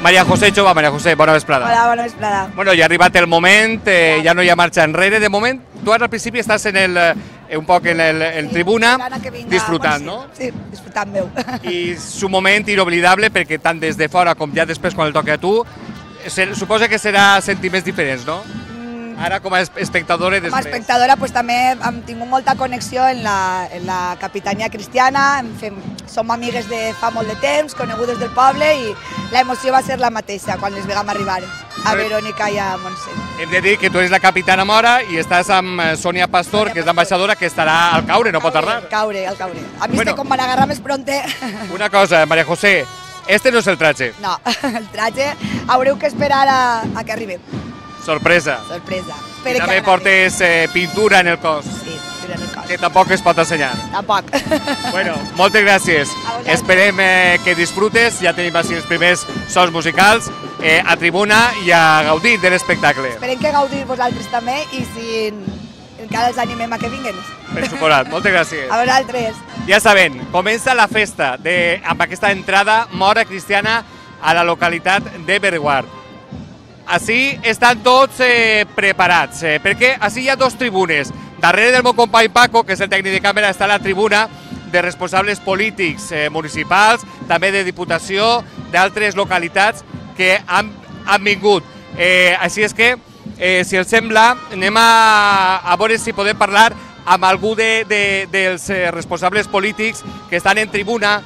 Maria José Jove, Maria José, bona vesprada. Hola, bona vesprada. Bueno, ja ha arribat el moment, ja no hi ha marxa enrere. De moment, tu ara al principi estàs un poc en tribuna, disfrutant, no? Sí, disfrutant meu. I és un moment inoblidable perquè tant des de fora com ja després quan el toca a tu, suposa que serà sentiments diferents, no? Ara com a espectadora després. Com a espectadora també hem tingut molta connexió en la capitania cristiana, som amigues de fa molt de temps, conegudes del poble i l'emoció va ser la mateixa quan les vam arribar a Verònica i a Montse. Hem de dir que tu eres la capitana Mora i estàs amb Sònia Pastor, que és l'ambaixadora, que estarà al Caure, no pot tardar. Al Caure. A mi com van agarrar més pronte. Una cosa, Maria José, este no és el traje. No, el traje haureu que esperar a que arribem. Sorpresa. Sorpresa. I també portes pintura en el cos. Sí, pintura en el cos. Que tampoc es pot ensenyar. Tampoc. Bueno, moltes gràcies. Esperem que disfrutes, ja tenim així els primers sons musicals, a tribuna i a gaudir de l'espectacle. Esperem que gaudir vosaltres també i si encara els animem a que vinguin. Per suposat, moltes gràcies. A vosaltres. Ja saben, comença la festa amb aquesta entrada Mora Cristiana a la localitat de Bereguard. Així estan tots preparats, perquè així hi ha dos tribunes. Darrere del meu company Paco, que és el tècnic de càmera, està la tribuna de responsables polítics municipals, també de diputació, d'altres localitats que han vingut. Així és que, si els sembla, anem a veure si podem parlar amb algú dels responsables polítics que estan en tribuna,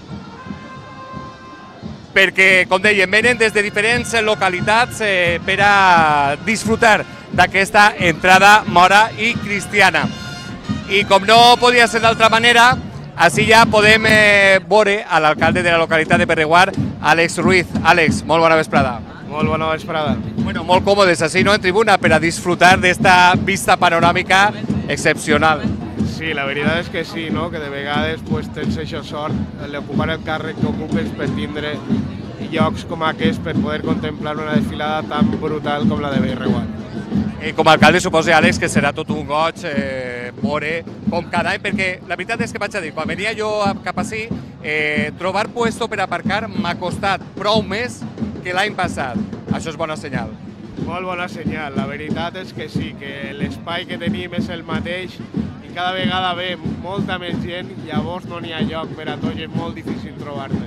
perquè, com dèiem, venen des de diferents localitats per a disfrutar d'aquesta entrada Mora i cristiana. I com no podia ser d'altra manera, així ja podem veure a l'alcalde de la localitat de Bereguard, Àlex Ruiz. Àlex, molt bona vesprada. Molt bona vesprada. Bueno, molt còmodes així, no?, en tribuna, per a disfrutar d'esta vista panoràmica excepcional. Sí, la veritat és que sí, no? Que de vegades tens això sort d'ocupar el càrrec que ocupes per tindre llocs com aquests per poder contemplar una desfilada tan brutal com la de Bereguard. Com a alcalde suposo, Àlex, que serà tot un goig veure com cada any, perquè la veritat és que vaig a dir, quan venia jo cap ací, trobar puesto per aparcar m'ha costat prou més que l'any passat. Això és bona senyal. Molt bona senyal. La veritat és que sí, que l'espai que tenim és el mateix i cada vegada ve molta més gent, llavors no n'hi ha lloc per a tots i és molt difícil trobar-te.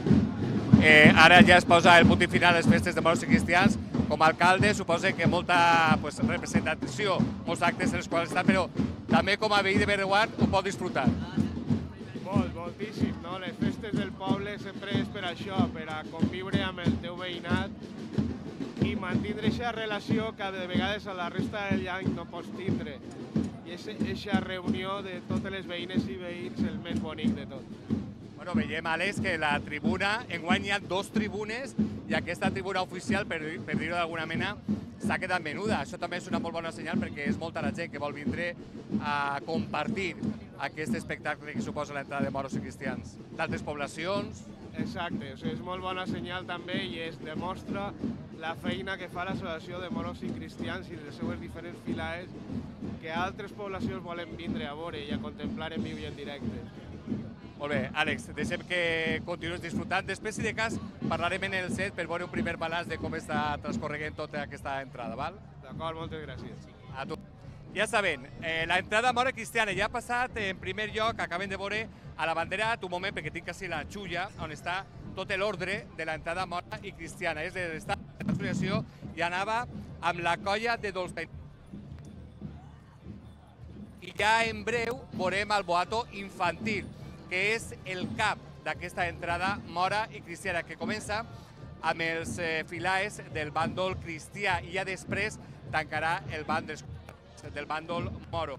Ara ja es posa el punt i final a les festes de moros i cristians. Com a alcalde suposa que molta representació, molts actes en els quals està, però també com a veí de Bereguard ho pot disfrutar. Moltíssim, no? Les festes del poble sempre és per això, per a conviure amb el teu veïnat i mantindre aquesta relació que de vegades a la resta de l'any no pots tindre. I és aquesta reunió de totes les veïnes i veïns el més bonic de tot. Bueno, veiem, Àlex, que la tribuna, enguany hi ha dos tribunes i aquesta tribuna oficial, per dir-ho d'alguna mena, s'ha quedat menuda. Això també és una molt bona senyal perquè és molta la gent que vol vindre a compartir aquest espectacle que suposa l'entrada de moros i cristians d'altres poblacions. Exacte, és molt bona senyal també i es demostra la feina que fa l'Associació de Moros i Cristians i les seues diferents filades que altres poblacions volen vindre a veure i a contemplar en viu i en directe. Molt bé, Àlex, deixem que continuïs disfrutant. Després, si de cas, parlarem en el set per veure un primer balanç de com està transcorreguent tota aquesta entrada, val? D'acord, moltes gràcies. A tu. Ja saben, l'entrada Mora Cristiana ja ha passat en primer lloc, acabem de veure a la bandera, un moment, perquè tinc així la xulla, on està tot l'ordre de l'entrada Mora i Cristiana. És de l'estat de l'associació i anava amb la colla de dolçainer. I ja en breu veurem el boato infantil, que és el cap d'aquesta entrada Mora i Cristiana, que comença amb els filaes del bàndol cristià i ja després tancarà el bàndol del bàndol moro.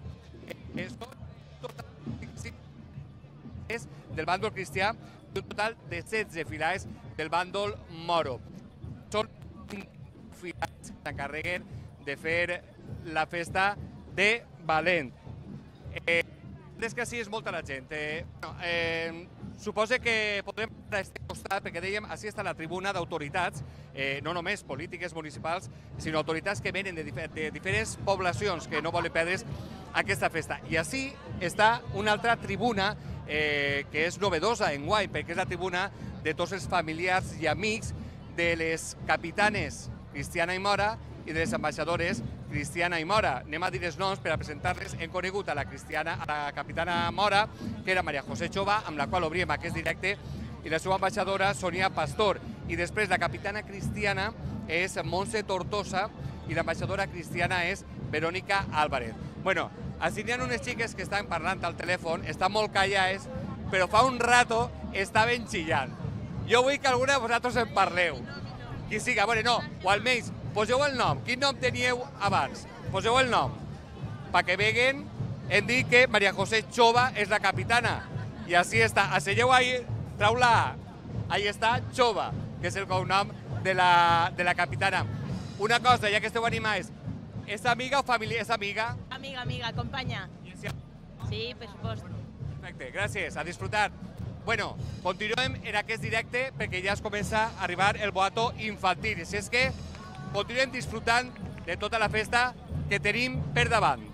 És del bàndol cristià un total de 16 filaes del bàndol moro. Són 5 filaes que s'encarreguen de fer la festa de Valent. És que així és molta la gent. Suposo que podrem estar a aquest costat, perquè dèiem, així està la tribuna d'autoritats, no només polítiques municipals, sinó autoritats que venen de diferents poblacions que no volen perdre's aquesta festa. I així està una altra tribuna que és novedosa enguany, perquè és la tribuna de tots els familiars i amics de les capitanes Cristiana i Mora i de les ambaixadores Cristiana i Mora. Anem a dir els noms per a presentar-les. Hem conegut a la capitana Mora, que era Maria José Chova, amb la qual obríem aquest directe, i la seva ambaixadora, Sonia Pastor. I després la capitana Cristiana és Montse Tortosa i l'ambaixadora Cristiana és Verónica Álvarez. Bueno, així n'hi ha unes xiques que estan parlant al telèfon, estan molt callades, però fa un rato estaven xillant. Jo vull que alguna de vosaltres en parleu. Qui siga, bueno, no, o almenys poseu el nom. Quin nom teníeu abans? Poseu el nom. Perquè veguen, hem dit que Maria José Chova és la capitana. I així està. Asselleu ahí, trau la A. Ahí està, Chova, que és el cognom de la capitana. Una cosa, ja que esteu animats, és amiga o familiar? És amiga? Amiga, acompaña. Sí, por supuesto. Perfecte, gràcies, a disfrutar. Bueno, continuem en aquest directe perquè ja es comença a arribar el boato infantil. Si és que continuem disfrutant de tota la festa que tenim per davant.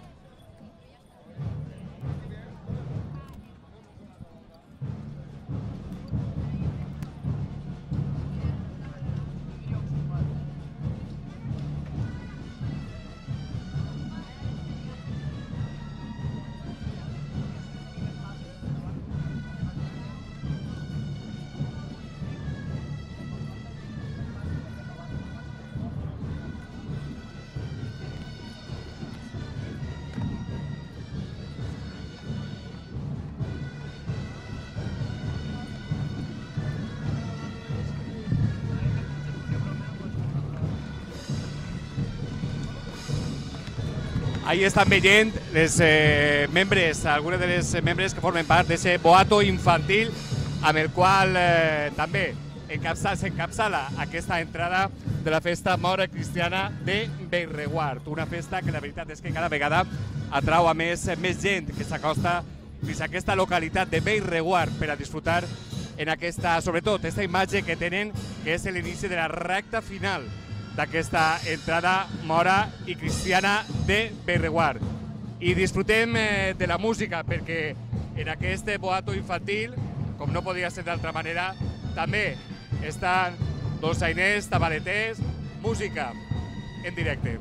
Ahí estan veient les membres, algunes de les membres que formen part d'aquest boato infantil amb el qual també s'encapçala aquesta entrada de la festa Mora Cristiana de Bellreguard. Una festa que la veritat és que cada vegada atrau a més gent que s'acosta fins a aquesta localitat de Bellreguard per a disfrutar en aquesta, sobretot, aquesta imatge que tenen, que és l'inici de la recta final d'aquesta entrada Mora i Cristiana de Bellreguard. I disfrutem de la música perquè en aquest boato infantil, com no podia ser d'altra manera, també estan dolçainers, tabaleters, música en directe.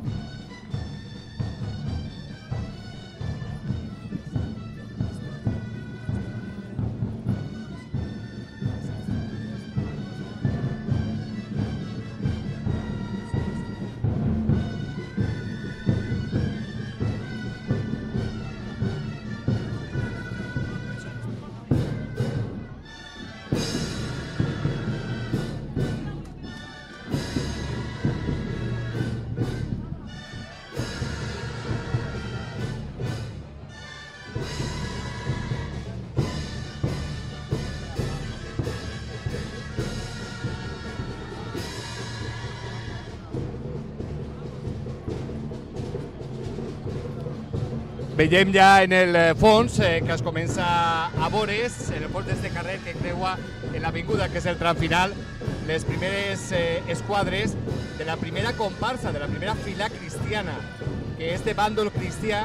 Veiem ja en el fons que es comença a veure's, en el fons d'este carrer que creua en l'avinguda, que és el tram final, les primeres esquadres de la primera comparsa, de la primera fila cristiana, que este bàndol cristià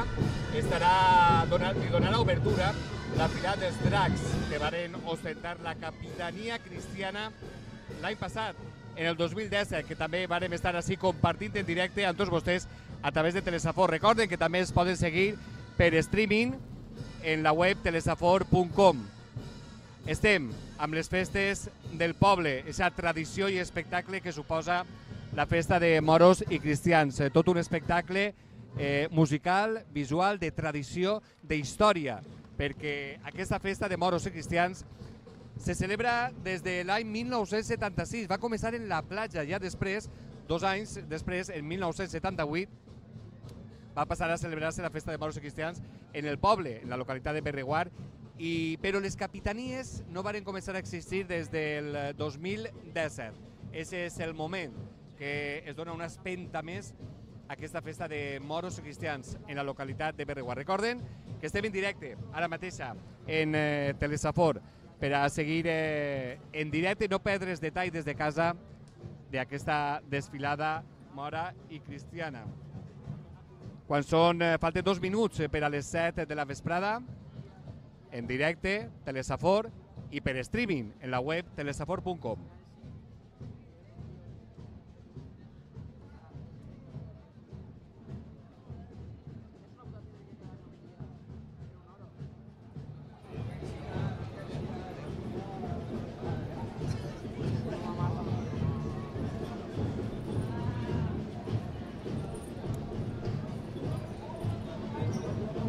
li donarà obertura la fila dels dracs que varen ostentar la capitania cristiana l'any passat, en el 2017, que també vàrem estar així compartint en directe amb tots vostès a través de Telesafor. Recorden que també es poden seguir per streaming en la web telesafor.com. Estem amb les festes del poble, aquesta tradició i espectacle que suposa la festa de moros i cristians. Tot un espectacle musical, visual, de tradició, d'història, perquè aquesta festa de moros i cristians se celebra des de l'any 1976. Va començar en la platja, ja després, 2 anys després, en 1978, va passar a celebrar-se la festa de moros i cristians en el poble, en la localitat de Bellreguard, però les capitanies no varen començar a existir des del 2017. Ese és el moment que es dona una espenta més a aquesta festa de moros i cristians en la localitat de Bellreguard. Recorden que estem en directe, ara mateixa, en Telesafor, per a seguir en directe i no perdre's detall des de casa d'aquesta desfilada mora i cristiana. Quan falten 2 minuts per a les 7 de la vesprada, en directe, Telesafor, i per streaming en la web telesafor.com.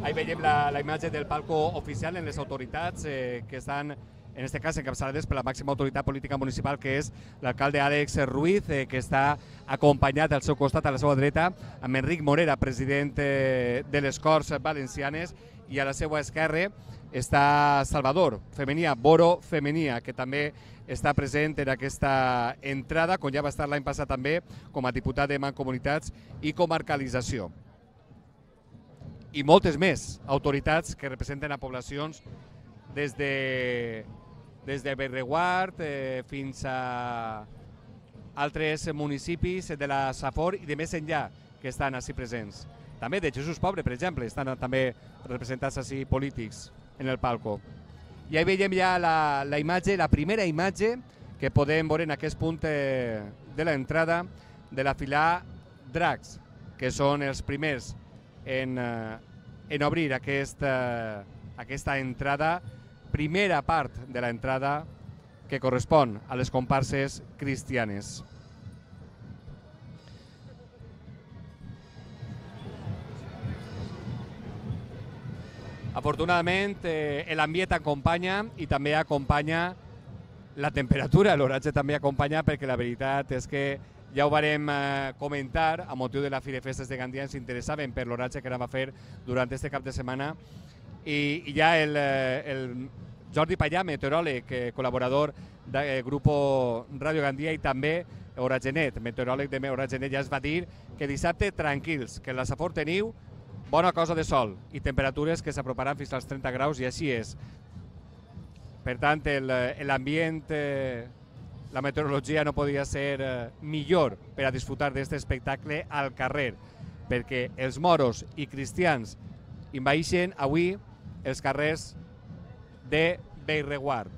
Ahí veiem la imatge del palco oficial en les autoritats que estan, en aquest cas, encapçalades per la màxima autoritat política municipal, que és l'alcalde Àlex Ruiz, que està acompanyat al seu costat, a la seva dreta, amb Enric Morera, president de les Corts Valencianes, i a la seva esquerra està Salvador Femenia, Boro Femenia, que també està present en aquesta entrada, com ja va estar l'any passat també, com a diputat de Mancomunitats i Comarcalització. I moltes més autoritats que representen a poblacions des de Bellreguard fins a altres municipis de la Safor i de més enllà que estan així presents. També de Jesús Poble, per exemple, estan també representats així polítics en el palco. I ahí veiem ja la imatge, la primera imatge que podem veure en aquest punt de l'entrada de la fila Dracs, que són els primers en obrir aquesta entrada, primera part de l'entrada que correspon a les comparses cristianes. Afortunadament, l'ambient acompanya i també acompanya la temperatura, l'oratge també acompanya, perquè la veritat és que ja ho varem comentar a motiu de la Fira de Festes de Gandia, ens interessaven per l'oratge que anem a fer durant aquest cap de setmana, i ja el Jordi Pallà, meteoròleg, col·laborador del grup Ràdio Gandia i també oratgenet, meteoròleg de oratgenet, ja es va dir que dissabte tranquils, que a la Safor teniu bona cosa de sol i temperatures que s'aproparan fins als 30 graus, i així és. Per tant, l'ambient, la meteorologia no podia ser millor per a disfrutar d'aquest espectacle al carrer, perquè els moros i cristians envaeixen avui els carrers de Bellreguard.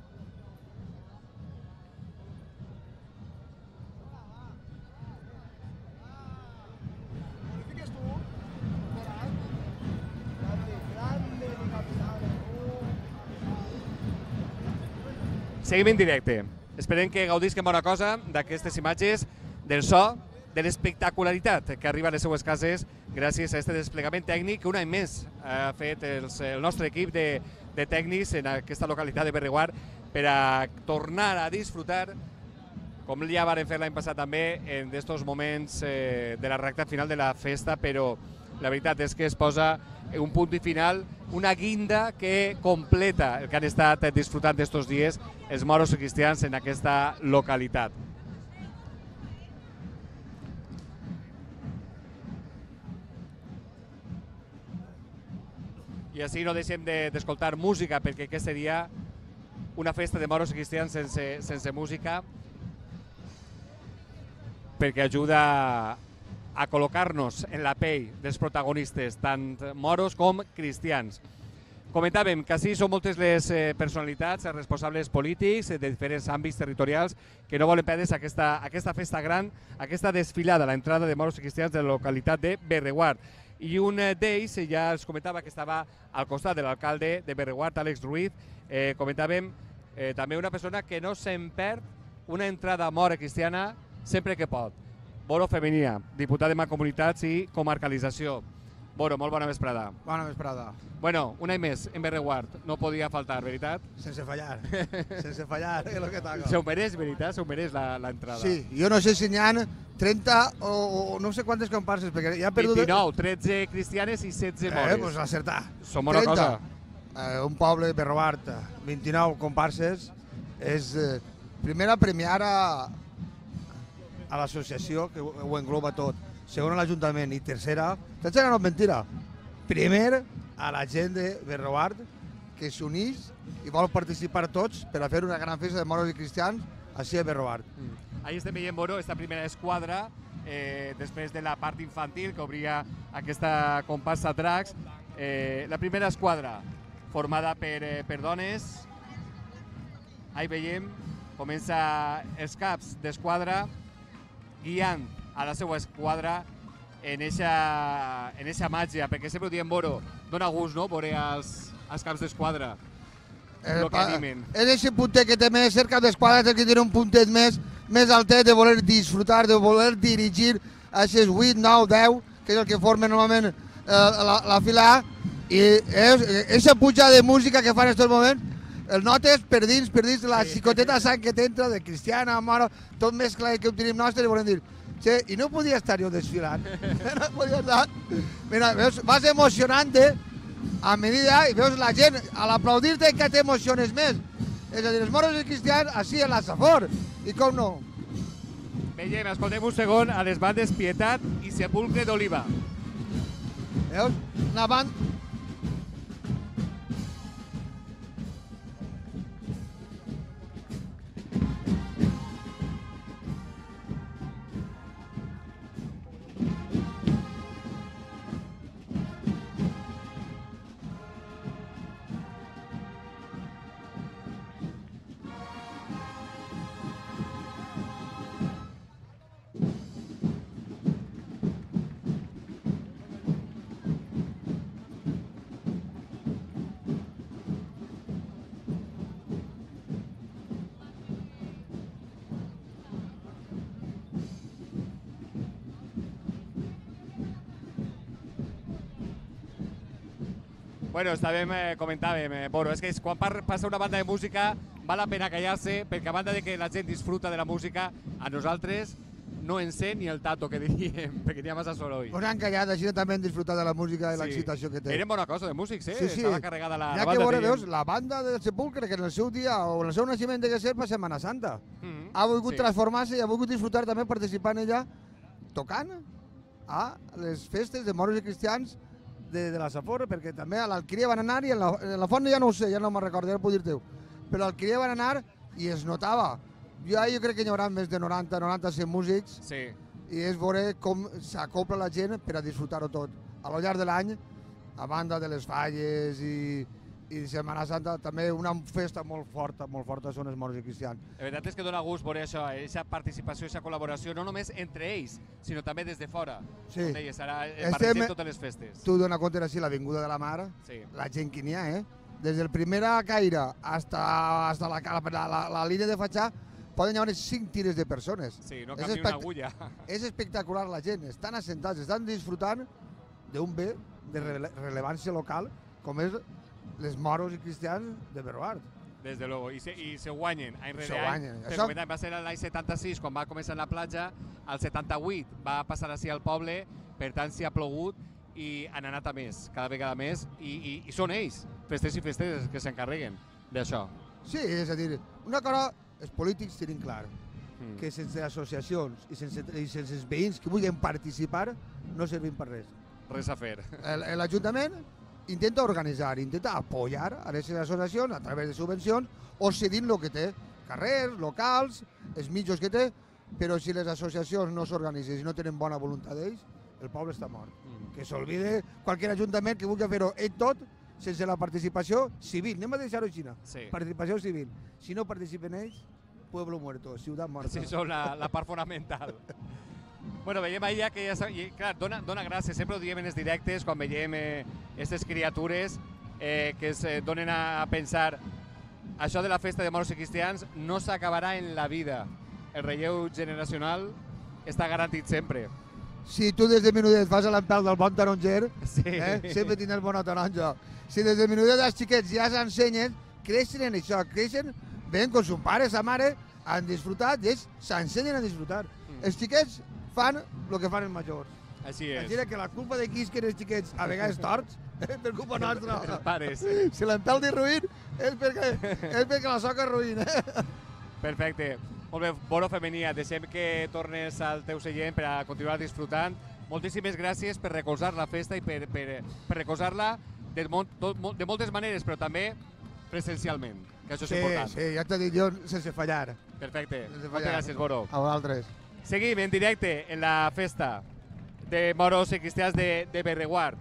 Seguim en directe. Esperem que gaudisquem bona cosa d'aquestes imatges, del so, de l'espectacularitat que arriba a les seues cases gràcies a aquest desplegament tècnic que un any més ha fet el nostre equip de tècnics en aquesta localitat de Bellreguard per a tornar a disfrutar, com ja varen fer l'any passat també, en aquests moments de la recta final de la festa, però la veritat és que es posa un punt i final, una guinda que completa el que han estat disfrutant d'estos dies els moros i cristians en aquesta localitat. I així no deixem d'escoltar música, perquè aquest seria una festa de moros i cristians sense música, perquè ajuda a col·locar-nos en la pell dels protagonistes, tant moros com cristians. Comentàvem que així són moltes les personalitats, els responsables polítics de diferents àmbits territorials que no volen perdre's aquesta festa gran, aquesta desfilada a l'entrada de moros i cristians de la localitat de Bellreguard. I un d'ells, ja els comentava que estava al costat de l'alcalde de Bellreguard, Àlex Ruiz, comentàvem també una persona que no se'n perd una entrada mora cristiana sempre que pot. Boro Femenia, diputat de Mancomunitats i Comarcalització. Boro, molt bona vesprada. Bona vesprada. Bueno, un any més en Bellreguard, no podia faltar, veritat? Sense fallar, sense fallar, és el que toca. Se ho mereix, veritat? Se ho mereix l'entrada? Sí, jo no sé si n'hi ha 30 o no sé quantes comparses, perquè ja he perdut... 29, 13 cristianes i 16 mores. Doncs acertar. Som bona cosa. Un poble, Bellreguard, 29 comparses, és primera premiar a l'associació, que ho engloba tot, segona l'Ajuntament i tercera no és mentira, primer a la gent de Bellreguard que s'unís i vol participar tots per a fer una gran festa de moros i cristians així a Bellreguard. Ahí estem veient, Boro, esta primera esquadra, després de la part infantil que obria aquesta comparsa Dracs, la primera esquadra formada per dones. Ahí veiem, comença els caps d'esquadra guiant a la seva esquadra en eixa màgia, perquè sempre ho diem, Boro, dona gust, no?, veure els caps d'esquadra, el que animen. És aquest puntet que té més, el cap d'esquadra té que tenir un puntet més altet de voler disfrutar, de voler dirigir a aquests 8, 9, 10, que és el que formen normalment la fila, I aquesta puja de música que fan en aquest moment, el notes per dins la xicoteta sang que t'entra de cristiana, mare, tot mesclat que ho tenim nostre i volem dir, che, i no podia estar jo desfilant? No podia estar? Mira, veus, vas emocionant-te a medida i veus la gent a l'aplaudir-te que t'emociones més. És a dir, els moros i cristians així a la Safor, i com no? Veiem, escoltem un segon a les bandes Pietat i Sepulcre d'Oliva. Veus? Una banda... Bueno, comentàvem, Boro, és que quan passa una banda de música val la pena callar-se, perquè a banda de que la gent disfruta de la música, a nosaltres no ens sent ni el tato, que diríem, perquè n'hi ha massa soroll. Us han callat, així també han disfrutat de la música i l'excitació que té. Eren bona cosa de músics, Sí, sí. Estava carregada la Ja banda. que veus, la banda del Sepulcre, que en el seu dia o en el seu naixement de que ser per Setmana Santa, ha volgut transformar-se i ha volgut disfrutar també participant ella tocant a les festes de moros i cristians de la Safor, perquè també a l'Alqueria van anar i en la Font ja no ho sé, ja no me'n recordo, ja no puc dir-te-ho, però a l'Alqueria van anar i es notava. Jo crec que hi haurà més de 90-100 músics i és veure com s'acopla la gent per a disfrutar-ho tot. A lo llarg de l'any, a banda de les falles i Setmana Santa, també una festa molt forta són els moros i cristians. La veritat és que dona gust veure això, aquesta participació, aquesta col·laboració, no només entre ells, sinó també des de fora. Sí. Com deies, ara barregem totes les festes. Tu dona compte així, l'Avinguda de la Mar, la gent que n'hi ha, des del primera caire hasta la línia de Fatxà, poden haver 5 tires de persones. Sí, no canvia una agulla. És espectacular la gent, estan assentats, estan disfrutant d'un bé de rellevància local, com és les moros i cristians de Berguard. Des de luego, i se guanyen any rere any. Això va ser l'any 76 quan va començar la platja, al 78 va passar així al poble, per tant s'hi ha plogut i han anat a més, cada vegada més, i són ells, festers i festeres, que s'encarreguen d'això. Sí, és a dir, una cosa els polítics tenen clar, que sense associacions i sense els veïns que vulguin participar no servim per res. Res a fer. L'Ajuntament intenta organitzar, intenta apoyar a les associacions a través de subvencions o cedint el que té, carrers, locals, els mitjos que té, però si les associacions no s'organitzen i no tenen bona voluntat d'ells, el poble està mort. Que s'olvide qualsevol ajuntament que vulgui fer-ho ell tot sense la participació civil. Anem a deixar-ho així. Participació civil. Si no participen ells, pueblo muerto, ciutat morta. Sí, són la part fonamental. Bueno, veiem allà que ja... Clar, dona gràcia, sempre ho diem en els directes, quan veiem aquestes criatures que es donen a pensar això de la festa de moros i cristians no s'acabarà en la vida. El relleu generacional està garantit sempre. Si tu des de menudet fas l'empel del bon taronger, sempre tindràs bona taronja. Si des de menudet els xiquets ja s'ensenyen, creixen en això, creixen, ven con sus pares, sa mare, han disfrutat i ells s'ensenyen a disfrutar. Els xiquets fan el que fan els majors. Així és. Així que la culpa de qui és que els xiquets a vegades torts és per culpa nostra. Els pares. Si l'empel de ruïn és perquè la soca ruïn. Perfecte. Molt bé, Boro Femenia, deixem que tornes al teu seient per a continuar disfrutant. Moltíssimes gràcies per recolzar la festa i per recolzar-la de moltes maneres, però també presencialment, que això és important. Sí, ja t'he dit jo, sense fallar. Perfecte. Moltes gràcies, Boro. A vosaltres. Seguim en directe en la festa de moros i cristians de Berreguard.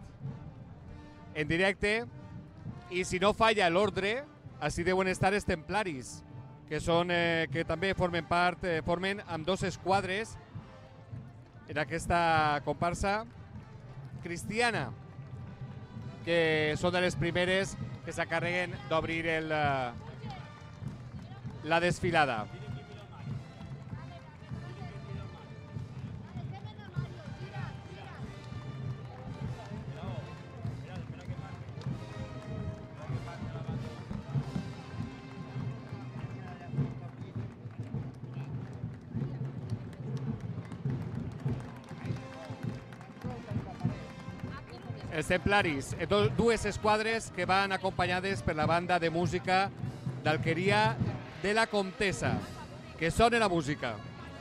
En directe, i si no falla l'ordre, així deuen estar els templaris, que també formen amb 2 esquadres en aquesta comparsa cristiana, que són de les primeres que s'encarreguen d'obrir la desfilada. Els templaris, dues esquadres que van acompanyades per la banda de música d'Alqueria de la Comtessa. Que sona la música.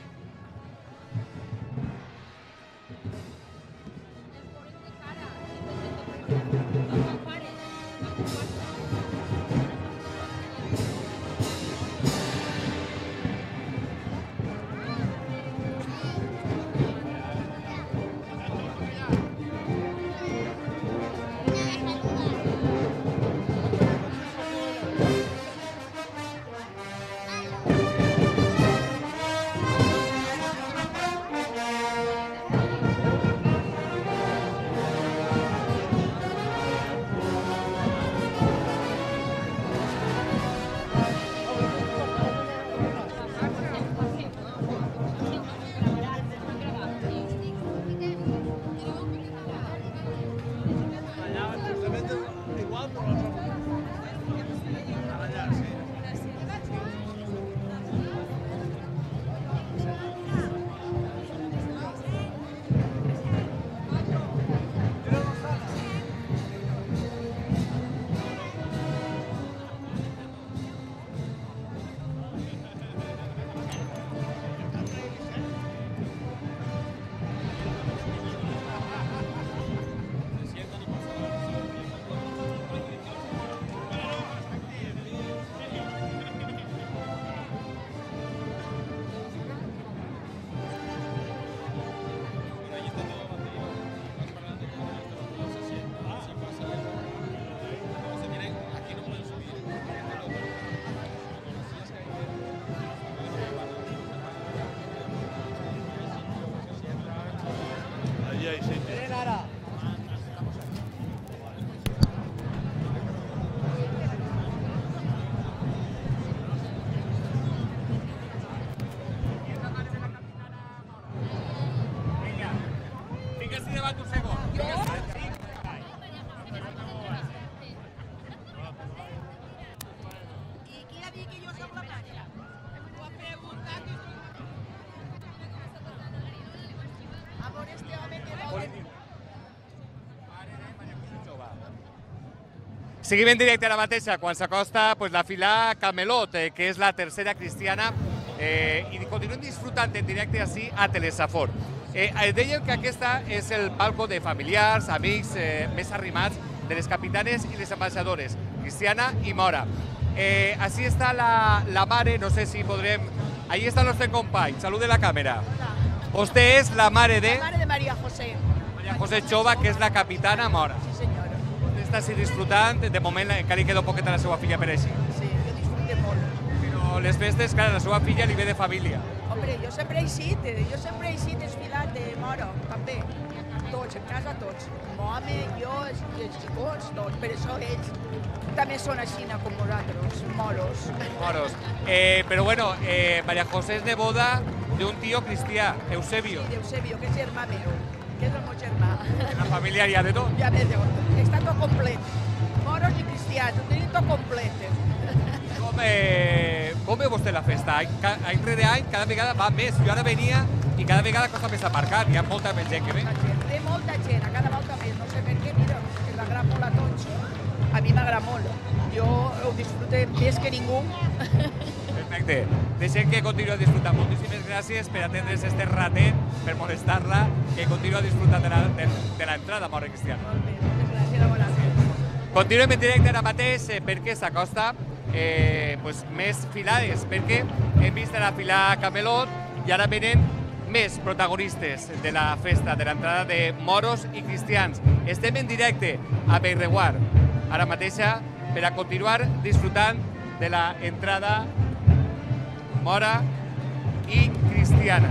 Seguim en directe ara mateixa, quan s'acosta la fila Camelot, que és la tercera cristiana, i continuem disfrutant en directe així a Telesafor. Dèiem que aquesta és el palco de familiars, amics més arrimats de les capitanes i les ambaixadores, Cristiana i Mora. Així està la mare, no sé si podrem... Ahí està el nostre company, salude la càmera. Vostè és la mare de... La mare de María José. María José Chova, que és la capitana Mora. Sí, senyora. Està així disfrutant, de moment encara li queda un poquet a la seva filla per així. Sí, jo disfrute molt. Però les festes, clar, a la seva filla li ve de família. Hombre, jo sempre he eixit desfilat de Moro, també. Tots, en casa tots. Home, jo, els xicots, tots. Per això ells també són així com nosaltres, moros. Moros. Però bueno, María José és neboda d'un tio cristià, Eusebio. Sí, d'Eusebio, que és germà meu, que és el meu germà. En la família hi ha de tot. Ja ve de tot. Està tot complet. Moros i cristians, ho tenim tot complet. Com veu vostè la festa? Any rere any, cada vegada va més. Jo ara venia i cada vegada costa més aparcat. Hi ha molta més gent que ve. Té molta gent, a cada volta més. No sé per què, mira, ens agrada molt a tots. A mi m'agrada molt. Jo ho disfruto més que ningú. Perfecte. Deixem que continua disfrutant. Moltíssimes gràcies per atendre's este ratet, per molestar-la, que continua disfrutant de l'entrada a Mora Cristiana. Molt bé, moltes gràcies a vosaltres. Continuem en directe ara mateix perquè s'acosta més filades, perquè hem vist la fila Camelot i ara venen més protagonistes de la festa, de l'entrada de moros i cristians. Estem en directe a Bellreguard, ara mateixa, per a continuar disfrutant de l'entrada mora i cristiana.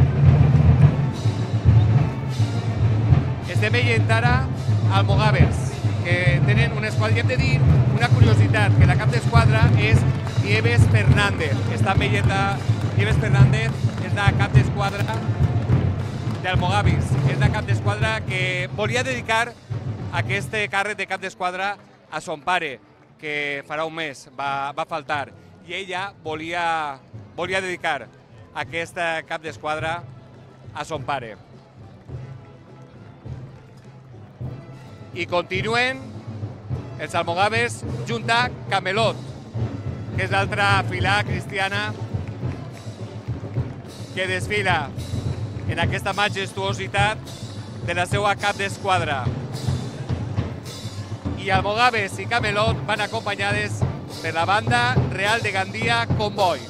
Estem veient ara almogàvers, que tenen una esquadra. I hem de dir una curiositat, que la cap d'esquadra és Nieves Fernández. Estan veient Nieves Fernández, és la cap d'esquadra d'Almogàvers. És la cap d'esquadra que volia dedicar aquest càrrec de cap d'esquadra a son pare, que farà un mes va faltar. I ella volia dedicar aquesta cap d'esquadra a son pare. i continuen els almogaves junt a Camelot, que és l'altra fila cristiana que desfila en aquesta majestuositat de la seva cap d'esquadra. I almogaves i Camelot van acompanyades per la banda Real de Gandia Convoy.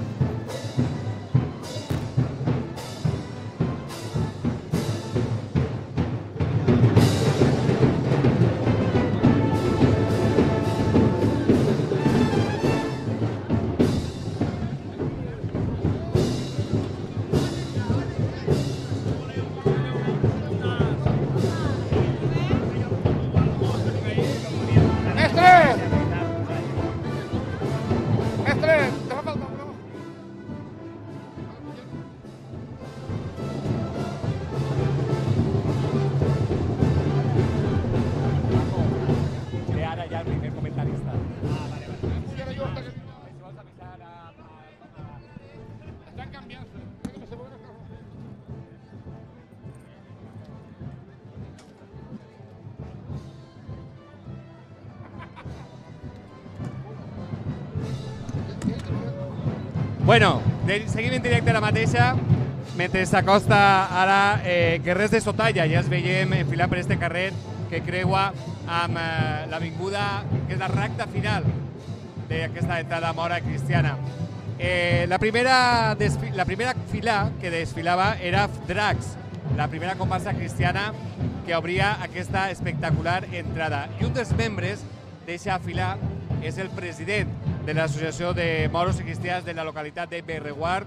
Bueno, seguim en directe a la mateixa, mentre s'acosta ara Guerrers de Sotalla. Ja els veiem enfilant per este carrer que creua amb l'avinguda, que és la recta final d'aquesta entrada mora cristiana. La primera fila que desfilava era Dracs, la primera comparsa cristiana que obria aquesta espectacular entrada. I un dels membres d'aquesta fila és el president de l'Associació de Moros i Cristians de la localitat de Berreguard,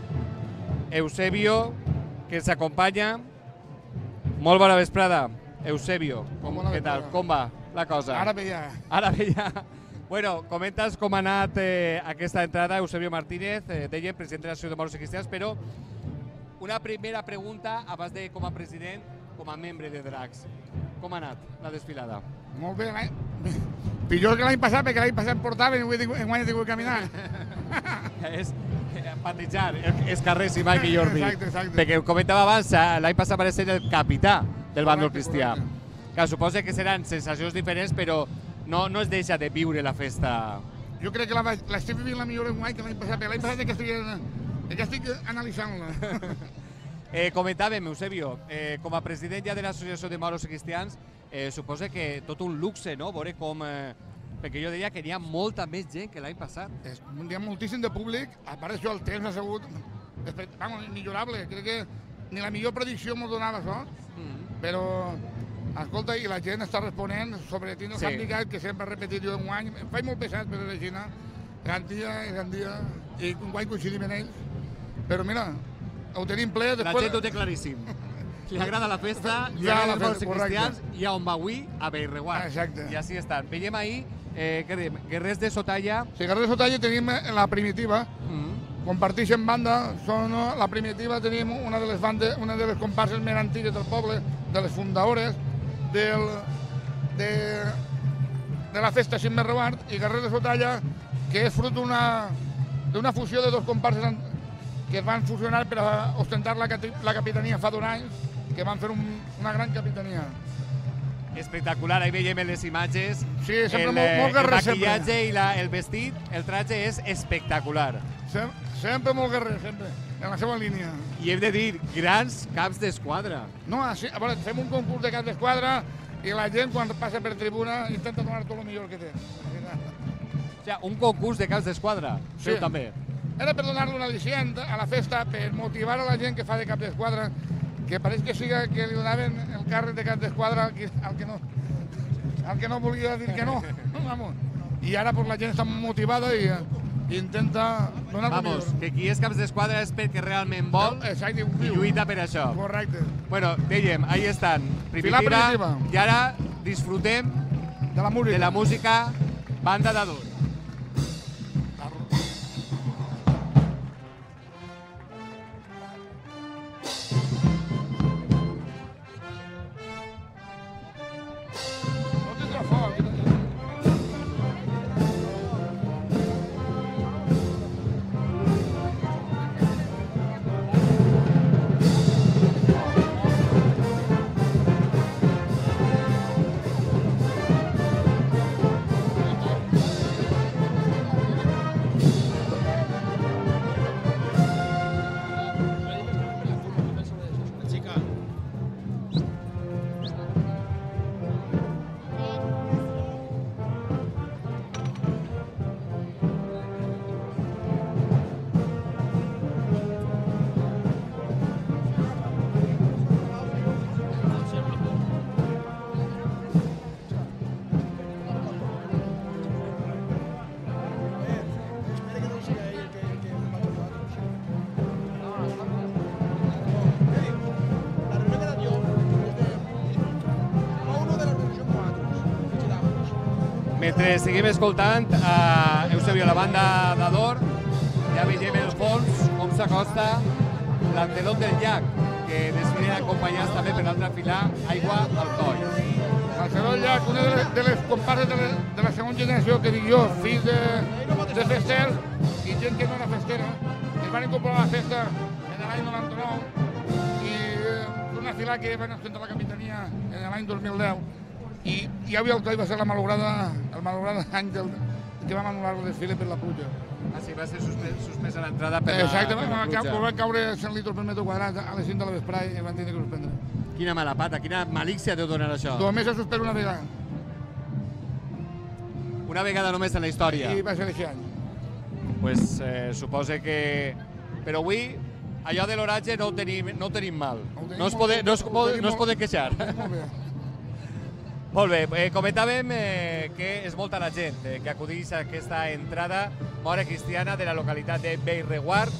Eusebio, que ens acompanya. Molt bona vesprada, Eusebio. Què tal? Com va la cosa? Ara bé ja. Ara bé ja. Bueno, comenta'ns com ha anat aquesta entrada, Eusebio Martínez, dèiem, president de l'Associació de Moros i Cristians, però una primera pregunta abans de com a president, com a membre de Dracs. Com ha anat la desfilada? Molt bé, pitjor que l'any passat, perquè l'any passat portava i enguany he tingut que caminar. És patejar els carrers, i mai millor dir. Exacte. Perquè comentava abans, l'any passat va ser el capità del bàndol cristià. Que suposa que seran sensacions diferents, però no es deixa de viure la festa. Jo crec que l'estic vivint la millor enguany que l'any passat, perquè l'any passat que estic analitzant-la. Comentàvem, Eusebio, com a president ja de l'Associació de Moros i Cristians, suposa que tot un luxe, no? Veure com... Perquè jo deia que n'hi ha molta més gent que l'any passat. Hi ha moltíssim de públic, a part d'això el temps ha sigut millorable. Crec que ni la millor predicció m'ho donava això, però, escolta, i la gent està responent sobre tindre el handicap que sempre he repetit jo enguany. Em faig molt pesat, però és així, Gandia, i enguany coincidim en ells. Però mira, ho tenim ple. La gent ho té claríssim. Li agrada la festa, li agrada els moros i cristians, i on va avui, a Berreguard. Exacte. I així estan. Veiem ahir, Guerrers de Sotalla. Sí, Guerrers de Sotalla tenim la primitiva, comparteixen banda, la primitiva tenim una de les comparses més antigues del poble, de les fundadores de la festa Cim Berreguard, i Guerrers de Sotalla, que és fruit d'una fusió de dos comparses que es van fusionar per a ostentar la capitania fa 2 anys, que van fer una gran capitania. Espectacular, ahí veiem les imatges. Sí, sempre molt guerrer. El maquillatge i el vestit, el traje és espectacular. Sempre molt guerrer, sempre, en la seva línia. I hem de dir, grans caps d'esquadra. No, a veure, fem un concurs de caps d'esquadra i la gent, quan passa per tribuna, intenta donar tot el millor que té. O sigui, un concurs de caps d'esquadra, sí. també. Era per donar-li un al·licient a la festa, per motivar a la gent que fa de cap d'esquadra, que pareix que siga que li donaven el càrrec de cap d'esquadra al que no volia dir que no. I ara pues, la gent està motivada i intenta donar el millor. Vamos, que qui és caps d'esquadra és perquè realment vol i lluita per això. Correcte. Bueno, dèiem, ahí estan, primitiva, i ara disfrutem de la música Banda d'Ador. Mentre seguim escoltant Eusebio, la banda d'Ador, ja veiem el fons com s'acosta l'Antelot del Llac, que desfilen acompanyats també per l'altra fila Aigua al Coll. L'Antelot del Llac, una de les comparses de la segona generació, que dic jo, fills de festers i gent que no era festera, que es van incorporar a la festa en l'any 99 i una fila que van ostentar la capitania en l'any 2010 i avui el Coll va ser el malograt any que vam anul·lar el desfile per la pluja. Així va ser suspès a l'entrada per la pluja. Exactament, van caure 100 litres per metre quadrat a les 5 de la vesprà i van tenir que suspendre. Quina mala pata, quina malícia deu donar això. Només s'ha suspès una vegada. Una vegada només en la història. I va ser aquest any. Pues suposa que... Però avui allò de l'oratge no ho tenim mal. No es poden queixar. Molt bé. Molt bé, comentàvem que és molta la gent que acudeix a aquesta entrada Mora Cristiana de la localitat de Bellreguard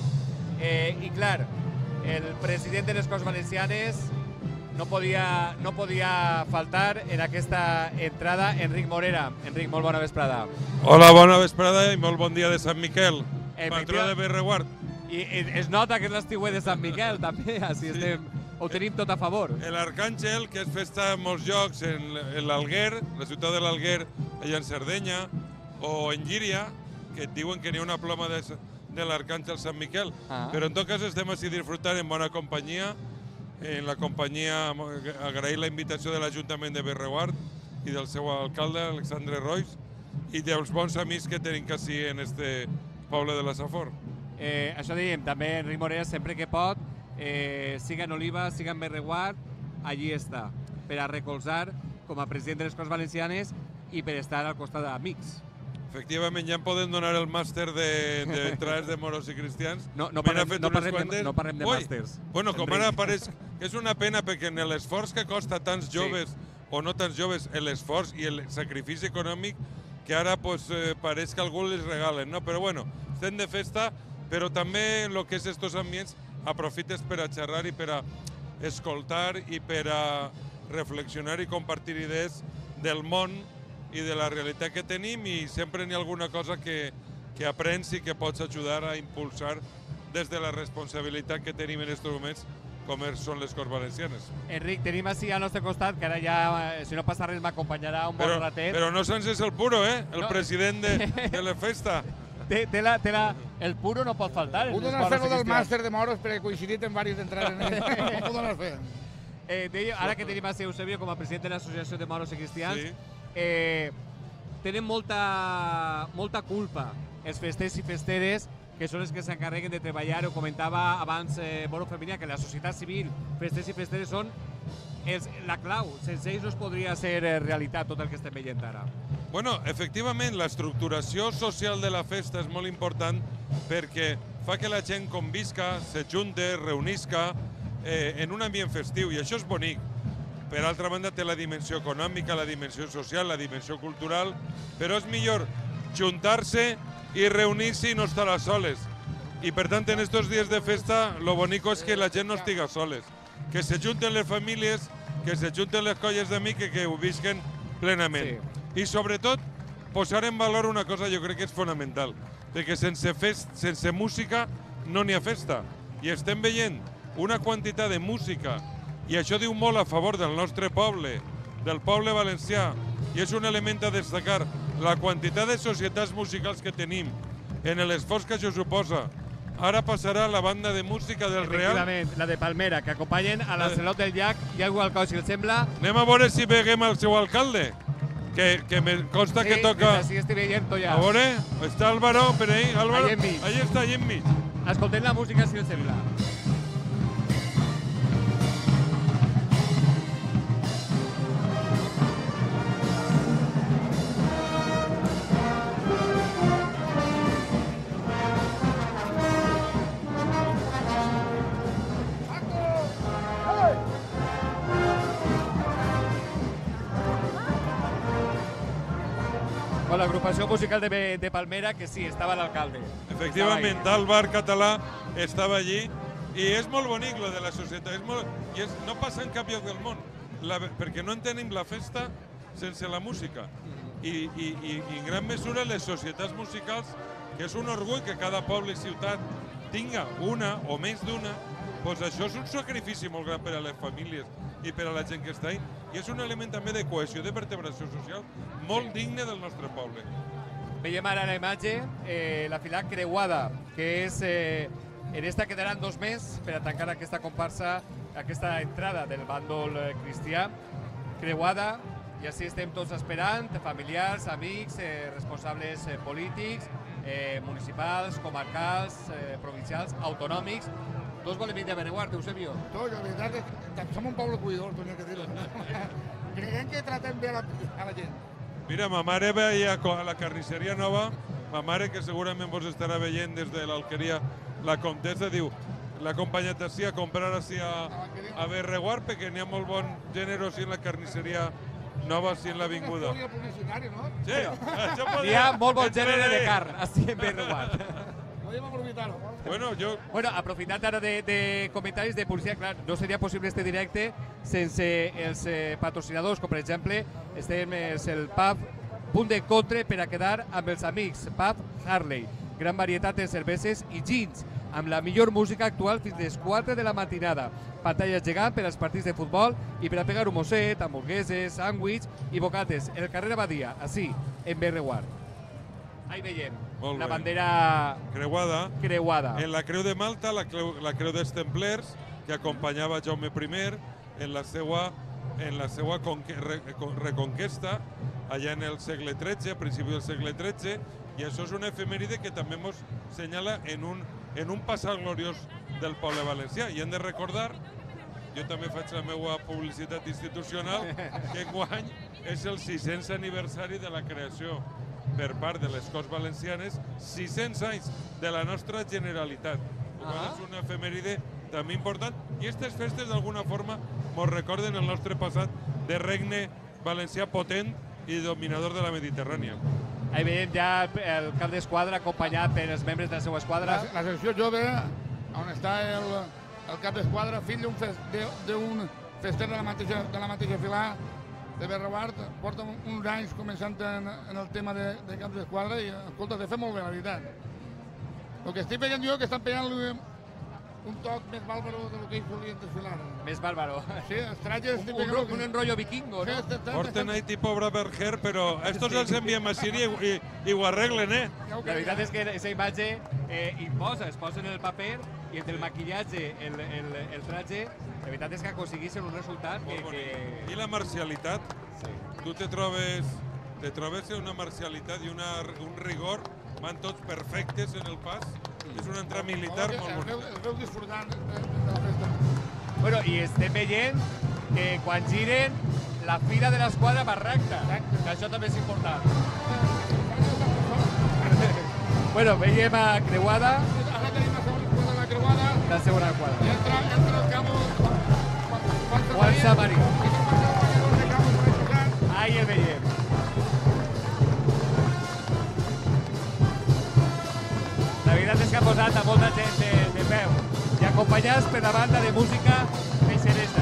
i clar, el president de les Corts Valencianes no podia faltar en aquesta entrada, Enric Morera. Enric, molt bona vesprada. Hola, bona vesprada i molt bon dia de Sant Miquel, patró de Bellreguard. I es nota que és l'estiuet de Sant Miquel també, així ho tenim tot a favor. L'Arcàngel, que és festa en molts llocs, en l'Alguer, la ciutat de l'Alguer, allà en Sardenya, o en Llíria, que et diuen que n'hi ha una ploma de l'Arcàngel Sant Miquel. Però en tot cas estem així disfrutant en bona companyia, en la companyia, agrair la invitació de l'Ajuntament de Bellreguard i del seu alcalde, Alexandre Roix, i dels bons amics que tenim quasi en este poble de la Safor. Això dèiem, també Enric Morera sempre que pot, siga en Oliva, siga en Bellreguard, allí està, per a recolzar com a president de les Corts Valencianes i per estar al costat d'amics. Efectivament, ja em poden donar el màster d'entrades de moros i cristians. No parlem de màsters. Bueno, com ara pareix que és una pena perquè en l'esforç que costa tants joves o no tants joves, l'esforç i el sacrifici econòmic, que ara pareix que algú les regalen, no? Però bueno, estem de festa, però també en el que és estos ambients aprofites per a xerrar i per a escoltar i per a reflexionar i compartir idees del món i de la realitat que tenim i sempre n'hi ha alguna cosa que aprens i que pots ajudar a impulsar des de la responsabilitat que tenim en aquests moments com són les Corts Valencianes. Enric, tenim així al nostre costat, que ara ja, si no passa res, m'acompanyarà un bon ratet. Però no se'ns és el Puro, el president de la festa. El Puro no pot faltar. Puc donar fer del màster de moros perquè he coincidit en diverses entrades. Puc donar fer. Ara que tenim a Eusebio com a president de l'Associació de Moros i Cristians, tenen molta culpa els festers i festeres, que són els que s'encarreguen de treballar. Ho comentava abans Moro Femina, que la societat civil, festers i festeres, són la clau. Sense ells no es podria ser realitat tot el que estem veient ara. Bueno, efectivament, l'estructuració social de la festa és molt important perquè fa que la gent convisca, s'ajunte, reunisca en un ambient festiu, i això és bonic. Per altra banda, té la dimensió econòmica, la dimensió social, la dimensió cultural, però és millor juntar-se i reunir-se i no estar a soles. I per tant, en aquests dies de festa, lo bonico és que la gent no estiga soles, que s'ajunten les famílies, que s'ajunten les colles d'amics que ho visquen plenament. I sobretot, posar en valor una cosa jo crec que és fonamental, perquè sense música no n'hi ha festa. I estem veient una quantitat de música, i això diu molt a favor del nostre poble, del poble valencià, i és un element a destacar, la quantitat de societats musicals que tenim, en l'esforç que això suposa. Ara passarà la banda de música del Real. Efectivament, la de Palmera, que acompanyen a l'Antelot del Llac i Aigua al Coll, si els sembla. Anem a veure si veiem el seu alcalde, que me consta que toca... Sí, estic veient ja. A veure, està Álvaro per ahí. Álvaro, allí està, allí enmig. Escoltem la música, si els sembla. L'agrupació musical de Palmera, que sí, estava l'alcalde. Efectivament, el bar català estava allí i és molt bonic lo de la societat. No passa en cap lloc del món, perquè no entenem la festa sense la música. i en gran mesura les societats musicals, que és un orgull que cada poble i ciutat tinga una o més d'una, doncs això és un sacrifici molt gran per a les famílies i per a la gent que està ahí, i és un element també de cohesió, de vertebració social molt digne del nostre poble. Veiem ara la imatge, la fila creuada, que és... En esta quedaran 2 mesos per a tancar aquesta comparsa, aquesta entrada del bàndol cristià, creuada, i així estem tots esperant, familiars, amics, responsables polítics, municipals, comarcals, provincials, autonòmics. Tots volen venir a Bereguard, Eusebio? Tots, la veritat és que som un poble cuidador, tenia que dir-ho. Creiem que tratem bé a la gent. Mira, ma mare veia a la carnisseria nova, ma mare, que segurament vos estarà veient des de l'Alqueria La Comtessa, diu, l'ha acompanyat així a comprar així a Bereguard, perquè n'hi ha molt bon gènere així en la carnisseria nova, així en l'avinguda. Una publicitària, no? Sí, això podria... N'hi ha molt bon gènere de carn, així en Bereguard. Podríem aprofitar-ho. Bueno, aprofitant ara de comentaris de policia, clar, no seria possible este directe sense els patrocinadors, com per exemple, estem el pub Punt d'Encontre per a quedar amb els amics, pub Harley, gran varietat de cerveses i gins, amb la millor música actual fins les 4 de la matinada, pantalla gegant per als partits de futbol i per a pegar un mosset, hamburgueses, sàndwich i bocates, el carrer Abadia, així, en Bereguard. Ahí veiem la bandera creuada. En la Creu de Malta, la Creu dels Templers, que acompanyava Jaume I en la seva reconquesta allà en el segle XIII, a principi del segle XIII, i això és una efemèride que també ens senyala en un passat gloriós del poble valencià. I hem de recordar, jo també faig la meva publicitat institucional, que enguany és el 600 aniversari de la creació per part de les Corts Valencianes, 600 anys de la nostra Generalitat. És una efemèride també important, i aquestes festes d'alguna forma ens recorden el nostre passat de regne valencià potent i dominador de la Mediterrània. Ahí veiem ja el cap d'esquadra acompanyat per els membres de la seva esquadra. La secció jove, on està el cap d'esquadra, fill d'un fester de la mateixa filà de Bereguard, porta uns anys començant en el tema de cap d'esquadra i, escolta, de fer molt bé, la veritat. El que estic veient jo que estan pegant un toc més bàrbaro del que ells volien desfilar. Més bàrbaro. Sí, els trajes... Un enrollo vikingo, no? Porten ahí tipo obra Berger, però estos els enviem a Síria i ho arreglen, eh? La veritat és que aquesta imatge imposa, es posa en el paper i entre el maquillatge, el traje, la veritat és que aconsegueixen un resultat que... I la marcialitat? Tu te trobes una marcialitat i un rigor, van tots perfectes en el pas. És una entrada militar molt bonica. Es veu disfrutant de la festa. Bueno, i estem veient que quan giren la fila de l'esquadra va recta, que això també és important. Bueno, veiem a creuada. Ara tenim la segona quadra de la creuada. La segona quadra. I entra el cabo Juan Samarí. Ahí el veiem. La veritat és que ha posat a molta gent de peu i acompanyats per la banda de música de Xeresa.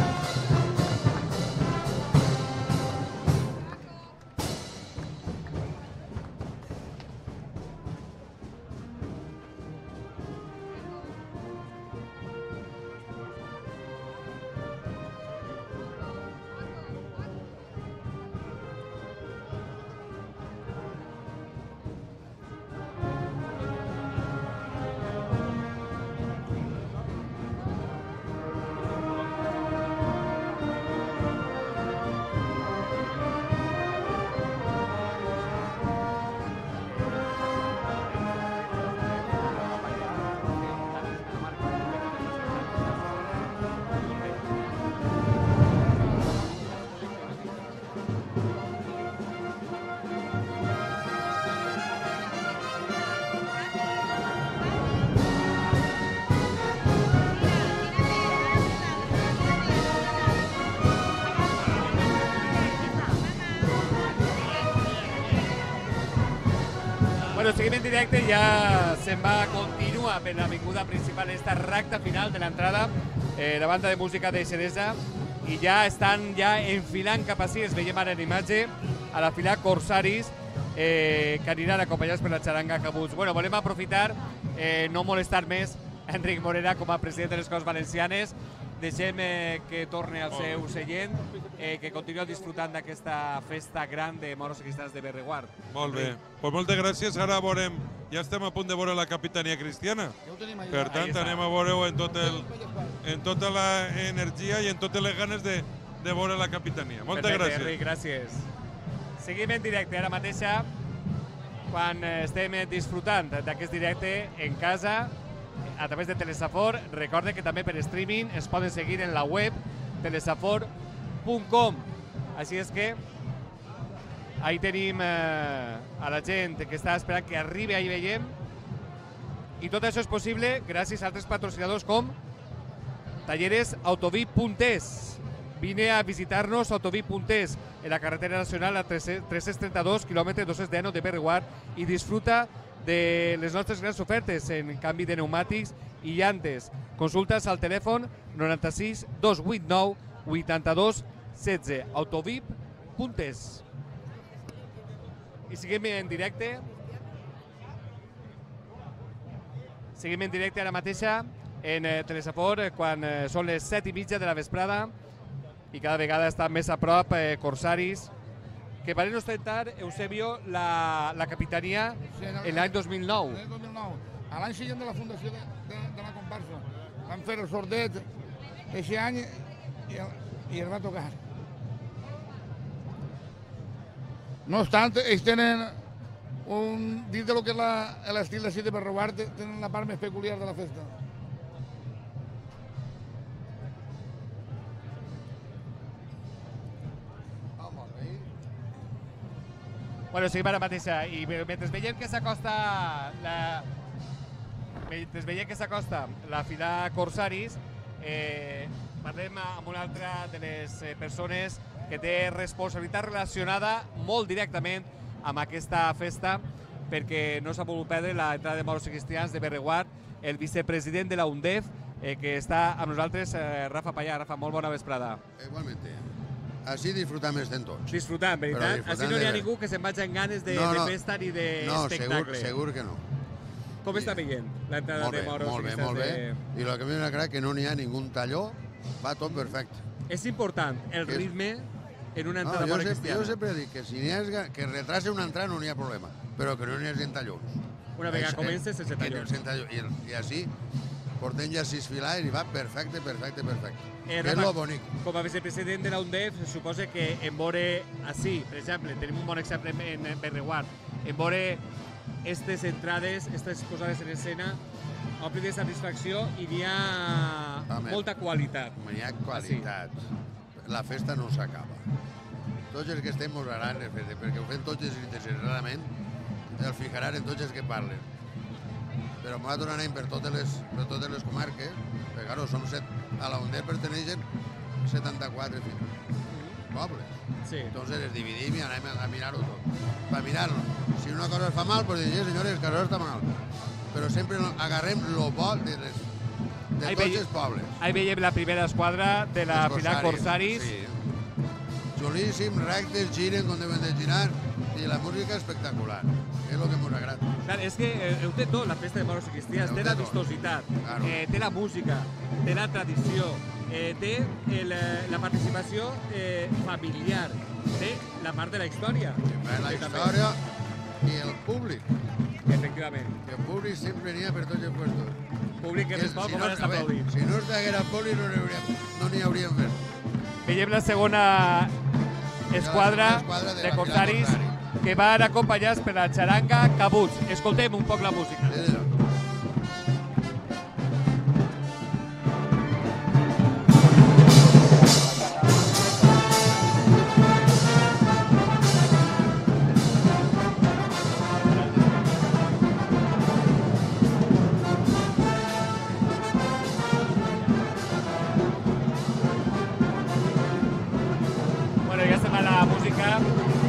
Bueno, seguim en directe, ja se'n va a continuar per l'avinguda principal, esta recta final de l'entrada, la banda de música de Xeresa, i ja estan enfilant cap així, els veiem ara en imatge, a la fila Corsaris, que aniran acompanyats per la xaranga Cabuts. Bueno, volem aprofitar, no molestar més Enric Morera com a president de les Corts Valencianes. Deixem que torni al seu seient, que continuï disfrutant d'aquesta festa gran de moros i cristians de Berreguard. Molt bé. Pues moltes gràcies. Ara veurem, ja estem a punt de veure la capitania cristiana. Per tant, anem a veure-ho en tota l'energia i en totes les ganes de veure la capitania. Moltes gràcies. Enric, gràcies. Seguim en directe ara mateixa, quan estem disfrutant d'aquest directe en casa, a través de Telesafor. Recorde que també per streaming es poden seguir en la web telesafor.com. Així és que ahí tenim a la gent que està esperant que arribi, ahí veiem. I tot això és possible gràcies a altres patrocinadors com Talleres Autoví.es. Vine a visitar-nos Autoví.es en la carretera nacional a 332 km 210 de Berreguard i disfruta de les nostres grans ofertes en canvi de pneumàtics i llantes. Consultes al telèfon 96 289 82 16. Autovip.es. I seguim en directe. Seguim en directe ara mateixa en Telesafor quan són les 7:30 de la vesprada i cada vegada està més a prop Corsaris, que van ostentar, Eusebio, la capitania en l'any 2009. En l'any 2009, a l'any següent de la fundació de la comparsa. Van fer el sorteig aquest any i es va tocar. No obstant, ells tenen dins del que és l'estil de de Berreguard, tenen la part més peculiar de la festa. Bueno, seguim ara mateixa, i mentre veiem que s'acosta la fila Corsaris, parlem amb una altra de les persones que té responsabilitat relacionada molt directament amb aquesta festa, perquè no s'ha volgut perdre l'entrada de moros i cristians de Berreguard, el vicepresident de la UNDEF, que està amb nosaltres, Rafa Payà. Rafa, molt bona vesprada. Igualmente. Així disfrutam estem tots. Disfrutant, veritat? Així no hi ha ningú que se'n vagi amb ganes de festa ni d'espectacle. No, segur que no. Com està veient l'entrada de moros i cristians? Molt bé. I el que m'he d'agradat que no n'hi ha ningú talló, va tot perfecte. És important el ritme en una entrada mora cristiana. Jo sempre dic que si n'hi ha que retrase una entrada no n'hi ha problema, però que no n'hi hagi tallons. Una vegada comences sense tallons. I així portem ja 6 filades i va perfecte. És Rafa, lo bonic. Com a vicepresident de la UNDEF, suposa que en veure així, per exemple, tenim un bon exemple en Berreguard, en veure aquestes entrades, aquestes posades en escena, ompli de satisfacció i hi ha molta qualitat. Hi ha qualitat. La festa no s'acaba. Tots els que estem mos agraden les festes, perquè ho fem tots desinteressadament, el fijaran en tots els que parlen. Però nosaltres anem per totes les comarques, perquè claro, a la UNDEF perteneixen 74 pobles. Sí. Entonces les dividim i anem a mirar-ho tot. Per mirar-lo. Si una cosa es fa mal, pues dir, senyores, que això està mal. Però sempre agarrem lo bo de tots els pobles. Ahí veiem la primera esquadra de la final Corsaris. Sí. Xulíssim, rectes, giren com deuen de girar i la música espectacular. És el que ens agrada. Clar, és que ho té tot, la festa de moros i cristians. Té la vistositat, té la música, té la tradició, té la participació familiar, té la part de la història. La història i el públic. Efectivament. El públic sempre n'hi ha per tots els puestos. Públic que com ara està aplaudint. Si no estiguera el públic no n'hi hauríem fet. Veiem la segona esquadra de Corsaris que van acompanyats per la xaranga Cabuts. Escoltem un poc la música. Bueno, ja estem a la música.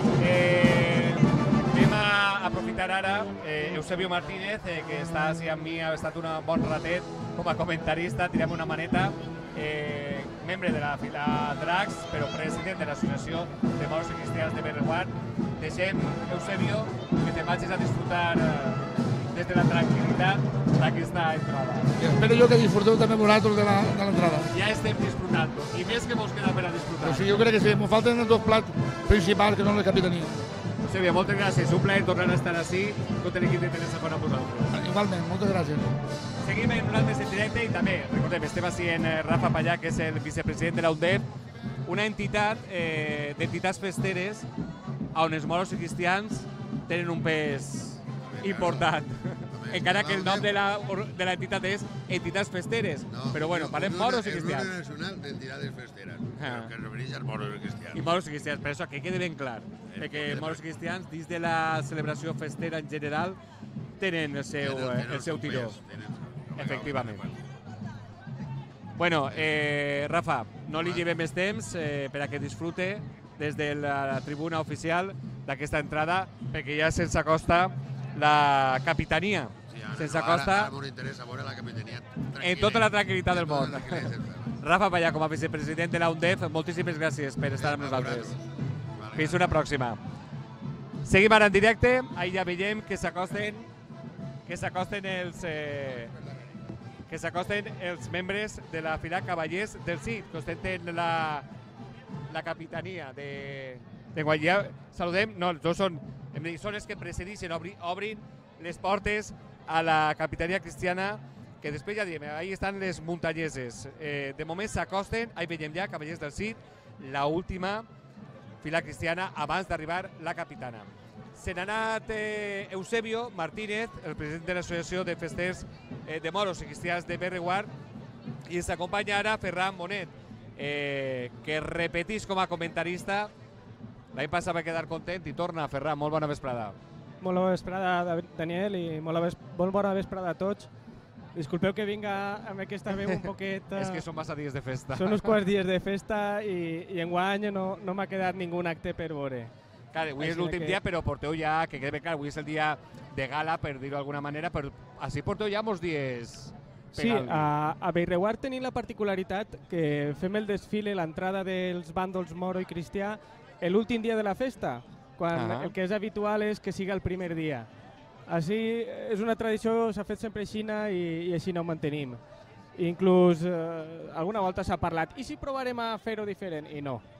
Ara, Eusebio Martínez, que està així amb mi, ha estat un bon ratet com a comentarista, tirem una maneta. membre de la fila Dracs, però president de l'Associació de Moros i Cristians de Bellreguard. Deixem, Eusebio, que te vagis a disfrutar des de la tranquil·litat d'aquesta entrada. I espero jo que disfruteu també vosaltres de l'entrada. Ja estem disfrutant, i més que mos queda per a disfrutar. Sí, jo crec que sí, m'ho falten els dos plats principals, que són la capitania. Eusebio, moltes gràcies, un plaer tornar a estar així, tot l'equip de Telesafon amb vosaltres. Igualment, moltes gràcies. Seguim en nosaltres en directe i també, recordem, estem així en Rafa Pallà, que és el vicepresident de la UNDEF, una entitat d'entitats festeres on els moros i cristians tenen un pes important. Encara que el nom de l'entitat és Entitats Festeres. Però bueno, parlem moros i cristians. El Grup Nacional d'Entitats Festeres, que es refereix als moros i cristians. I moros i cristians, per això que quede ben clar, que moros i cristians, dins de la celebració festera en general, tenen el seu tiró. Efectivament. Bueno, Rafa, no li llevem més temps per a que disfrute des de la tribuna oficial d'aquesta entrada, perquè ja se'ns acosta la capitania. Se'ns acosta ara m'interessa veure la capitania en tota la tranquil·litat del món. Rafa Pallà, com a vicepresident de la UNDEF, moltíssimes gràcies per estar amb nosaltres. Fins una pròxima. Seguim ara en directe, ahir ja veiem que s'acosten els membres de la fila Cavallers del CID, que ostenten la capitania de Guaià. Saludem, no, els dos són els que precedeixen, obrin les portes a la capitania cristiana, que després ja diem, ahí estan les muntanyeses. De moment s'acosten, ahí veiem ja, Cavallers del CID, la última fila cristiana abans d'arribar la capitana. Se n'ha anat Eusebio Martínez, el president de l'Associació de Festers de Moros i Cristians de Bellreguard, i ens acompanya ara Ferran Monet, que repetís com a comentarista. L'any passat va quedar content i torna. Ferran, molt bona vesprada. Molt bona vesprada, Daniel, i molt bona vesprada a tots. Disculpeu que vinga amb aquesta veu un poquet... És que són massa dies de festa. Són uns quants dies de festa i enguany no m'ha quedat ningú acte per veure. Clar, avui és l'últim dia, però porteu ja, que quede ben clar, avui és el dia de gala, per dir-ho d'alguna manera, però així porteu ja molts dies. Sí, a Bellreguard tenim la particularitat que fem el desfile, l'entrada dels bàndols moro i cristià, l'últim dia de la festa, quan el que és habitual és que siga el primer dia. Així és una tradició, s'ha fet sempre així i així no ho mantenim. Inclús alguna volta s'ha parlat, i si provarem a fer-ho diferent? I no.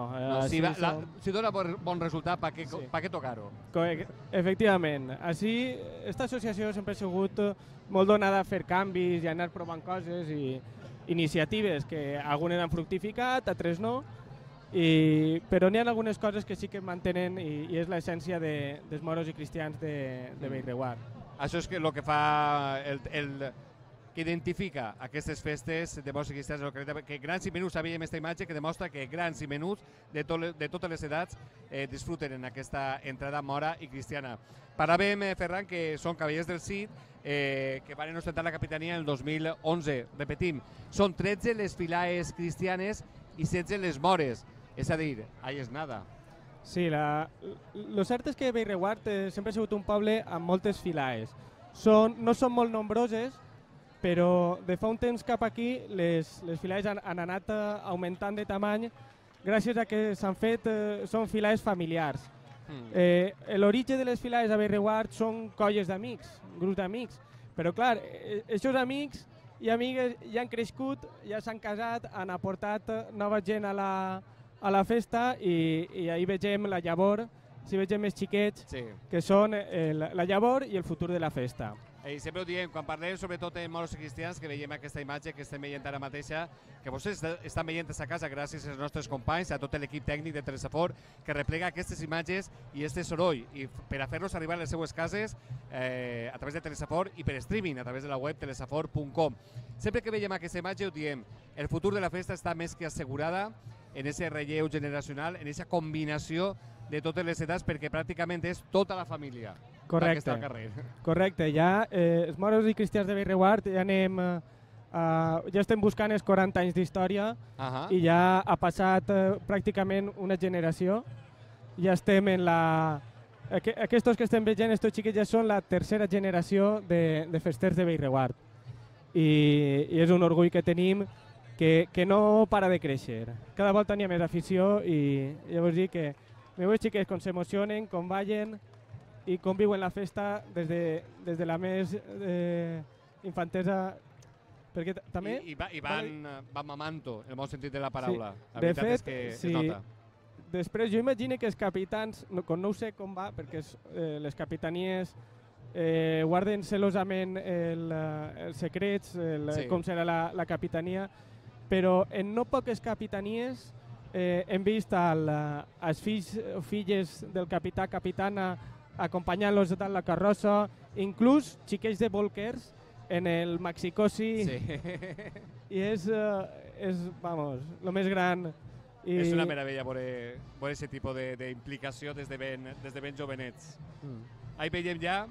Si dona bon resultat, per què tocar-ho? Efectivament. Així, aquesta associació sempre ha sigut molt donada a fer canvis i a anar provant coses i iniciatives que algunes han fructificat, altres no, però n'hi ha algunes coses que sí que mantenen i és l'essència dels moros i cristians de Bellreguard. Això és el que fa que identifica aquestes festes de moros i cristians de localitat, que grans i menuts, veiem aquesta imatge que demostra que grans i menuts de totes les edats disfruten en aquesta entrada mora i cristiana. Parlàvem, Ferran, que són cavallers del CID, que van ostentar la capitania el 2011. Repetim, són 13 les filaes cristianes i 16 les mores. És a dir, ahí és nada. Sí, el cert és que Bellreguard sempre ha sigut un poble amb moltes filaes. No són molt nombroses, però de fa un temps cap aquí les filaes han anat augmentant de tamany gràcies a que s'han fet, són filaes familiars. L'origen de les filaes a Bellreguard són colles d'amics, grups d'amics, però clar, aquests amics i amigues ja han crescut, ja s'han casat, han aportat nova gent a la festa i ahir vegem la llavor, si vegem els xiquets, que són la llavor i el futur de la festa. I sempre ho diem, quan parlem sobretot de moros i cristians, que veiem aquesta imatge que estem veient ara mateixa, que vostès estan veient a casa gràcies als nostres companys, a tot l'equip tècnic de Telesafor, que replega aquestes imatges i aquest soroll, i per a fer-los arribar a les seues cases a través de Telesafor i per streaming a través de la web telesafor.com. Sempre que veiem aquesta imatge ho diem, el futur de la festa està més que assegurada en aquest relleu generacional, en aquesta combinació de totes les edats, perquè pràcticament és tota la família que està al carrer. Correcte, ja els moros i cristians de Bellreguard ja estem buscant els 40 anys d'història i ja ha passat pràcticament una generació. Ja estem en aquests que estem veient, aquests xiquets ja són la tercera generació de festers de Bellreguard. I és un orgull que tenim que no para de créixer. Cada volta n'hi ha més afició i llavors dir que els meus xiquets com s'emocionen, com ballen i com viuen la festa des de la més infantesa, perquè també... I van mamant-ho, en el bon sentit de la paraula. Sí. La De veritat fet, és que sí. es nota. Després jo imagino que els capitans, no ho sé com va, perquè les capitanies guarden celosament els secrets, Sí. com serà la capitania, però en no poques capitanies hem vist els fills o filles del capità, capitana, acompanyant-los dalt la carrossa, inclús xiquets de bolquers en el maxicosi. Sí. I és vamos, lo més gran. És una meravella veure aquest tipus d'implicació des de ben jovenets. Ahí veiem ja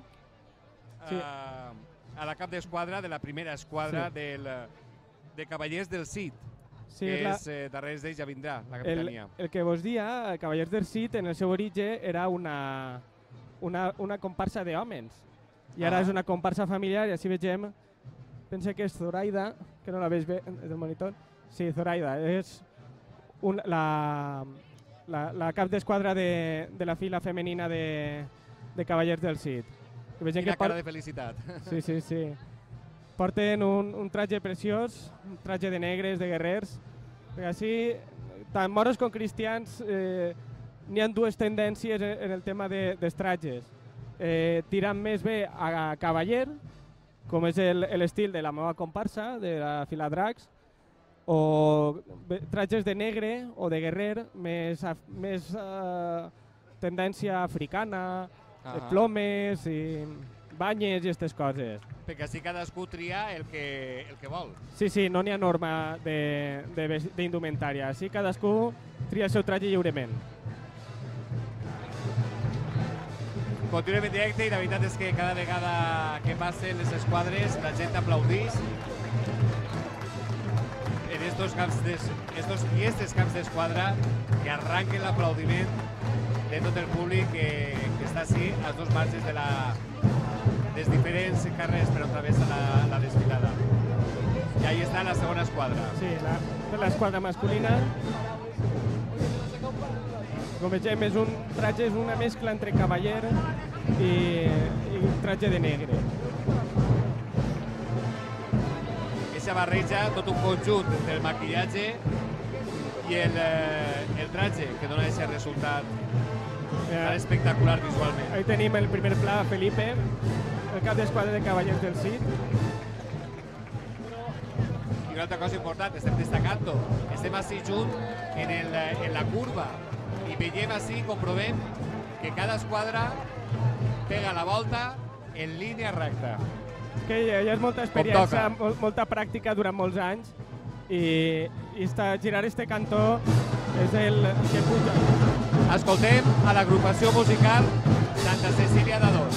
a la cap d'esquadra de la primera esquadra de Cavallers del Cid, que és darrere d'ells ja vindrà la capitania. El que vos dia, Cavallers del Cid, en el seu origen era una comparsa d'hòmens. I ara és una comparsa familiar i així vegem, pensa que és Zoraida, que no la veig bé del monitor. Sí, Zoraida, és la cap d'esquadra de la fila femenina de Cavallers del Cid. Quina cara de felicitat. Sí. Porten un traje preciós, un traje de negres, de guerrers. Perquè així, tant moros com cristians, n'hi ha dues tendències en el tema dels trajes. Tirant més bé a cavaller, com és l'estil de la meva comparsa, de la fila Dracs, o trajes de negre o de guerrer, més tendència africana, plomes i banyes i aquestes coses. Perquè així cadascú tria el que vol. Sí, no n'hi ha norma d'indumentària, així cadascú tria el seu traje lliurement. Continuem en directe i la veritat és que cada vegada que passen les esquadres la gent aplaudís. En estos camps d'esquadra que arranquen l'aplaudiment de tot el públic que està així als dos marges dels diferents carrers per on travessa la desfilada. I ahí està la segona esquadra. Sí, l'esquadra masculina. Com vegem, és una mescla entre cavaller i traje de negre. Aquesta barreja, tot un conjunt entre el maquillatge i el traje que dona aquest resultat tan espectacular visualment. Ahí tenim el primer pla, Felipe, el cap d'esquadra de Cavallers del Cid. I una altra cosa important, estem destacant-ho, estem així junt en la curva i veiem així, comprovem que cada esquadra pega la volta en línia recta. Que ja és molta experiència, molta pràctica durant molts anys i girar este cantó és el que puja. Escoltem a l'agrupació musical Santa Cecília d'Ador.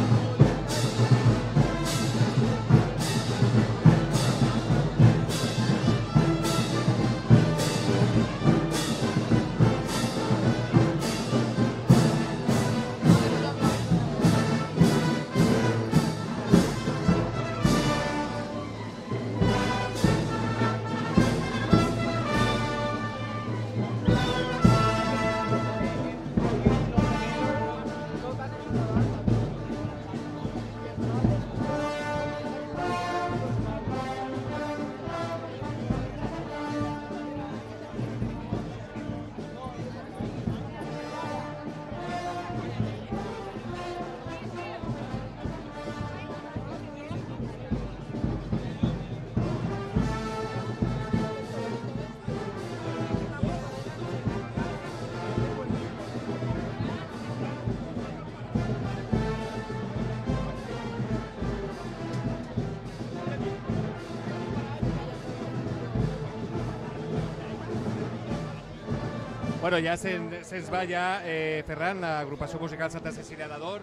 Bueno, ja se'ns va ja, Ferran, l'agrupació musical Santa Cecília d'Ador.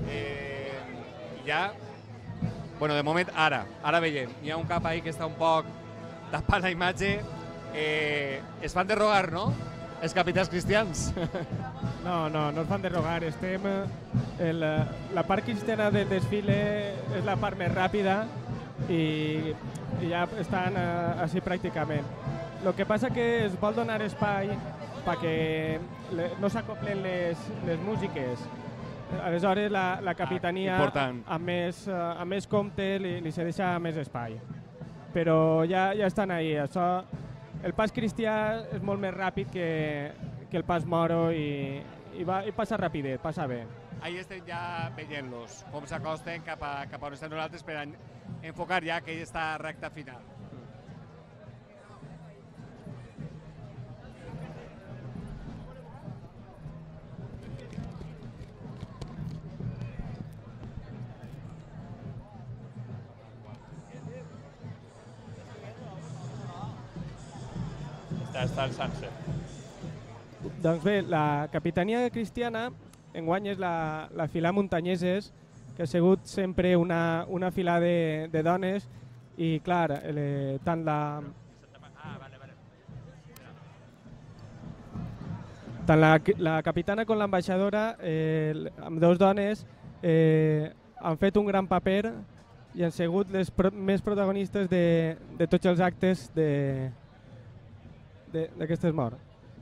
Ja, bueno, de moment, ara veiem. Hi ha un cap ahí que està un poc tapant la imatge. Es fan derrogar, no?, els capitans cristians. No es fan derrogar. Estem... La part cristiana del desfile és la part més ràpida i ja estan així pràcticament. El que passa que es vol donar espai perquè no s'acoplen les músiques. Aleshores la capitania amb més compte li se deixa més espai. Però ja estan ahí. El pas cristià és molt més ràpid que el pas moro i passa rapidet, passa bé. Ahí estem ja veient-los, com s'acosten cap a on estem nosaltres per enfocar ja aquesta recta final. Està alçant-se. Doncs bé, la capitania cristiana enguany és la fila Muntanyeses, que ha sigut sempre una fila de dones i, clar, tant la capitana com l'ambaixadora, amb dos dones, han fet un gran paper i han sigut les més protagonistes de tots els actes d'aquestes morts.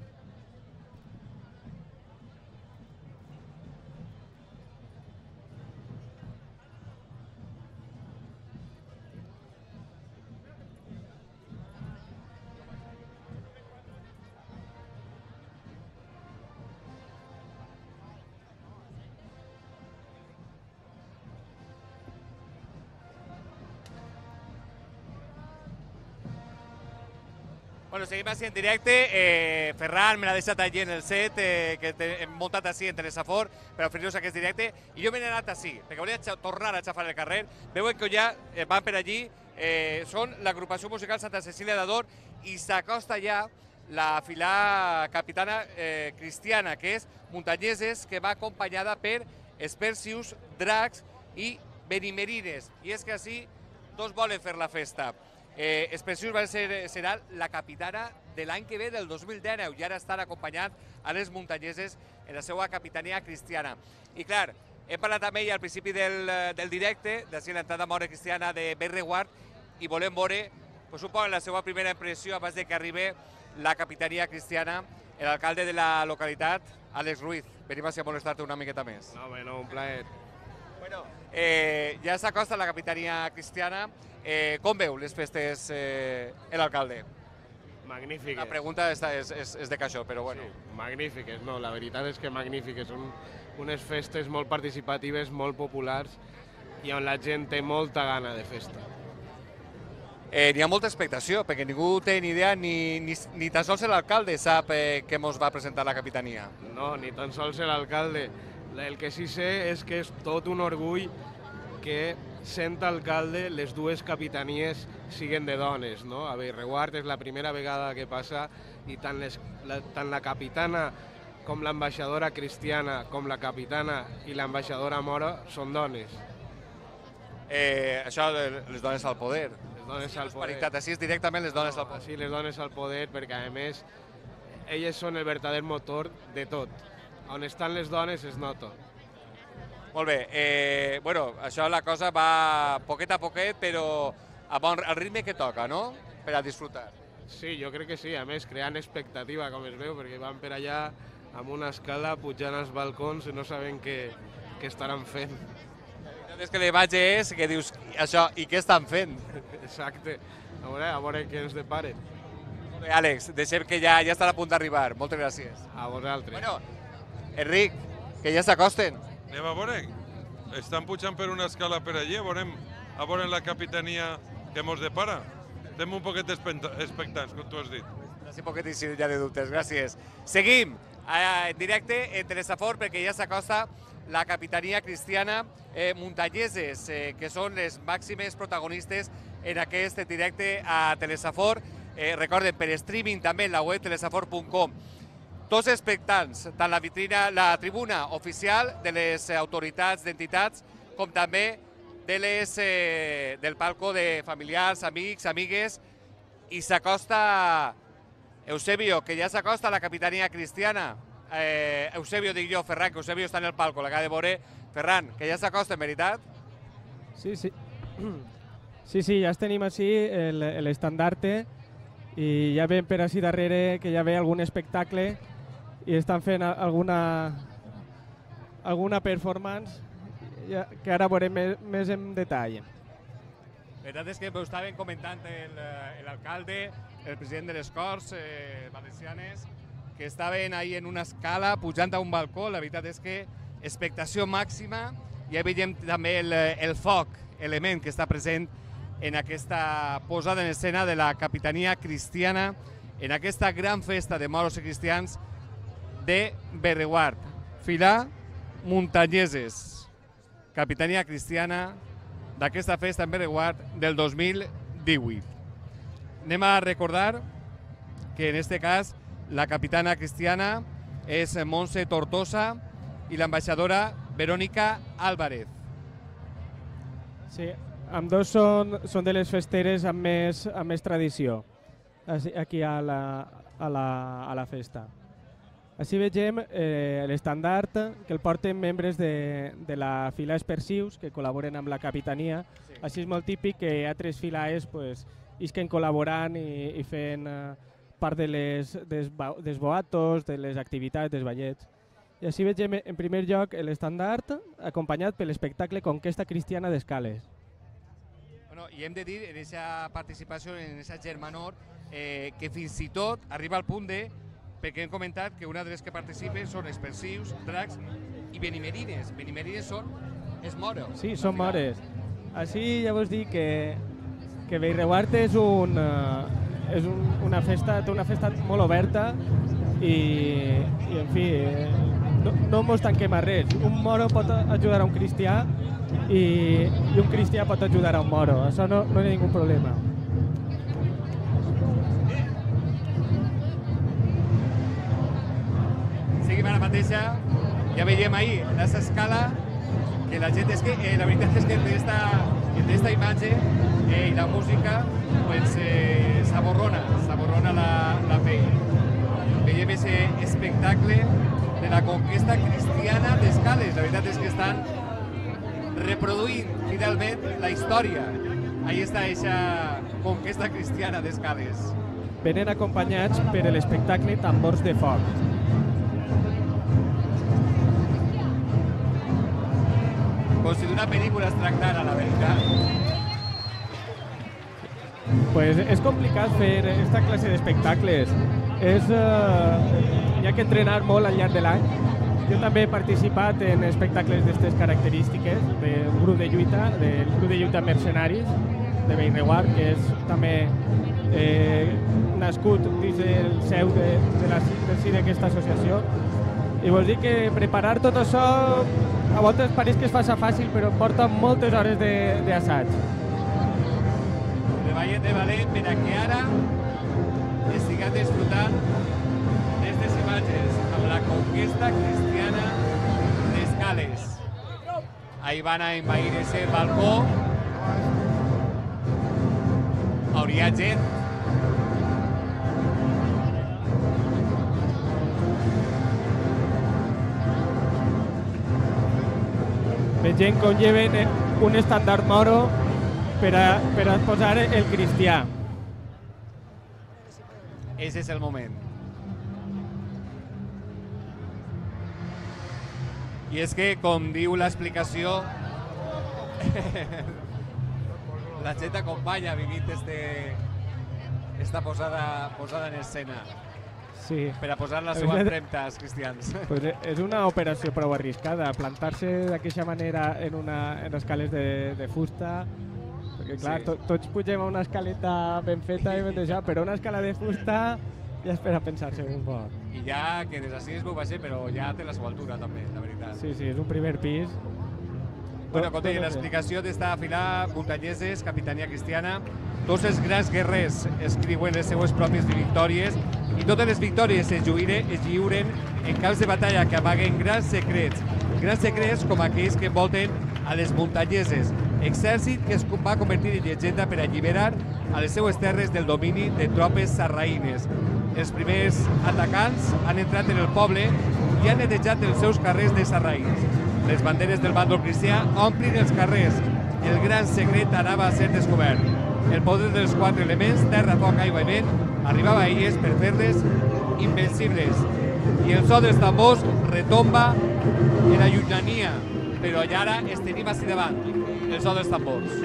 Bueno, seguim així en directe. Ferran me l'ha deixat allí en el set, que hem muntat així en Telesafor per oferir-nos aquest directe, i jo m'he anat així, perquè volia tornar a xafar el carrer. Veuen que ja van per allí, són l'agrupació musical Santa Cecília d'Ador, i s'acosta ja la fila capitana cristiana, que és Muntanyeses, que va acompanyada per Espercius, Dracs i Benimerines. I és que així tots volen fer la festa. Espercius serà la capitana de l'any que ve, del 2019, i ara estan acompanyant a les muntanyeses en la seva capitania cristiana. I clar, hem parlat amb ella al principi del directe, d'ací l'entrada Mora Cristiana de Berreguard, i volem veure un poc la seva primera impressió abans que arribi la capitania cristiana, l'alcalde de la localitat, Àlex Ruiz. Venim a molestar-te una miqueta més. No, bueno, un plaer. Bueno, ja s'acosta la capitania cristiana. Com veu les festes l'alcalde? Magnífiques. La pregunta és de caixó, però bueno. Sí, magnífiques, no, la veritat és que magnífiques. Són unes festes molt participatives, molt populars, i on la gent té molta gana de festa. N'hi ha molta expectació, perquè ningú té ni idea, ni tan sols l'alcalde sap què ens va presentar la capitania. No, ni tan sols l'alcalde. El que sí sé és que és tot un orgull que sent alcalde les dues capitanies siguen de dones, no? A Berreguard és la primera vegada que passa i tant la capitana com l'ambaixadora cristiana, com la capitana i l'ambaixadora mora són dones. Això de les dones al poder. Les dones al poder. Paritat, així és directament les dones al poder. Sí, les dones al poder, perquè a més elles són el verdader motor de tot. On estan les dones es nota. Molt bé, bueno, això la cosa va poquet a poquet, però al ritme que toca, no?, per a disfrutar. Sí, jo crec que sí, a més creant expectativa, com es veu, perquè van per allà amb una escala pujant als balcons i no saben què estaran fent. La veritat és que l'imatge és que dius, això, i què estan fent? Exacte, a veure què ens deparen. Molt bé, Àlex, deixem que ja estan a punt d'arribar, moltes gràcies. A vosaltres. Bueno, Enric, que ja s'acosten. Anem a veure, estan pujant per una escala per allí, a veure la capitania que mos depara. Estem un poquet expectants, com tu has dit. Sí, poquet ja de dubtes, gràcies. Seguim en directe en Telesafor perquè ja s'acosta la capitania cristiana Muntanyeses, que són les màximes protagonistes en aquest directe a Telesafor. Recorden, per streaming també en la web telesafor.com. Tots expectants, tant la tribuna oficial de les autoritats d'entitats com també del palco de familiars, amics, amigues, i s'acosta Eusebio, que ja s'acosta la capitania cristiana. Eusebio, dic jo, Ferran, que Eusebio està en el palco, l'acaba de veure. Ferran, que ja s'acosta, en veritat? Sí, sí. Sí, sí, ja tenim així l'estandarte i ja ven per així darrere que ja ve algun espectacle i estan fent alguna performance que ara veurem més en detall. La veritat és que ho estaven comentant l'alcalde, el president de les Corts Valencianes, que estaven ahí en una escala pujant a un balcó. La veritat és que expectació màxima. Ja veiem també el foc, element que està present en aquesta posada en escena de la Capitania Cristiana, en aquesta gran festa de moros i cristians de Bereguard. Filà Muntanyeses, Capitania Cristiana d'aquesta festa en Bereguard del 2018. Anem a recordar que en este cas la capitana cristiana és Montse Tortosa i l'ambaixadora Verónica Álvarez. Sí, ambdós són de les festeres amb més tradició aquí a la festa. Així vegem l'estandard que el porten membres de la fila Espersius que col·laboren amb la capitania. Així és molt típic que altres filaes isquen col·laborant i fent part dels boatos, de les activitats, dels ballets. I així vegem en primer lloc l'estandard acompanyat per l'espectacle Conquesta Cristiana d'Escales. I hem de dir en aquesta participació, en aquesta germanor, que fins i tot arriba al punt de, perquè hem comentat que una de les que participen són Espersius, Dracs i Benimerines. Benimerines és moro. Sí, són mores. Així ja vos dic que Bereguard és una festa molt oberta i en fi, no mos tanquem a res. Un moro pot ajudar a un cristià i un cristià pot ajudar a un moro. Això no hi ha ningú problema. Seguim ara mateixa, ja veiem ahir aquesta escala, que la gent és que, la veritat és que entre esta imatge i la música s'aborrona la pell. Veiem aquest espectacle de la conquesta cristiana d'Escales. La veritat és que estan reproduint finalment la història. Ahí està aquesta conquesta cristiana d'Escales. Venen acompanyats per l'espectacle Tambors de Foc. Com si d'una pel·lícula es tractara, la veritat. Pues és complicat fer aquesta classe d'espectacles. Hi ha que entrenar molt al llarg de l'any. Jo també he participat en espectacles d'aquestes característiques del grup de lluita Mercenaris de Bereguard, que és també nascut dins del seu del si d'aquesta associació. I vols dir que preparar tot això a voltes pareix que es faça fàcil, però porta moltes hores d'assaig. Treballet de valent per a que ara estiguem disfrutant d'aquestes imatges amb la conquesta cristiana d'Escales. Ahí van a envair ese balcó. Hauria gent. Vegem com lleven un estàndard moro per a posar el cristià. Ese és el moment. I és que, com diu l'explicació, la gent acompanya vivint esta posada en escena. Sí. Per a posar la seva empremta als cristians. Pues és una operació prou arriscada, plantar-se d'aquesta manera en escales de fusta, perquè clar, tots pugem a una escaleta ben feta i ben deixada, però una escala de fusta ja és per a pensar-se un poc. I ja que des d'ací es veu baixer, però ja té la seva altura també, la veritat. Sí, és un primer pis. Bueno, com deia, l'explicació d'esta fila Muntanyeses, Capitania Cristiana, tots els grans guerrers escriuen les seues pròpies victòries i totes les victòries es lliuren en camps de batalla que amaguen grans secrets com aquells que envolten a les muntanyeses, exèrcit que es va convertir en llegenda per alliberar a les seues terres del domini de tropes sarraïnes. Els primers atacants han entrat en el poble i han netejat els seus carrers de sarraïns. Les banderes del bàndol cristià omplin els carrers el gran secret anava a ser descobert. El poder dels 4 elements, terra, foc, aigua i vent, arribava a elles per fer-les invencibles. I el so dels tambors retomba en la llunyania, però ara els tenim així davant, el so dels tambors.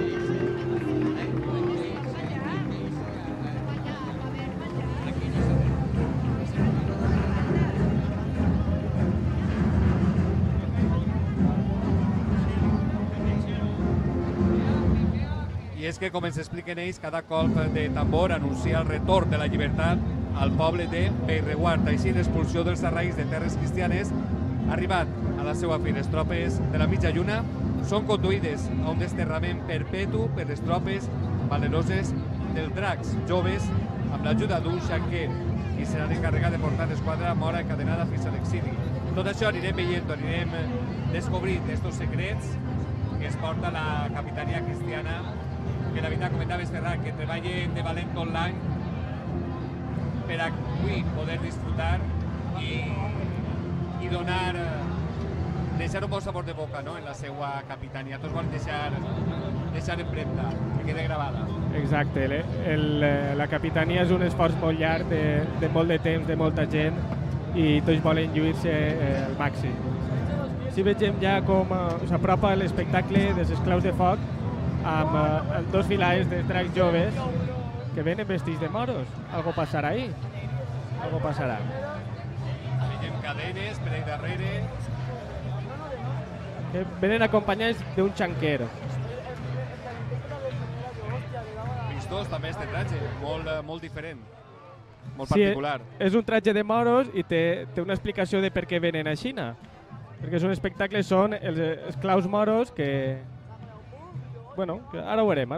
I és que, com ens expliquen ells, cada colp de tambor anuncia el retorn de la llibertat al poble de Bellreguard. Així, l'expulsió dels arraigs de terres cristianes ha arribat a la seva fi. Les tropes de la mitja lluna són conduïdes a un desterrament perpetu per les tropes valeroses dels dracs joves amb l'ajuda d'un xanquer i serà l'encarregat de portar l'esquadra mora encadenada fins a l'exili. Tot això anirem veient, anirem descobrint aquests secrets que es porta la capitania cristiana, que la veritat comentaves, Ferran, que treballen de valent tot l'any per avui poder disfrutar i donar, deixar un bon sabor de boca, no?, en la seva capitania. Tots volen deixar empremta, que quede gravada. Exacte. La capitania és un esforç molt llarg de molt de temps, de molta gent, i tots volen lluir-se al màxim. Si vegem ja com s'apropa l'espectacle dels esclaus de foc amb els dos filars de dracs joves que venen vestits de moros. Algo passarà ahí. Algo passarà. Veiem cadenes per ahí darrere. Que venen acompanyats d'un xanquer. Vistós també este tratge, molt diferent, molt particular. Sí, és un tratge de moros i té una explicació de per què venen a Xina. Perquè és un espectacle, són els esclaus moros que... Bueno, ara ho veurem,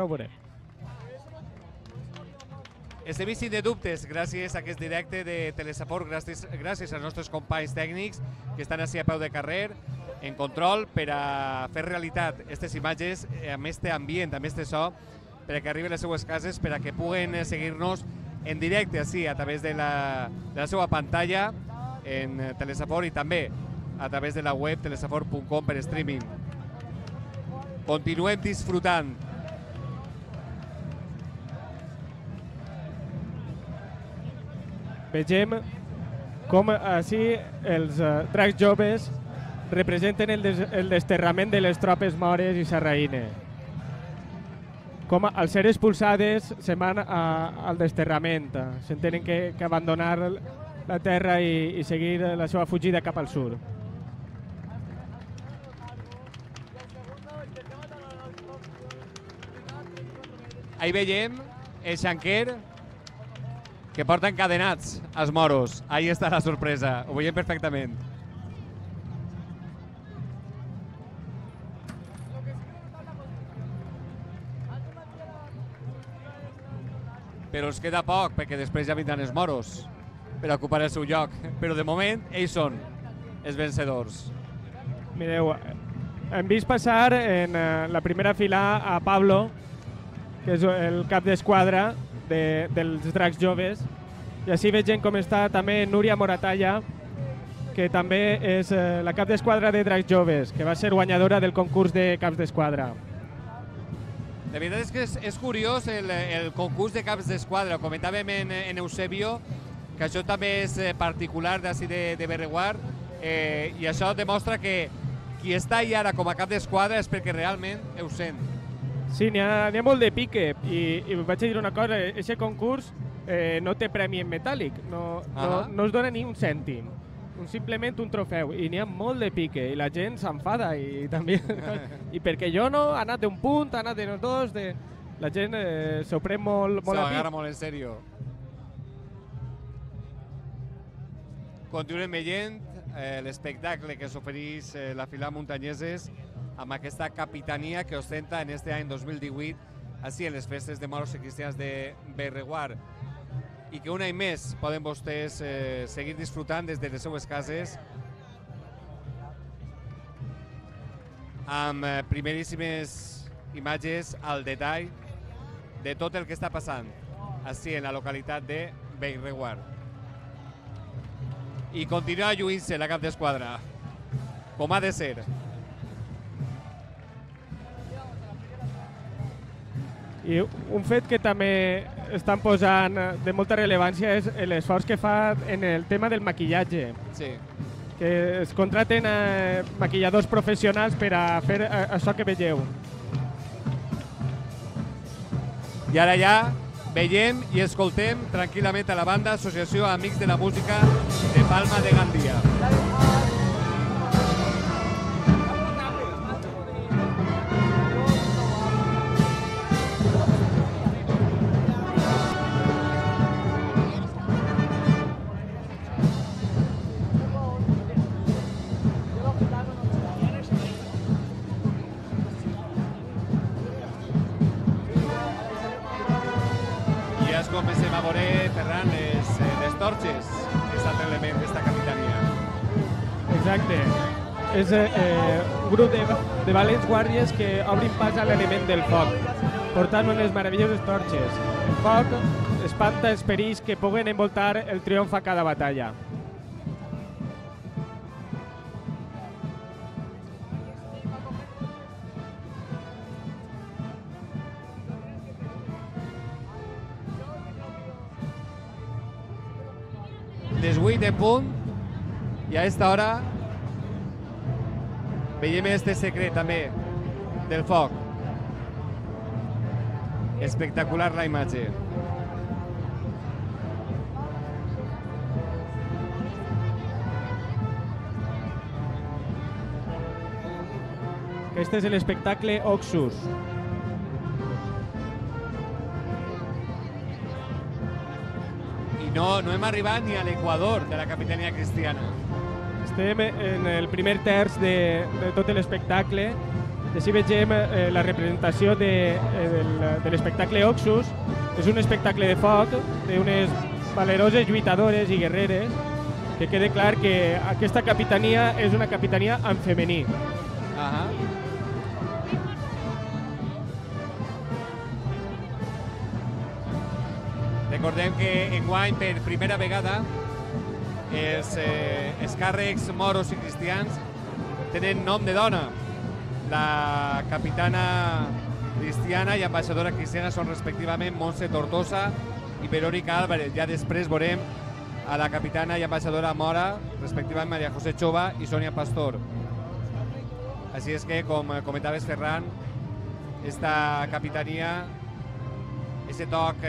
Estem eixint de dubtes gràcies a aquest directe de Telesaport, gràcies als nostres companys tècnics que estan així a peu de carrer, en control, per a fer realitat aquestes imatges, amb aquest ambient, amb aquest so, per a que arriben a les seues cases, per a que puguen seguir-nos en directe així, a través de la seva pantalla, en Telesaport, i també a través de la web telesaport.com per streaming. Continuem disfrutant. Vegem com així els dracs joves representen el desterrament de les tropes mores i sarraïnes. Com al ser expulsades se'n van al desterrament, se'n tenen que abandonar la terra i seguir la seva fugida cap al sud. Ahí veiem el xanquer que porta encadenats els moros. Ahí està la sorpresa, ho veiem perfectament. Però els queda poc, perquè després ja vindran els moros per ocupar el seu lloc. Però de moment ells són els vencedors. Mireu, hem vist passar en la primera fila a Pablo, que és el cap d'esquadra dels dracs joves, i així vegem com està també Núria Moratalla, que també és la cap d'esquadra de dracs joves, que va ser guanyadora del concurs de caps d'esquadra. La veritat és que és curiós el concurs de caps d'esquadra. Comentàvem en Eusebio que això també és particular d'ací de Bellreguard, i això demostra que qui està allà ara com a cap d'esquadra és perquè realment ho sent. Sí, n'hi ha molt de pique, i vaig a dir una cosa, aquest concurs no té premi en metàl·lic, no es dona ni un cèntim, simplement un trofeu, i n'hi ha molt de pique, i la gent s'enfada, i perquè jo no, ha anat d'un punt, ha anat de dos, la gent s'ho pren molt a pic. S'ho agarra molt en sèrio. Continuem veient l'espectacle que s'ofereix la fila Muntanyeses amb aquesta capitania que ostenta en este any 2018 així en les festes de moros i cristians de Bellreguard, i que un any més poden vostès seguir disfrutant des de les seues cases amb primeríssimes imatges al detall de tot el que està passant així en la localitat de Bellreguard. I continua lluint-se la cap d'esquadra, com ha de ser. I un fet que també estan posant de molta rellevància és l'esforç que fa en el tema del maquillatge. Sí. Que es contraten maquilladors professionals per a fer això que veieu. I ara ja veiem i escoltem tranquil·lament a la banda Associació Amics de la Música de Palma de Gandia. Comencem a veure, Ferran, les torxes, és altre element d'esta capitania. Exacte. És un grup de valents guàrdies que obrin pas a l'element del foc, portant unes meravelloses torxes. El foc espanta els perills que puguen envoltar el triomf a cada batalla. Les 8 en punt i a esta hora veiem este secret també del foc. Espectacular la imatge. Este és l'espectacle Oxus. No hem arribat ni a l'equador de la capitania cristiana. Estem en el primer terç de tot l'espectacle. Així vegem la representació de l'espectacle Oxus. És un espectacle de foc d'unes valeroses lluitadores i guerreres, que quede clar que aquesta capitania és una capitania en femení. Recordem que enguany, per primera vegada, els càrrecs moros i cristians tenen nom de dona. La capitana cristiana i ambaixadora cristiana són respectivament Montse Tortosa i Verónica Álvarez. Ja després veurem a la capitana i ambaixadora mora, respectivament María José Chova i Sonia Pastor. Així és que, com comentaves, Ferran, esta capitania, ese toc...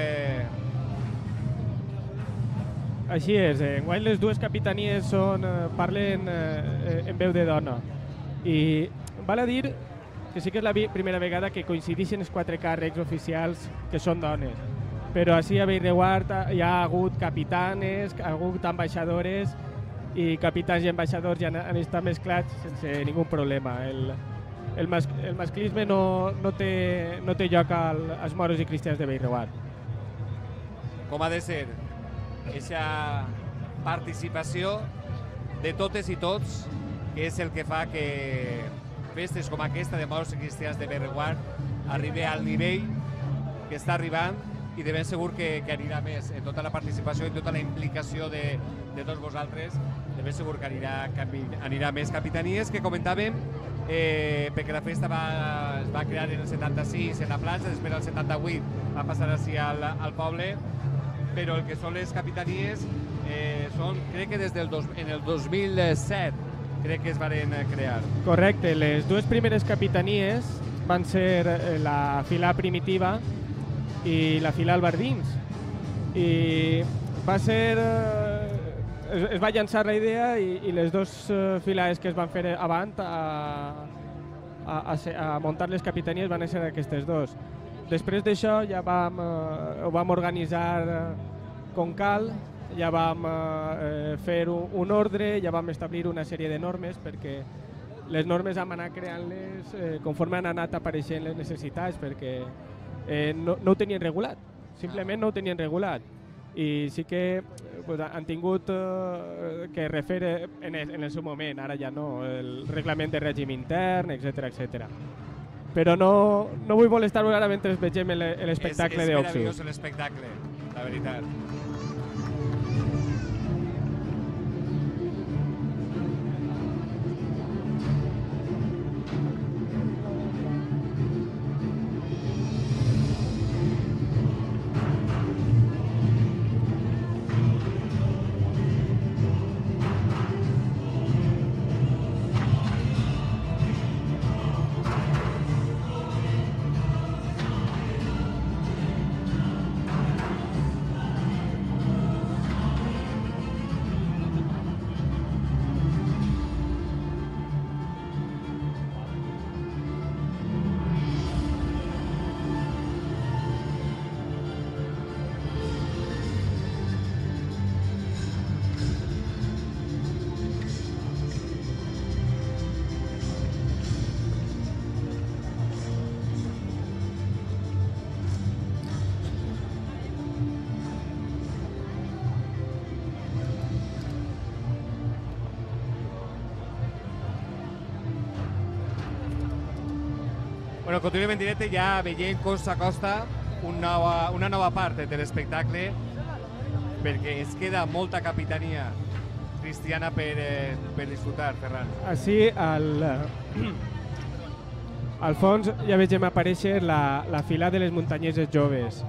Així és, enguany les dues capitanies parlen en veu de dona. I val a dir que sí que és la primera vegada que coincideixen els 4 càrrecs oficials que són dones. Però així a Bellreguard hi ha hagut capitanes, ha hagut ambaixadores i capitans i ambaixadors ja han estat mesclats sense ningú problema. El masclisme no té lloc als moros i cristians de Bellreguard. Com ha de ser? Aquesta participació de totes i tots, que és el que fa que festes com aquesta de moros i cristians de Bellreguard arribi al nivell que està arribant i de ben segur que anirà més en tota la participació i tota la implicació de tots vosaltres. De ben segur que anirà més capitanies que comentàvem, perquè la festa es va crear en el 76 en la platja, després el 78 va passar així al poble, però el que són les capitanies són, crec que en el 2007 crec que es van crear. Correcte, les dues primeres capitanies van ser la fila primitiva i la fila albardins. I va ser... es va llançar la idea i les dues files que es van fer abans a muntar les capitanies van ser aquestes dues. Després d'això ja ho vam organitzar com cal, ja vam fer un ordre, ja vam establir una sèrie de normes, perquè les normes vam anar creant-les conforme han anat apareixent les necessitats, perquè no ho tenien regulat, simplement no ho tenien regulat. I sí que han tingut que refer en el seu moment, ara ja no, el reglament de règim intern, etc. Però no vull molestar-vos ara mentre vegem l'espectacle d'Oxus. És meravellós l'espectacle, la veritat. Bueno, continuem en directe, ja veient com s'acosta una nova part de l'espectacle, perquè ens queda molta capitania cristiana per disfrutar, Ferran. Així, al fons ja vegem aparèixer la fila de les muntanyeses joves.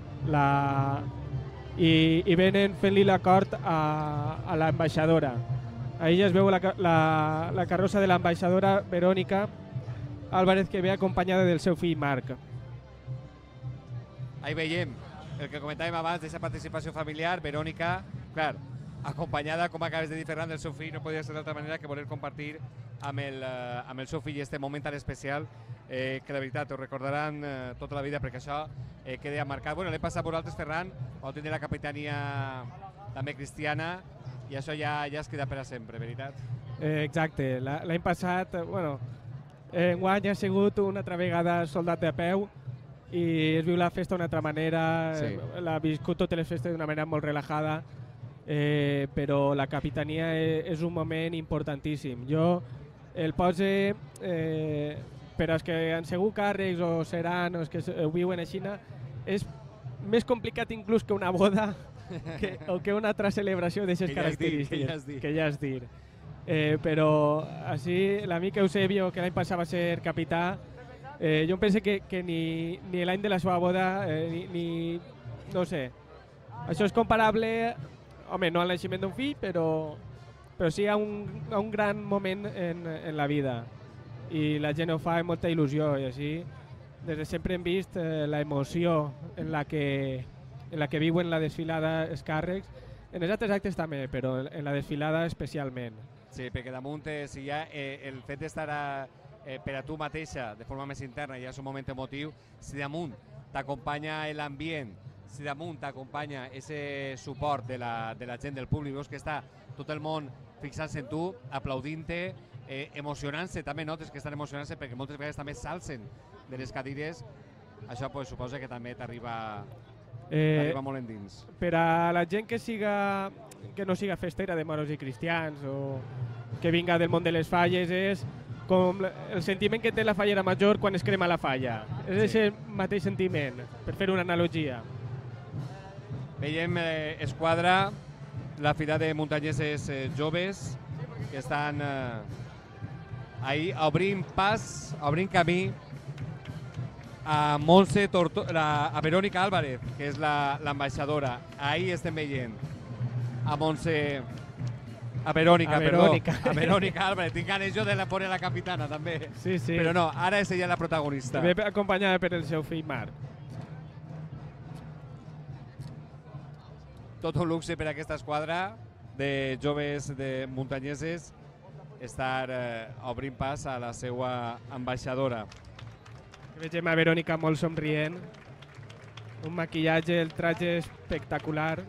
I venen fent-li l'acord a l'ambaixadora. Ahir ja es veu la carrossa de l'ambaixadora Verònica Álvarez, que ve acompanyada del seu fill Marc. Ahí veiem el que comentàvem abans, d'aquesta participació familiar, Verònica, clar, acompanyada, com acabes de dir, Ferran, del seu fill, no podia ser d'altra manera que voler compartir amb el seu fill este moment tan especial, que la veritat ho recordaran tota la vida, perquè això queda marcat. Bueno, l'he passat a vosaltres, Ferran, vau tindre la capitania també cristiana, i això ja es queda per a sempre, veritat? Exacte, l'any passat, bueno, enguany ha sigut una altra vegada soldat de peu, i es viu la festa d'una altra manera, l'ha viscut totes les festes d'una manera molt relajada, però la capitania és un moment importantíssim. Jo el pose, per als que han sigut càrrecs o seran o els que ho viuen així, és més complicat inclús que una boda o que una altra celebració d'aquestes característiques, que ja és dir. Però així l'amic Eusebio, que l'any passat va ser capità, jo em penso que ni l'any de la seva boda, no sé, això és comparable, home, no al naixement d'un fill, però sí a un gran moment en la vida. I la gent ho fa amb molta il·lusió, i així des de sempre hem vist l'emoció en la que viuen la desfilada els càrrecs, en els altres actes també, però en la desfilada especialment. Sí, perquè damunt, si ja el fet d'estar per a tu mateixa de forma més interna ja és un moment emotiu, si damunt t'acompanya l'ambient, si damunt t'acompanya aquest suport de la gent, del públic, veus que està tot el món fixant-se en tu, aplaudint-te, emocionant-se, també notes que estan emocionant-se perquè moltes vegades també s'alcen de les cadires, això suposa que també t'arriba molt endins. Per a la gent que no siga festera de moros i cristians o que vinga del món de les falles, és com el sentiment que té la fallera major quan es crema la falla. És el mateix sentiment, per fer una analogia. Veiem esquadra, la fila de muntanyeses joves que estan ahí obrint pas, obrint camí a a Verònica Álvarez, que és l'ambaixadora. Ahí estem veient a Verònica Álvarez. Tinc ganes jo de poner la capitana, també. Sí. Però no, ara és ella la protagonista. També acompanyada per el seu fill Marc. Tot un luxe per a aquesta esquadra de joves de muntanyeses estar obrint pas a la seva ambaixadora. Vegem a Verònica molt somrient, un maquillatge, el traje espectacular.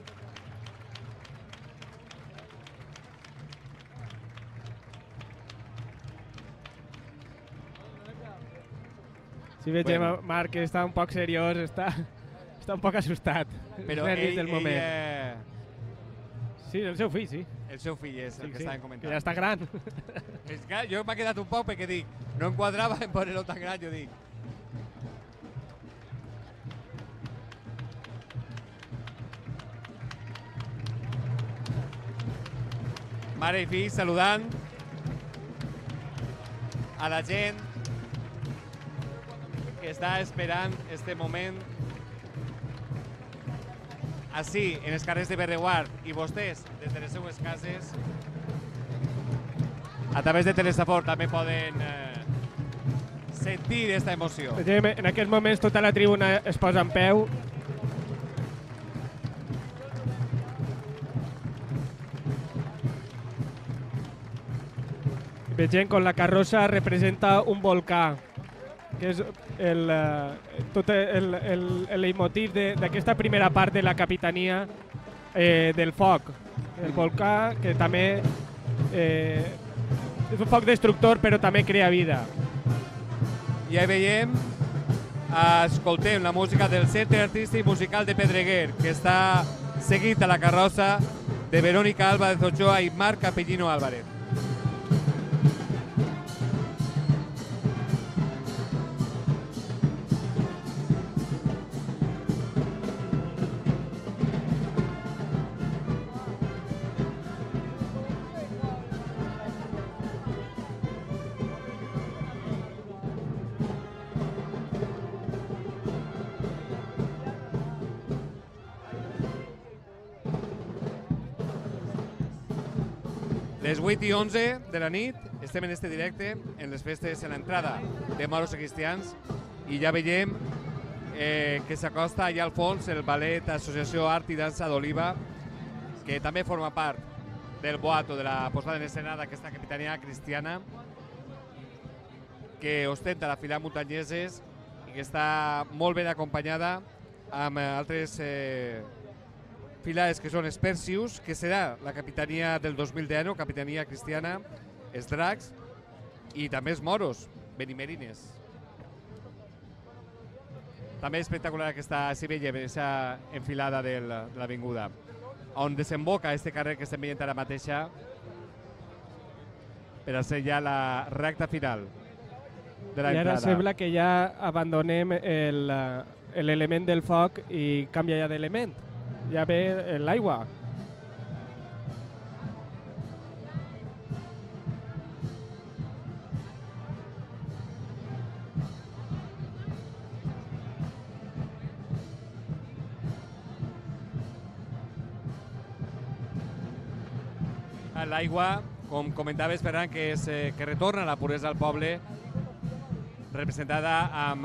Si vegem a Marc, que està un poc seriós, està un poc assustat. Però ell... Sí, el seu fill, sí. El seu fill és el que estaven comentant. Que ja està gran. És que jo m'ha quedat un poc perquè dic, no enquadrava en poner-lo tan gran, jo dic. Mare i fill saludant a la gent que està esperant este moment així, en els carrers de Berreguard, i vostès, des de les seues cases, a través de Telesaport, també poden sentir aquesta emoció. En aquests moments tota la tribuna es posa en peu. Vegem com la carrossa representa un volcà, que és tot el motiu d'aquesta primera part de la capitania del foc. El volcà, que també és un foc destructor, però també crea vida. I ahí veiem, escoltem la música del Centre Artístic Musical de Pedreguer, que està seguit a la carrossa de Verònica Álvarez Ochoa i Marc Capellino Álvarez. Les 8 i 11 de la nit estem en este directe en les festes en l'entrada de moros i cristians i ja veiem que s'acosta allà al fons el ballet Associació Art i Dansa d'Oliva, que també forma part del boato de la posada en escena d'aquesta capitania cristiana que ostenta la fila muntanyeses i que està molt ben acompanyada amb altres filaes que són Espersius, que serà la capitania del 2010, capitania cristiana, els dracs i també els moros, benimerines. També espectacular aquesta, si veiem, aquesta enfilada de l'avinguda, on desemboca este carrer que estem veient ara mateixa per a ser ja la recta final de la entrada. I ara sembla que ja abandonem l'element del foc i canvia ja d'element. Ja ve l'aigua. L'aigua, com comentaves, Ferran, que retorna la puresa al poble, representada amb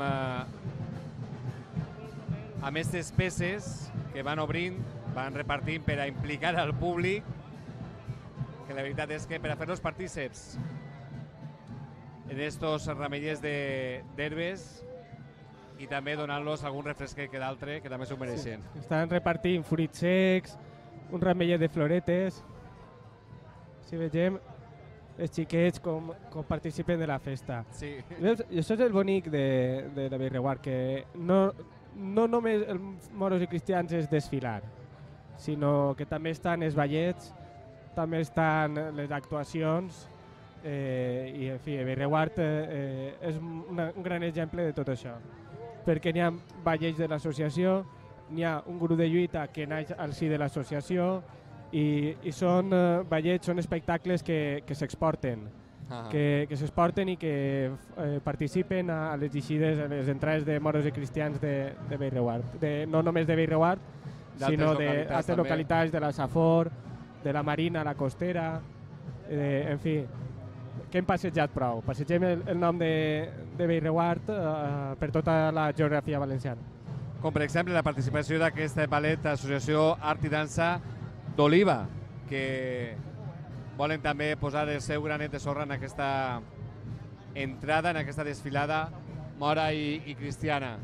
aquestes peces que van obrint, van repartint per a implicar al públic, que la veritat és que per a fer-los partíceps en estos ramellers d'herbes i també donant-los algun refresquet que d'altre, que també s'ho mereixen. Sí. Estan repartint fruits secs, un rameller de floretes. Si vegem els xiquets com participen de la festa. Sí. I això és el bonic de la Bellreguard, que no només els moros i cristians és desfilar, sinó que també estan els ballets, també estan les actuacions, i en fi, Bellreguard és un gran exemple de tot això, perquè n'hi ha ballets de l'associació, n'hi ha un grup de lluita que naix al si de l'associació, i són ballets, són espectacles que s'exporten, que s'exporten i que participen a les eixides, a les entrades de moros i cristians de Bellreguard. No només de Bellreguard, sinó d'altres localitats, de la Safor, de la Marina, la Costera, en fi, que hem passejat prou. Passegem el nom de Bellreguard per tota la geografia valenciana. Com per exemple la participació d'aquest ballet Associació Art i Dansa d'Oliva, que volen també posar el seu granet de sorra en aquesta entrada, en aquesta desfilada mora i cristiana.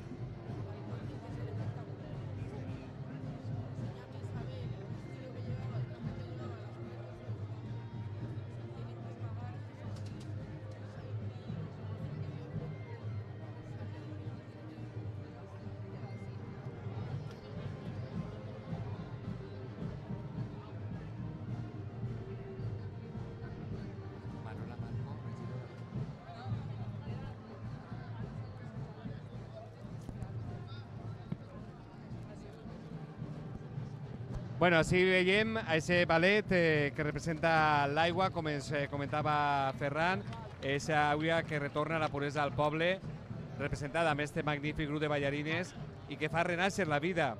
Bueno, així veiem aquest ballet que representa l'aigua, com ens comentava Ferran, aquesta aigua que retorna la puresa al poble, representada amb aquest magnífic grup de ballarines i que fa renàixer la vida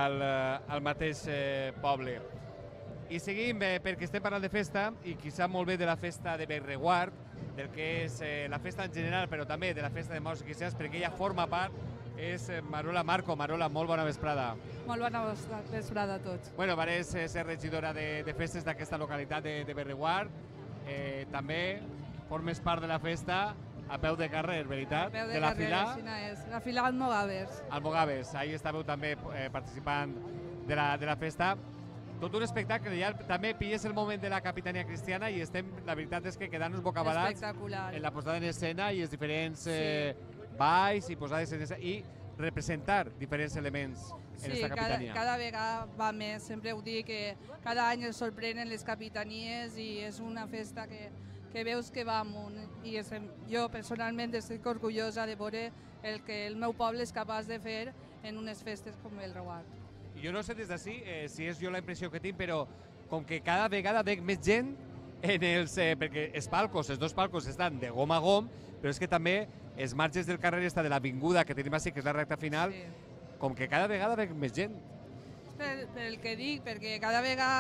al mateix poble. I seguim perquè estem parlant de festa i qui sap molt bé de la festa de Bellreguard, del que és la festa en general, però també de la festa de moros i cristians, perquè ella forma part, és Marola Marco. Marola, molt bona vesprada. Molt bona vesprada a tots. Bueno, varés ser regidora de festes d'aquesta localitat de Bellreguard. També formes part de la festa a peu de carrer, veritat? A peu de carrer, així és. La fila Almogàvers. Almogàvers, ahí estàveu també participant de la festa. Tot un espectacle, ja també pilles el moment de la capitania cristiana i estem, la veritat és que quedant-nos bocabadats en la posada en escena i els diferents balls i posades en escena i representar diferents elements en aquesta capitania. Sí, cada vegada va més, sempre ho dic, que cada any ens sorprenen les capitanies i és una festa que veus que va amunt i jo personalment estic orgullosa de veure el que el meu poble és capaç de fer en unes festes com el Reguard. Jo no sé des d'ací si és jo la impressió que tinc, però com que cada vegada veig més gent en els... perquè els palcos, els dos palcos estan de gom a gom, però és que també els marges del carrer està de l'avinguda que tenim així, que és la recta final, com que cada vegada veig més gent. Per el que dic, perquè cada vegada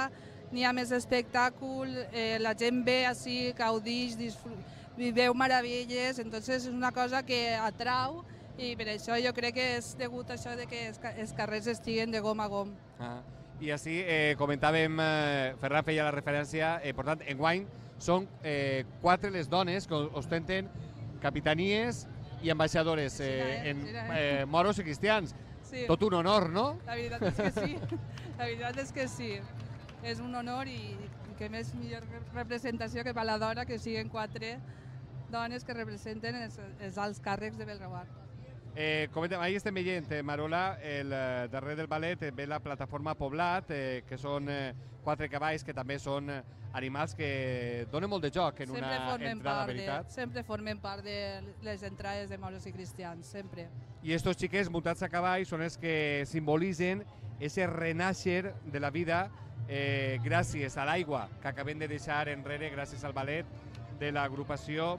n'hi ha més espectacle, la gent ve així, gaudix, veu meravelles, entonces és una cosa que atrau i per això jo crec que és degut a això de que els carrers estiguen de gom a gom. I així comentàvem, Ferran feia la referència, per tant, enguany són 4 les dones que ostenten capitanies i ambaixadores en moros i cristians. Sí. Tot un honor, no? La veritat és que sí, la veritat és que sí. És un honor i que més millor representació que per la dona que siguin 4 dones que representen els alts càrrecs de Bellreguard. Comentem, ahir estem veient, Marola, darrere del ballet ve la plataforma Poblat, que són 4 cavalls que també són animals que donen molt de joc en una entrada, veritat? Sempre formen part de les entrades de moros i cristians, sempre. I estos xiquets muntats a cavall són els que simbolitzen ese renaixer de la vida gràcies a l'aigua que acabem de deixar enrere gràcies al ballet de l'agrupació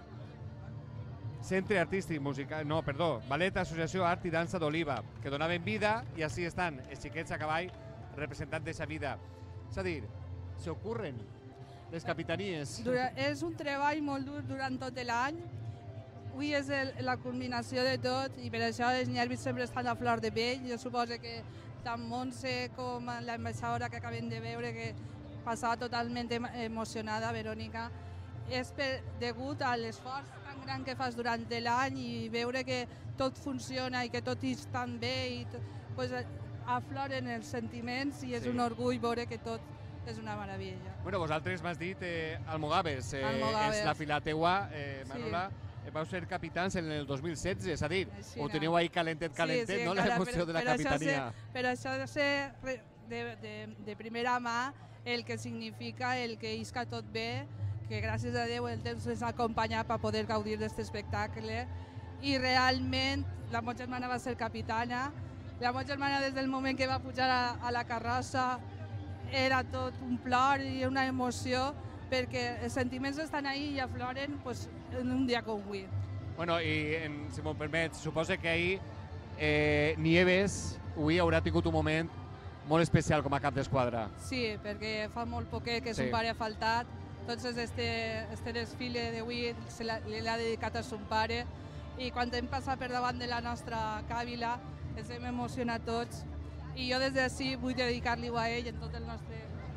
Centre Artístic Musical, no, perdó, Ballet Associació Art i Dansa d'Oliva, que donaven vida i així estan els xiquets a cavall representant d'aquesta vida. És a dir, s'ocorren les capitanies. És un treball molt dur durant tot l'any. Avui és la culminació de tot i per això els nervis sempre estan a flor de pell. Jo suposo que tant Montse com l'ambaixadora que acabem de veure, que passava totalment emocionada, Verònica, és degut a l'esforç tan gran que fas durant l'any i veure que tot funciona i que tot és tan bé i afloren els sentiments i és un orgull veure que tot és una meravella. Bueno, vosaltres m'has dit Almogaves, és la fila teua, Marola, vau ser capitans en el 2016, és a dir, ho teniu ahí calentet, no?, l'emoció de la capitania. Però això sé de primera mà el que significa el que isca tot bé, que gràcies a Déu el temps ens ha acompanyat per poder gaudir d'aquest espectacle i realment la meva germana va ser capitana. La meva germana des del moment que va pujar a la carrossa era tot un plor i una emoció perquè els sentiments estan ahí i afloren en un dia com avui. Bueno, i si m'ho permets, suposo que ahir Nieves avui haurà tingut un moment molt especial com a cap d'esquadra. Sí, perquè fa molt poquet que son pare ha faltat. Entonces este desfile d'avui l'ha dedicat a son pare i quan hem passat per davant de la nostra càvila ens hem emocionat tots i jo des d'ací vull dedicar-li-ho a ell en tot el nostre...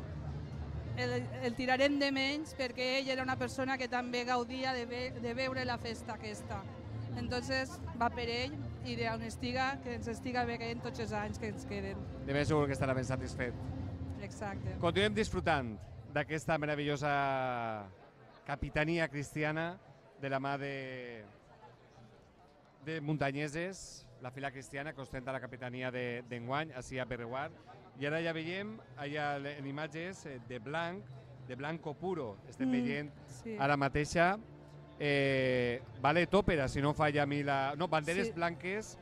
El tirarem de menys perquè ell era una persona que també gaudia de veure la festa aquesta. Entonces va per ell i d'on estiga, que ens estiga veient tots els anys que ens queden. De ben segur que estarà ben satisfet. Exacte. Continuem disfrutant d'aquesta meravellosa capitania cristiana de la mà de muntanyeses, la fila cristiana que ostenta la capitania d'enguany, així a Bellreguard. I ara ja veiem, allà en imatges de blanco puro, estem veient ara mateixa ballet òpera, si no falla a mi la... No, banderes blanques,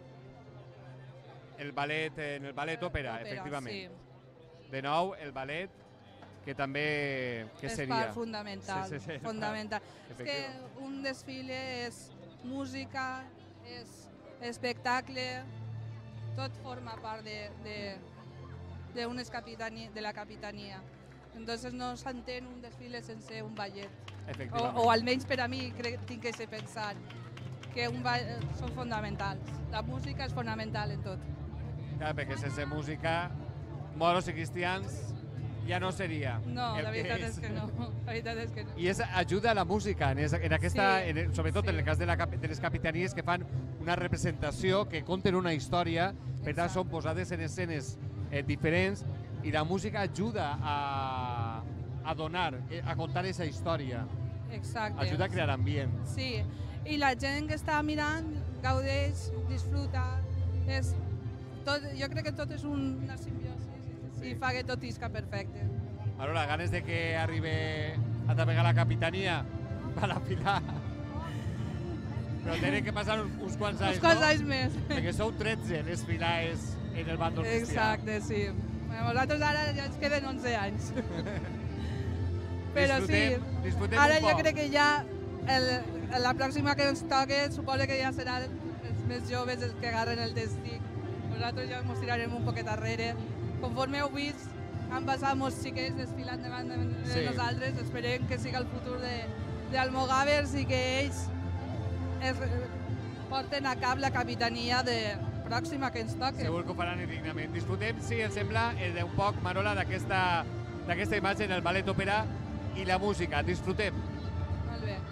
en el ballet òpera, efectivament. De nou, el ballet que també seria... És part fundamental, fundamental. És que un desfile és música, és espectacle, tot forma part de la capitania. Entonces no s'entén un desfile sense un ballet. O almenys per a mi tinc que pensar que són fonamentals. La música és fonamental en tot. Clar, perquè sense música, moros i cristians ja no seria. No, la veritat és que no. La veritat és que no. I ajuda a la música, en aquesta, sobretot en el cas de les capitanies que fan una representació, que conten una història, per tant són posades en escenes diferents i la música ajuda a donar, a contar aquesta història. Exacte. Ajuda a crear ambient. Sí, i la gent que està mirant gaudeix, disfruta. Jo crec que tot és una simbiosi i fa que tot isca perfecte. Marola, ganes de que arribi a tapegar la capitania a la fila. Però tenen que passar uns quants anys, no? Uns quants anys més. Perquè sou 13 les filaes en el bàndol cristià. Exacte, sí. Nosaltres ara ja ens queden 11 anys. Però sí, ara jo crec que ja la pròxima que ens toque suposo que ja seran els més joves els que agarren el testic. Nosaltres ja ens tirarem un poquet darrere. Conforme heu vist, han passat molts xiquets desfilant davant de nosaltres. Esperem que sigui el futur d'Almogàvers i que ells porten a cap la capitania pròxima que ens toqui. Segur que ho faran indignament. Disfrutem, si ens sembla, un poc, Marola, d'aquesta imatge en el ballet òpera i la música. Disfrutem. Molt bé.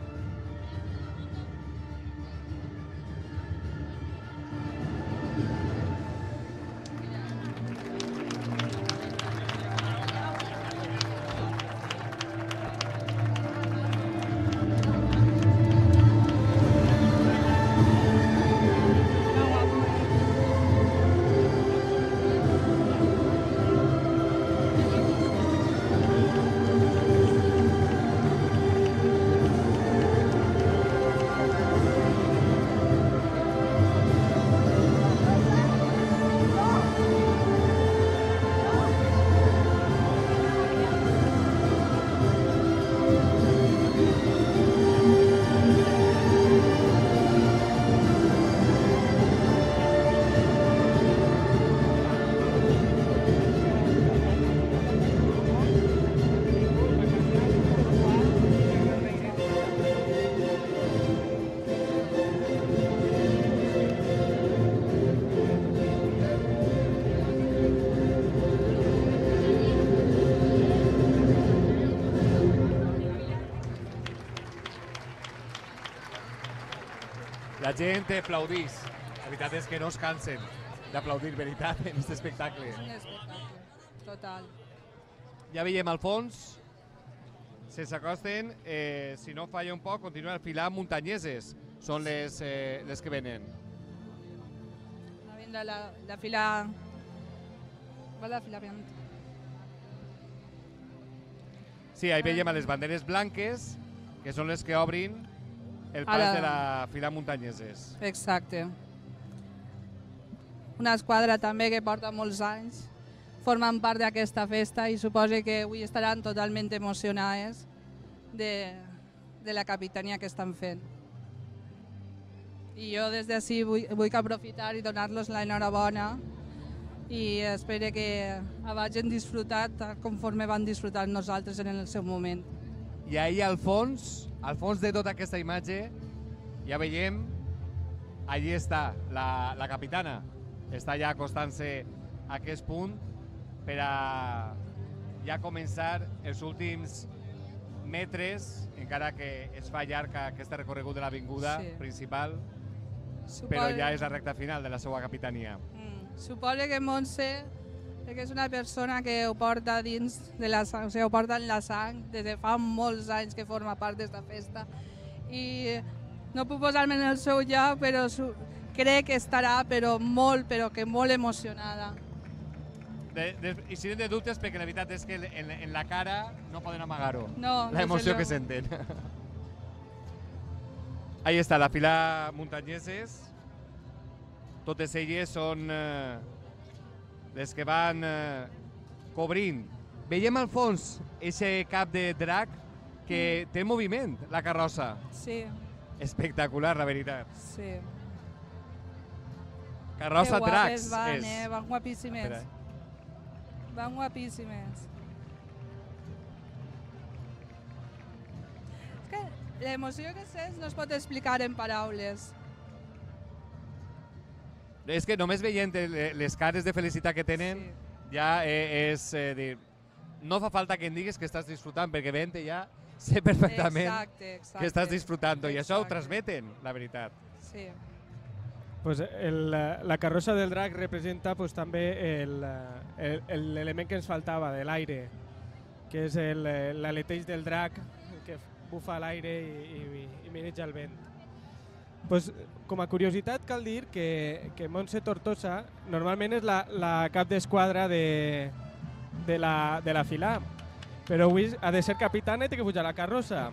La gent aplaudís. La veritat és que no es cansen d'aplaudir, veritat, en aquest espectacle. És un espectacle, total. Ja veiem al fons, se s'acosten, si no falla un poc, continuen a filar muntanyeses, són les que venen. Va vindre la fila... Va la fila aviam. Sí, ahí veiem a les banderes blanques, que són les que obrin el pas de la fila muntanyeses. Exacte. Una esquadra també que porta molts anys formant part d'aquesta festa i suposo que avui estaran totalment emocionades de la capitania que estan fent. I jo des d'ací vull aprofitar i donar-los l'enhorabona i espero que hagin disfrutat conforme van disfrutar nosaltres en el seu moment. I ahir al fons de tota aquesta imatge, ja veiem, allí està la capitana. Està ja acostant-se a aquest punt per a ja començar els últims metres, encara que es fa llarg aquest recorregut de l'avinguda principal, però ja és la recta final de la seva capitania. Suposo que Montse que és una persona que ho porta dins de la sang, o sigui, ho porta en la sang des de fa molts anys que forma part d'aquesta festa i no puc posar-me en el seu lloc, però crec que estarà molt emocionada. I si de dubtes, perquè la veritat és que en la cara no poden amagar-ho, no, l'emoció que senten. Ahí està, la fila muntanyeses, totes elles són les que van cobrint. Veiem al fons aquest cap de drac que té moviment, la carrossa. Sí. Espectacular, la veritat. Sí. Carrossa dracs. Que guapes van, van guapíssimes. Van guapíssimes. És que l'emoció que sents no es pot explicar en paraules. És que només veient les cares de felicitat que tenen, ja és dir, no fa falta que em diguis que estàs disfrutant, perquè veient ja sé perfectament que estàs disfrutant, i això ho transmeten, la veritat. Sí. Pues la carrossa del drac representa pues, també l'element que ens faltava, de l'aire, que és l'aleteix del drac, que bufa l'aire i mireja el vent. Pues, com a curiositat cal dir que Montse Tortosa normalment és la cap d'esquadra de la fila, però avui ha de ser capitana i té que pujar la carrossa.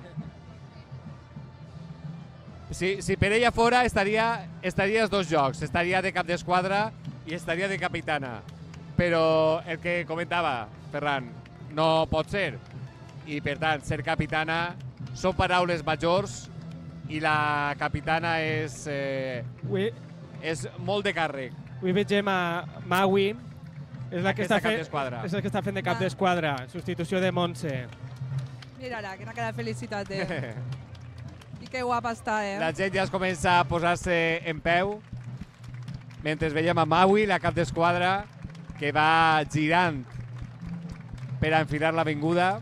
Si per ella fora estaria als dos jocs, estaria de cap d'esquadra i estaria de capitana, però el que comentava Ferran, no pot ser, i per tant ser capitana són paraules majors i la capitana és molt de càrrec. Avui vegem a Maui, És la que aquesta està cap fent, d'esquadra. és la que està fent de cap d'esquadra, substitució de Montse. Mira-la, quina cara de felicitat té. I que guapa està, La gent ja es comença a posar-se en peu mentre veiem a Maui, la cap d'esquadra, que va girant per a enfilar l'avinguda.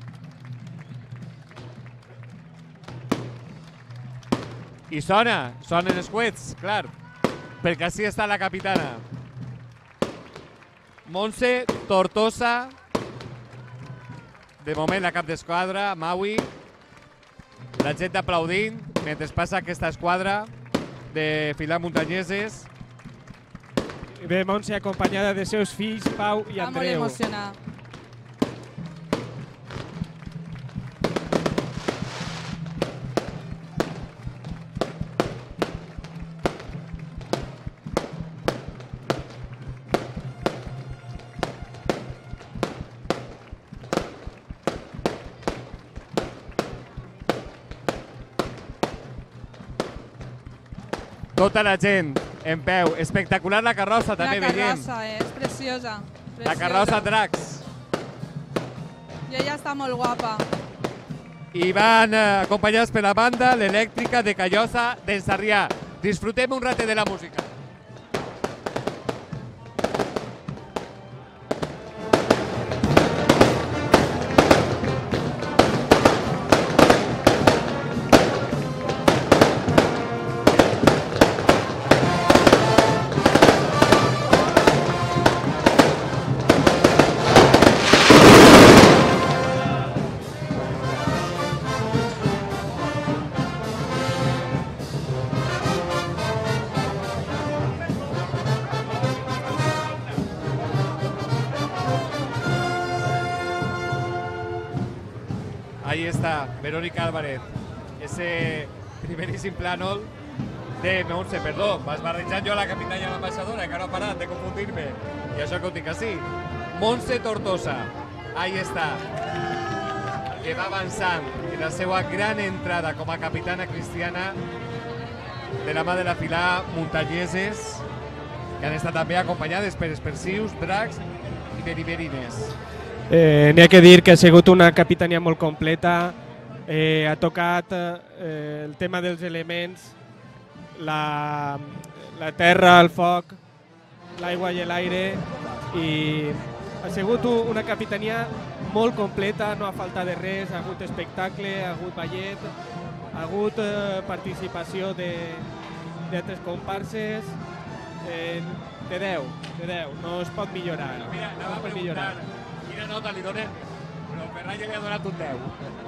I sonen els coets, clar, perquè així està la capitana. Montse Tortosa, de moment la cap d'esquadra, Maui, la gent aplaudint mentre passa aquesta esquadra de filar muntanyeses. Ve Montse acompanyada de seus fills, Pau i Està molt Andreu. emocionat. Tota la gent en peu. Espectacular la carrossa, també La veiem. carrossa, és preciosa. La carrossa Drax. I ella està molt guapa. I van acompanyats per la banda l'elèctrica de Callosa d'en Sarrià. Disfrutem un ratet de la música. Ahí está, Verónica Álvarez. Ese primeríssim plànol de Montse, perdó, vas barrejant jo la capitana i l'ambaixadora, que no ha parat de confundir-me. I això que ho tinc així. Montse Tortosa, ahí està, que va avançant en la seva gran entrada com a capitana cristiana de la mà de la filà muntanyeses, que han estat també acompanyades per Espersius, Dracs i Beriberines. N'hi ha que dir que ha sigut una capitania molt completa, ha tocat el tema dels elements, la terra, el foc, l'aigua i l'aire, i ha sigut una capitania molt completa, no ha faltat de res, ha hagut espectacle, ha hagut ballet, ha hagut participació d'altres comparses, de 10, no es pot millorar. Mira, no es pot millorar. Quina nota li donen? Però Ferran ja li ha donat un 10.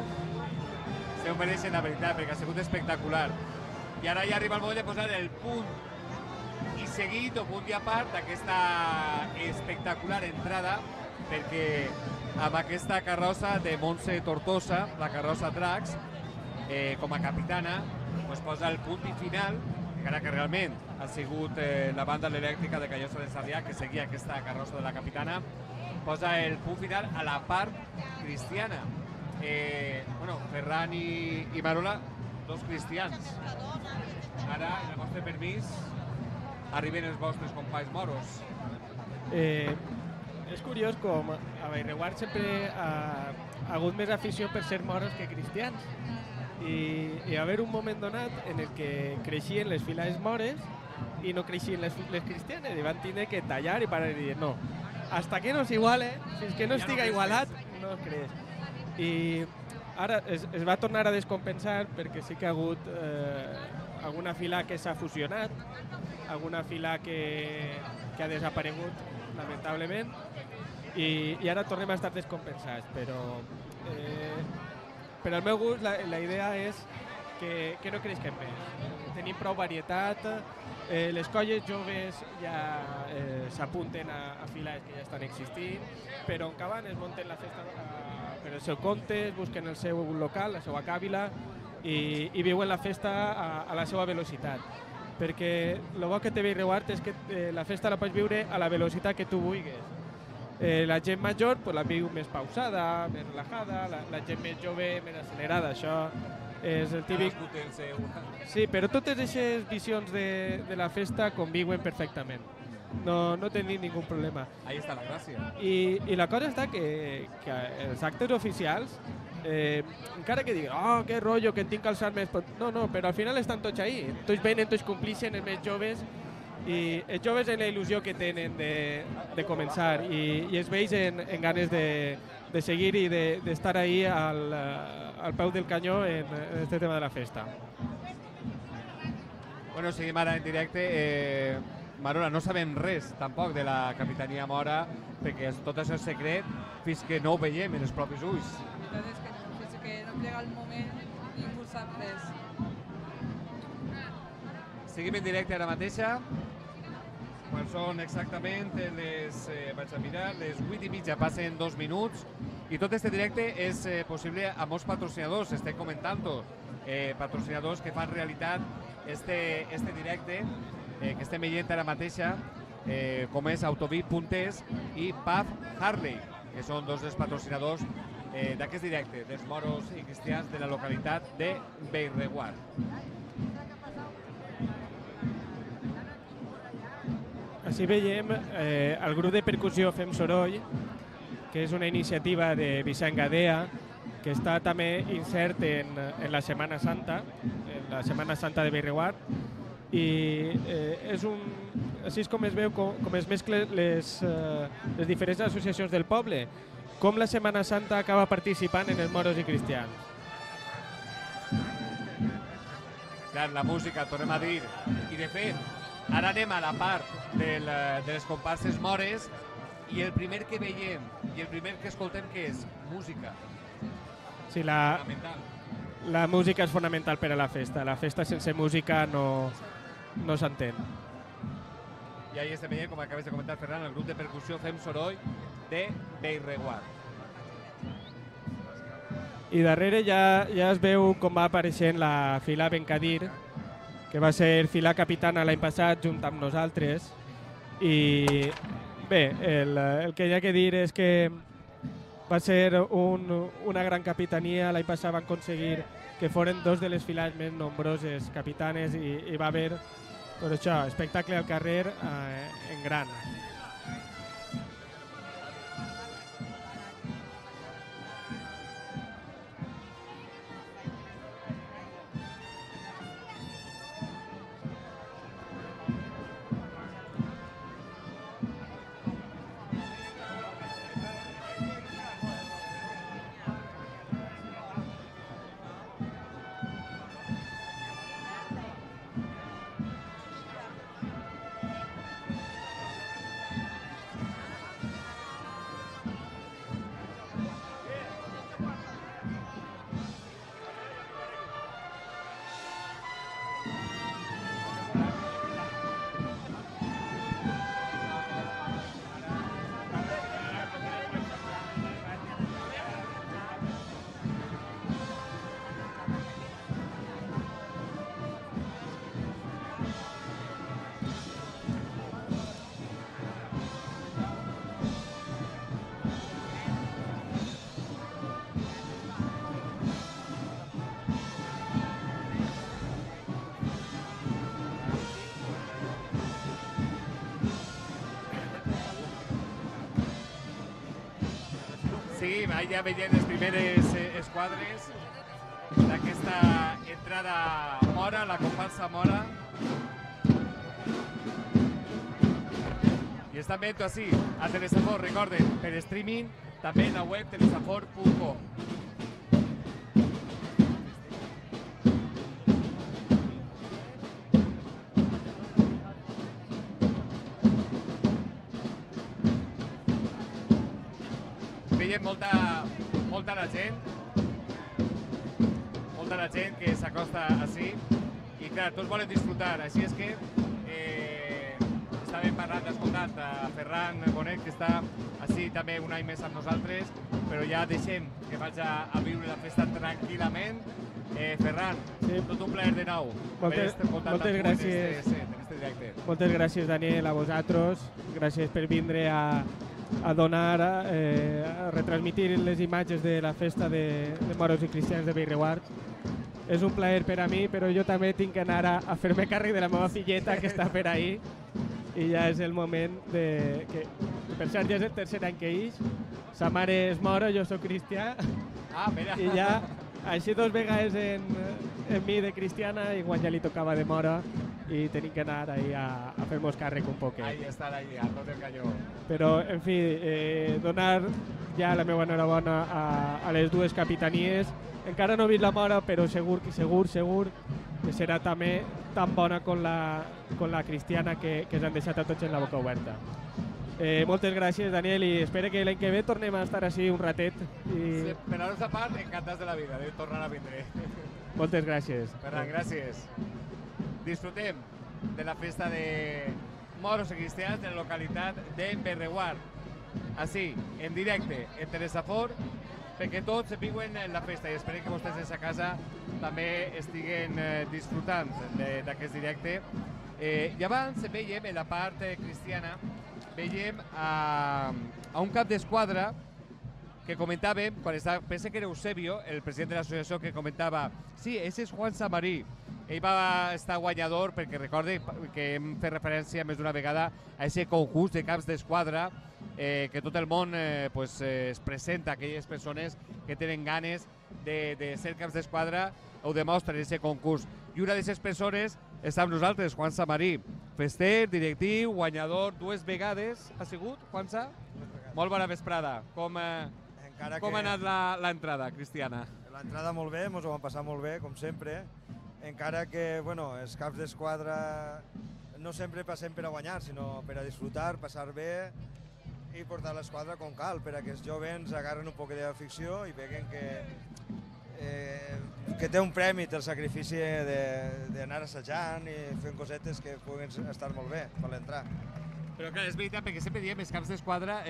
Se ho mereixen, la veritat, perquè ha sigut espectacular. I ara ja arriba el moment de posar el punt i seguit o punt i a part d'aquesta espectacular entrada, perquè amb aquesta carrossa de Montse Tortosa, la carrossa Drax, com a capitana, pues posa el punt i final, encara que realment ha sigut la banda elèctrica de Callosa de Sarrià que seguia aquesta carrossa de la capitana, posa el punt final a la part cristiana. Bueno, Ferran i Marola, dos cristians. Ara, amb el vostre permís, arriben els vostres companys moros. És curiós com a Bellreguard sempre ha hagut més afició per ser moros que cristians. I va haver un moment donat en el que creixien les filades mores i no creixien les cristianes i van tindre que tallar i parar i dir no, hasta que no s'iguale, fins que no estiga igualat, no es creix. I ara es va tornar a descompensar perquè sí que ha hagut alguna fila que s'ha fusionat, alguna fila que ha desaparegut, lamentablement, i ara tornem a estar descompensats, però per al meu gust la idea és que no creixem més. Tenim prou varietat, les colles joves ja s'apunten a filades que ja estan existint, però en Caban es munten la festa per el seu compte, busquen el seu local, la seva càvila, i viuen la festa a la seva velocitat. Perquè el bo que té Bellreguard és que la festa la pots viure a la velocitat que tu vulguis. La gent major la viu més pausada, més relajada, la gent més jove més accelerada, això és el típic... Sí, però totes aquestes visions de la festa conviuen perfectament. no tenim ningú problema. Ahí està la gràcia. I la cosa està que els actes oficials, encara que diguin, oh, que rotllo, que en tinc que alçar més... No, però al final estan tots ahí. Tots venen, tots complixen, els més joves, i els joves en la il·lusió que tenen de començar i es veig en ganes de seguir i d'estar ahí al peu del canyó en este tema de la festa. Bueno, seguim ara en directe. Marona, no sabem res tampoc de la Capitania Mora, perquè tot això és secret fins que no ho veiem en els propis ulls. La veritat és que no, fins que no plega el moment ningú sap res. Seguim en directe ara mateixa. Quan són exactament les, vaig a mirar, les 8:30, passen 2 minuts, i tot este directe és possible amb molts patrocinadors, estem comentant-ho, patrocinadors que fan realitat este directe que estem veient ara mateixa, com és Autoví.es i Pub Harley, que són dos dels patrocinadors d'aquest directe, dels moros i cristians de la localitat de Bellreguard. Així veiem el grup de percussió Fem Soroll, que és una iniciativa de Vicent Gadea, que està també insert en la Setmana Santa, de Bellreguard, i així és com es veu, com es mesclen les diferents associacions del poble, com la Setmana Santa acaba participant en els moros i cristians. Clar, la música, tornem a dir, i de fet, ara anem a la part de les comparses mores i el primer que veiem i el primer que escoltem que és música. Sí, la música és fonamental per a la festa. La festa sense música no s'entén. I ahí estem veient, com acabes de comentar, Ferran, el grup de percussió Fem Soroll de Bellreguard. I darrere ja es veu com va apareixent la Fila Bencadir, que va ser fila capitana l'any passat junt amb nosaltres. I bé, el que hi ha que dir és que va ser una gran capitania. L'any passat van aconseguir que foren dos de les files més nombroses capitanes i va haver, per això, espectacle al carrer en gran. Sí, ja veiem les primeres esquadres d'aquesta entrada mora, la comparsa mora. I estan veient així a Telesafor, recorden, per streaming, també en la web telesafor.com. Veiem molta la gent que s'acosta així i clar, tots volen disfrutar, així és que estàvem parlant, escoltant a Ferran Bonet, que està així també un any més amb nosaltres, però ja deixem que vaig a viure la festa tranquil·lament. Ferran, tot un plaer de nou. Moltes gràcies. Moltes gràcies, Daniel, a vosaltres. Gràcies per vindre a donar, a retransmitir les imatges de la festa de moros i cristians de Bellreguard. És un plaer per a mi, però jo també tinc que anar a fer-me càrrec de la meva filleta que està per ahí i ja és el moment de... Per cert, ja és el tercer any que ix. Sa mare és mora, jo sóc cristià. Ah, mira. I ja, així 2 vegades en mi de cristiana, i quan ja li tocava de mora, i tenim que anar ahí a fer-nos càrrec un poquet. Ahí estar ahí, a tot el canyó. Però, en fi, donar ja la meva enhorabona a les 2 capitanies. Encara no he vist la mora, però segur que serà també tan bona com la cristiana que ens han deixat a tots en la boca oberta. Moltes gràcies, Daniel, i espero que l'any que ve tornem a estar així un ratet. Sí, per la nostra part, encantats de la vida, de tornar a vindre. Moltes gràcies. Ferran, gràcies. Disfrutem de la festa de moros i cristians de la localitat de Berreguard. Així, en directe, en Telesafor, perquè tots viuen la festa i esperem que vostès a casa també estiguen disfrutant d'aquest directe. I abans veiem en la part cristiana, veiem a un cap d'esquadra que comentàvem, pensa que era Eusebio, el president de l'associació, que comentava sí, ese és Juan Samarí. Ell va estar guanyador perquè recorde que hem fet referència més d'una vegada a aquest concurs de caps d'esquadra que tot el món es presenta a aquelles persones que tenen ganes de ser caps d'esquadra, ho demostren en aquest concurs. I una d'aquestes persones està amb nosaltres, Juan Samarí, fester, directiu, guanyador 2 vegades. Ha sigut, Juansa? Molt bona vesprada. Com ha anat l'entrada, Cristiana? L'entrada molt bé, ens ho vam passar molt bé, com sempre. Encara que, bueno, els caps d'esquadra no sempre passem per a guanyar, sinó per a disfrutar, passar bé i portar l'esquadra com cal, per a que els joves agarren un poc d'afició i veguen que té un premi el sacrifici d'anar assajant i fent cosetes que puguen estar molt bé per l'entrar. Però clar, és veritat, perquè sempre diem els caps d'esquadra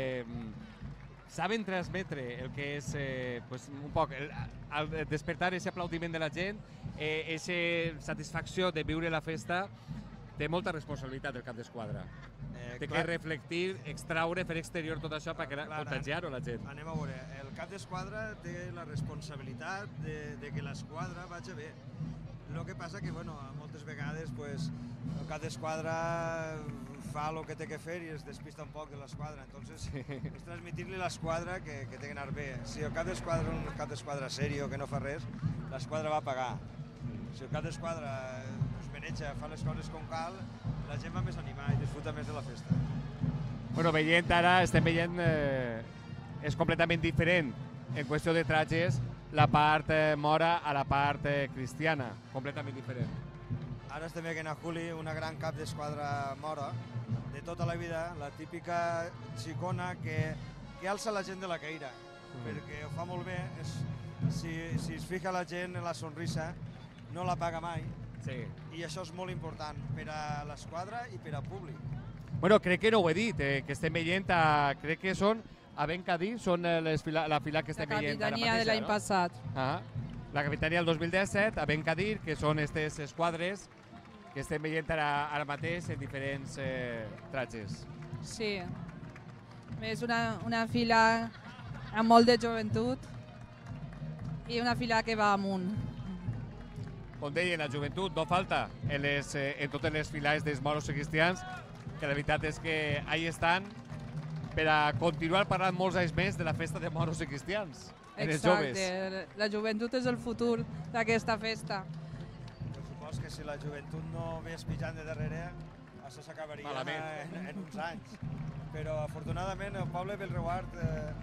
saben transmetre el que és un poc al despertar aquest aplaudiment de la gent, aquesta satisfacció de viure la festa. Té molta responsabilitat el cap d'esquadra. Té que reflectir, extraure, fer exterior tot això per contagiar-ho a la gent. Anem a veure, el cap d'esquadra té la responsabilitat de que l'esquadra vagi bé. El que passa que moltes vegades el cap d'esquadra fa el que té que fer i es despista un poc de l'esquadra, entonces és transmitir-li a l'esquadra que té que anar bé. Si el cap d'esquadra és un cap d'esquadra serio que no fa res, l'esquadra va pagar. Si el cap d'esquadra es maneja, fa les coses com cal, la gent va més animada i disfruta més de la festa. Bueno, veient ara, estem veient, és completament diferent en qüestió de trajes la part mora a la part cristiana, completament diferent. Ara estem veient a Juli, una gran cap d'esquadra mora, de tota la vida, la típica xicona que alça la gent de la caïra, perquè ho fa molt bé, si es fija la gent en la sonrisa, no la paga mai, i això és molt important per a l'esquadra i per al públic. Bueno, crec que no ho he dit, que estem veient, crec que són a Bencadir, són la fila que estem veient ara mateix. La capitania de l'any passat. La capitania del 2017, a Bencadir, que són aquestes esquadres que estem veient ara mateix en diferents trajes. Sí, és una fila amb molt de joventut i una fila que va amunt. Com deien, la joventut no falta en totes les files dels moros i cristians, que la veritat és que ahí estan per a continuar parlant molts anys més de la festa de moros i cristians, en els joves. Exacte, la joventut és el futur d'aquesta festa. Jo supos que si la joventut no ve espitjant de darrere, això s'acabaria en uns anys. Però afortunadament el poble de Bellreguard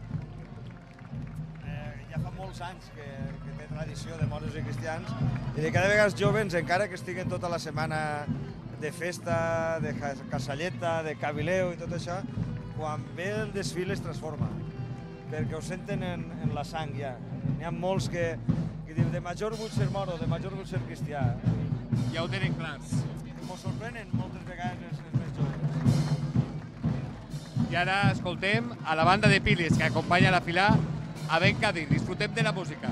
ja fa molts anys que té tradició de moros i cristians i de cada vegada els joves, encara que estiguen tota la setmana de festa, de casalleta, de cabileu i tot això, quan ve el desfile es transforma, perquè ho senten en la sang ja. N'hi ha molts que diuen de major vull ser moro, de major vull ser cristià. Ja ho tenen clars. M'ho sorprenen moltes vegades els més joves. I ara escoltem a la banda de Pilis que acompanya la fila a Bencadir. Disfrutem de la música.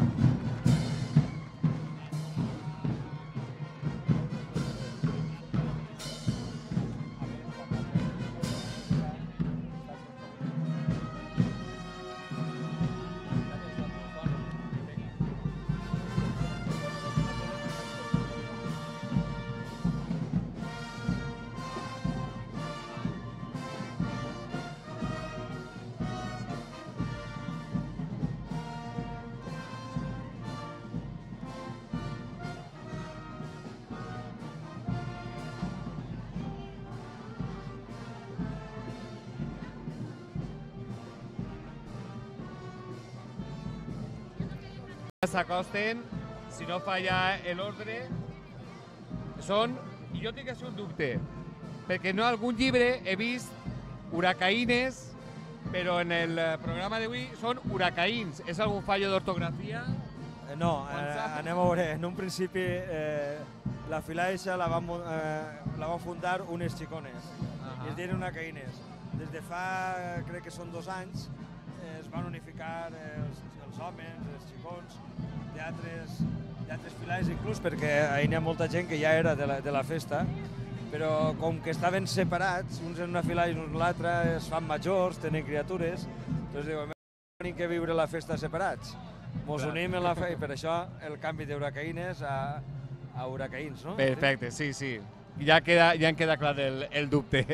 s'acosten, si no falla l'ordre, són, i jo tinc així un dubte, perquè no algun llibre he vist huracaïnes, però en el programa d'avui són huracaïns. És algun fallo d'ortografia? No, anem a veure, en un principi la fila eixa la van fundar unes xicones, i es diuen huracaïnes. Des de fa, crec que són 2 anys, es van unificar els homes, els xicons, d'altres filais inclús, perquè ahir n'hi ha molta gent que ja era de la festa, però com que estaven separats, uns en una fila i uns en l'altra, es fan majors, tenen criatures, doncs diuen, tenim que viure la festa separats. Mos unim en la festa, i per això el canvi d'huracaïnes a huracaïns, no? Perfecte, sí, sí. Ja en queda clar el dubte.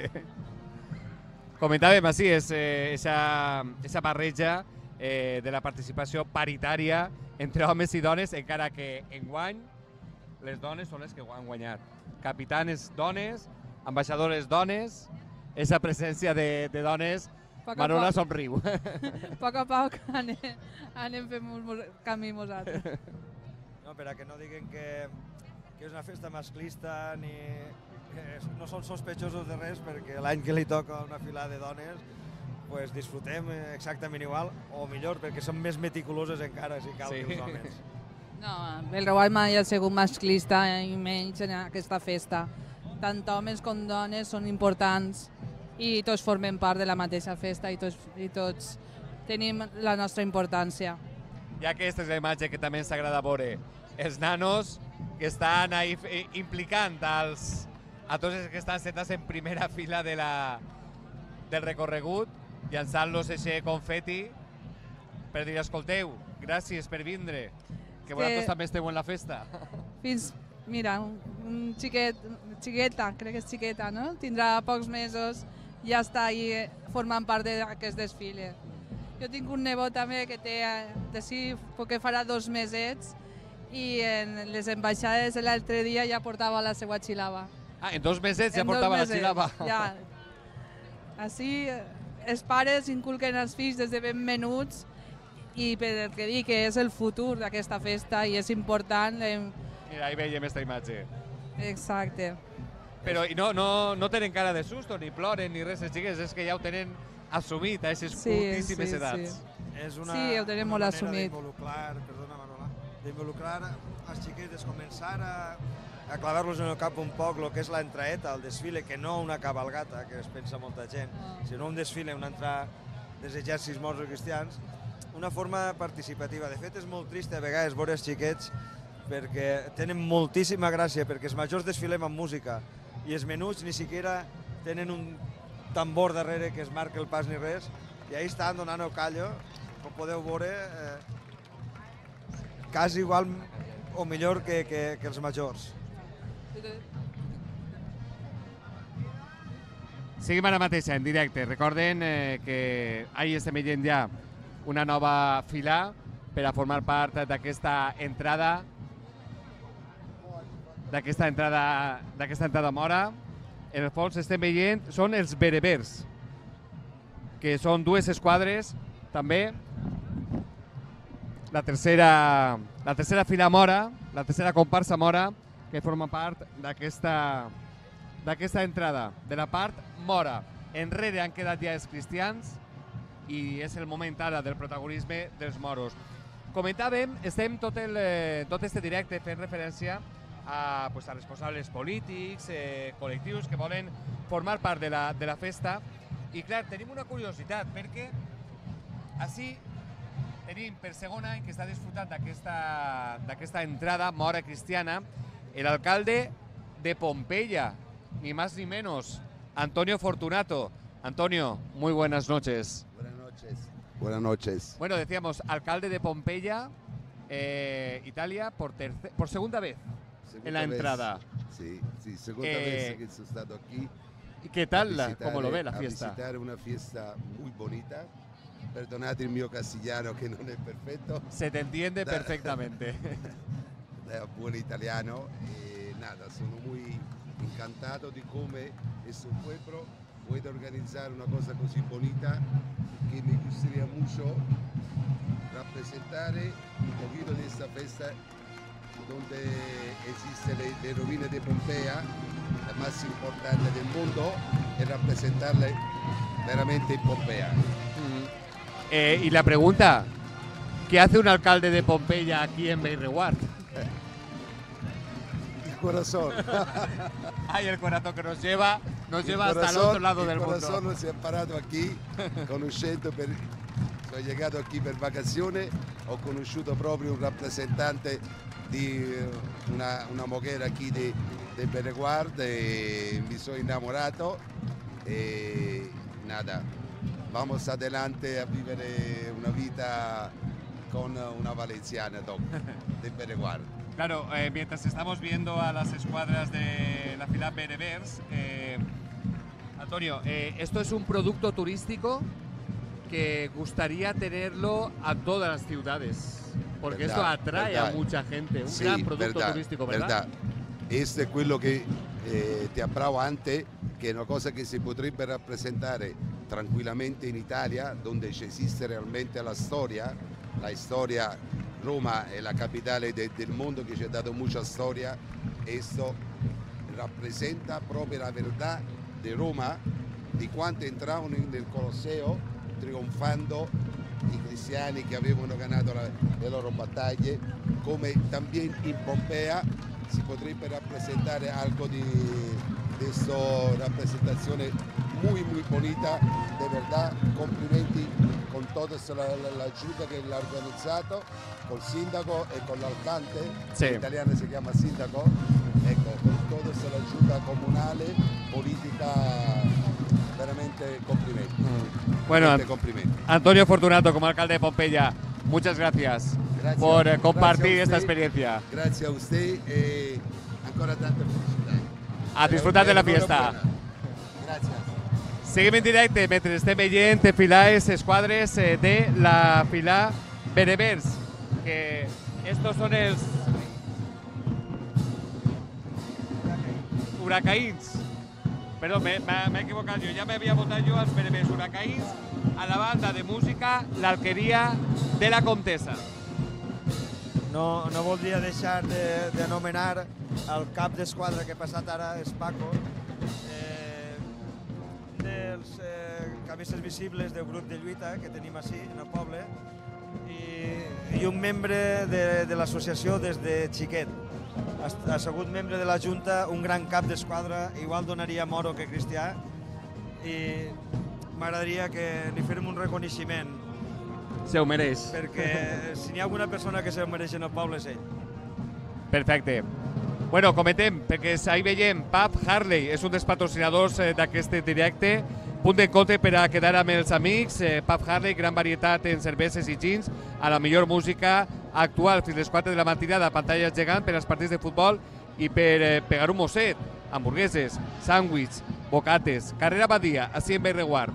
Comentàvem així, aquesta barreja de la participació paritària entre homes i dones, encara que enguany les dones són les que han guanyat. Capitanes dones, ambaixadores dones, aquesta presència de dones, Manuela somriu. A poc a poc anem fent un camí nosaltres. No, per a que no diguen que és una festa masclista ni no són sospechosos de res, perquè l'any que li toca una fila de dones pues disfrutem exactament igual, o millor, perquè són més meticuloses encara, si cal, que els homes. No, el Reguard mai ha sigut masclista i menys en aquesta festa. Tant homes com dones són importants i tots formem part de la mateixa festa i tots tenim la nostra importància. I aquesta és la imatge que també ens agrada veure. Els nanos que estan implicant a tots els que estan sentats en primera fila del recorregut, llançant-los aquest confeti per dir, escolteu, gràcies per vindre, que vosaltres també esteu en la festa. Mira, un xiqueta, crec que és xiqueta, no? Tindrà pocs mesos, ja està ahí formant part d'aquest desfile. Jo tinc un nebot també que té, que farà 2 mesets, i en les ambaixades l'altre dia ja portava la seva xilava. Ah, en 2 mesets ja portava la xilava. Ja. Així els pares inculquen els fills des de ben menuts i perquè dic que és el futur d'aquesta festa i és important. Mira, ahí veiem aquesta imatge. Exacte. Però no tenen cara de susto, ni ploren, ni res, els xiques, és que ja ho tenen assumit a aquestes curtíssimes edats. Sí, ho tenim molt assumit. D'involucrar els xiquets, començar a clavar-los en el cap un poc el que és l'entraeta, el desfile, que no una cabalgata, que es pensa molta gent, sinó un desfile, una entrada dels exèrcits moros cristians, una forma participativa. De fet, és molt trist a vegades veure els xiquets perquè tenen moltíssima gràcia, perquè els majors desfilem amb música i els menuts ni siquiera tenen un tambor darrere que es marca el pas ni res, i ahí estan donant el callo, com podeu veure, quasi igual o millor que els majors. Seguim ara mateixa, en directe. Recorden que ahir estem veient ja una nova fila per a formar part d'aquesta entrada mora. En el fons estem veient, són els berebers, que són 2 esquadres també. La tercera fila mora, la tercera comparsa mora, que forma part d'aquesta entrada, de la part mora. Enrere han quedat ja els cristians i és el moment ara del protagonisme dels moros. Comentàvem, estem tot este directe fent referència a responsables polítics, col·lectius que volen formar part de la festa. I clar, tenim una curiositat, perquè així tenim per segon any que està disfrutant d'aquesta entrada mora cristiana el alcalde de Pompeya, ni más ni menos, Antonio Fortunato. Antonio, muy buenas noches. Buenas noches. Buenas noches. Bueno, decíamos, alcalde de Pompeya, Italia, por segunda vez en la entrada. Sí, segunda vez que he estado aquí. ¿Y qué tal? ¿Cómo lo ve la fiesta? A visitar una fiesta muy bonita. Perdonad el mío castellano que no es perfecto. Se te entiende perfectamente. Da buen italiano. Nada, sono muy encantado de cómo este pueblo puede organizar una cosa così bonita que me gustaría mucho representar un poquito de esta fiesta donde existen le rovine de Pompea, la más importante del mundo, y representarle veramente en Pompea. Y la pregunta, ¿qué hace un alcalde de Pompeya aquí en Bellreguard? El corazón. Ay, el corazón que nos lleva hasta el otro lado del mundo. El corazón nos ha parado aquí, conoscendo sono llegato aquí per vacazioni, ho conosciuto proprio un rappresentante di una moguera aquí de Bellreguard e mi sono innamorato e nada, vamos adelante a vivere una vita con una valenciana de Bellreguard. Claro, mientras estamos viendo a las escuadras de la fila Berebers, Antonio, esto es un producto turístico que gustaría tenerlo a todas las ciudades, porque esto atrae a mucha gente, un gran producto turístico, ¿verdad? Questo è quello che ti parlavo antes, che è una cosa che si potrebbe rappresentare tranquillamente in Italia, dove esiste realmente la storia Roma è la capitale del mondo che ci ha dato mucha storia, esto rappresenta proprio la verità di Roma, di quanto entravano nel Colosseo trionfando i cristiani che avevano ganato le loro battaglie, come también in Pompea si potrebbe rappresentare algo di questa rappresentazione muy bonita, de verdad, complimenti con toda la giunta che l'ha organizzato, col sindaco e con l'alcalde, in italiano si chiama sindaco, ecco, con toda la giunta comunale, politica, veramente complimenti. Bueno, complimenti. Antonio Fortunato, como alcalde de Pompeya, muchas gracias por compartir esta experiencia. Gracias a usted y ancora tanta felicidad. A disfrutar de la fiesta. Gracias. Seguim en directe mentre estem veient filaes esquadres de la fila Berebers, que estos son els huracaïns. Perdó, m'he equivocat jo, ja m'havia votat jo als Berebers huracaïns a la banda de música l'Alqueria de la Comtessa. No voldria deixar d'anomenar el cap d'esquadra que ha passat ara, és Paco, dels cabezes visibles del grup de lluita que tenim així, en el poble, i un membre de l'associació des de xiquet. Ha sigut membre de la Junta, un gran cap d'esquadra, igual donaria moro que cristià, i m'agradaria que li férem un reconeixement. Se ho mereix. Perquè si n'hi ha alguna persona que se ho mereix en el poble és ell. Perfecte. Bueno, comentem, perquè ahí veiem Pub Harley, és un dels patrocinadors d'aquest directe. Punt d'encontre per a quedar amb els amics. Pub Harley, gran varietat en cerveses i gins, a la millor música actual fins les 4 de la matinada, pantalles gegant per als partits de futbol i per pegar un mosset, hamburgueses, sàndwich, bocates. Carrera Badia, així en Bellreguard.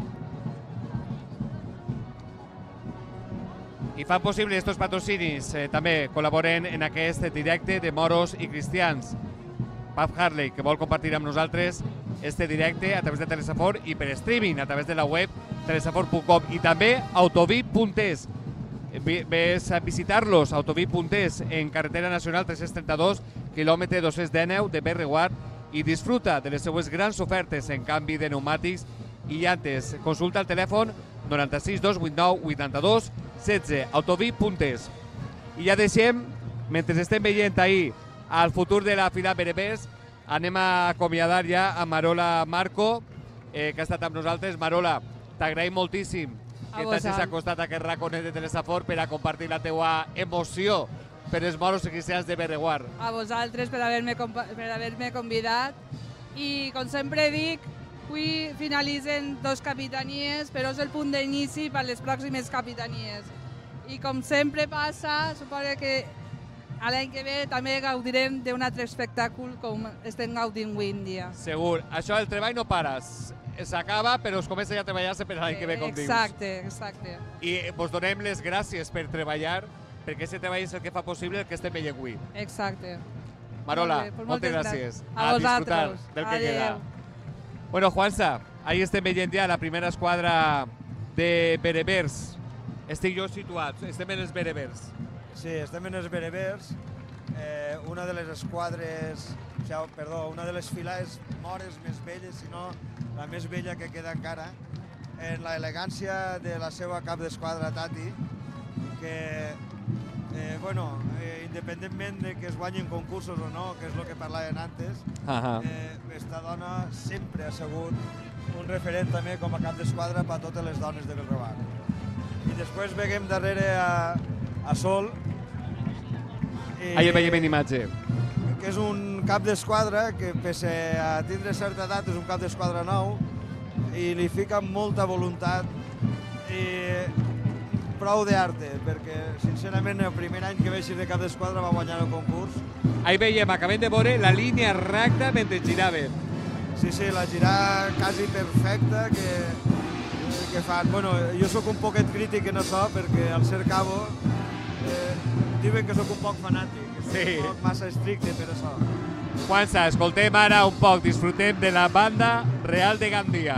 I fan possible estos patrocinis, també col·laboren en aquest directe de moros i cristians. Pub Harley, que vol compartir amb nosaltres este directe a través de Telesafor i per streaming a través de la web telesafor.com i també autovip.es. Ves a visitar-los, autovip.es, en carretera nacional 332, quilòmetre 219 de Bellreguard, i disfruta de les seues grans ofertes en canvi de pneumàtics i llantes. Consulta el telèfon 96 289 82 16, autovip.es. I ja deixem, mentre estem veient ahir el futur de la fila Berebers, anem a acomiadar ja a Marola Marco, que ha estat amb nosaltres. Marola, t'agraïm moltíssim que t'hagis acostat a aquest raconet de Telesafor per a compartir la teua emoció per els moros i cristians de Bellreguard. A vosaltres per haver-me convidat. I, com sempre dic, avui finalitzen 2 capitanies, però és el punt d'inici per les pròximes capitanies. I com sempre passa, suposo que l'any que ve també gaudirem d'un altre espectacle com estem gaudint avui en dia. Segur. Això, el treball no para. S'acaba, però es comença ja a treballar-se per l'any que ve, com dius. Exacte. I vos donem les gràcies per treballar, perquè aquest treball és el que fa possible el que estem veient avui. Exacte. Marola, moltes gràcies. A disfrutar del que queda. Bueno, Juansa, ahí estem veient ja la primera esquadra de Berebers Estic jo situat, estem en els berebers. Sí, estem en els berebers, una de les esquadres, una de les files mores més velles, si no la més vella que queda encara, en l'elegància de la seva cap d'esquadra Tati, que, independentment de que es guanyin concursos o no, que és el que parlaven antes, esta dona sempre ha sigut un referent també com a cap d'esquadra per a totes les dones de Bellreguard. I després veiem darrere a Sol, Ahí veiem en imatge. Que és un cap d'esquadra que, pese a tindre certa edat, és un cap d'esquadra nou i li fica molta voluntat i prou d'arte, perquè, sincerament, el primer any que vaig de cap d'esquadra va guanyar el concurs. Ahí veiem, acabem de veure la línia recta mentre giraven. Sí, la girada quasi perfecta que fan. Bueno, jo sóc un poquet crític en això, perquè al ser cabo diuen que sóc un poc fanàtic, que sóc un poc massa estricte per això. Juansa, escoltem ara un poc, disfrutem de la banda Real de Gandia.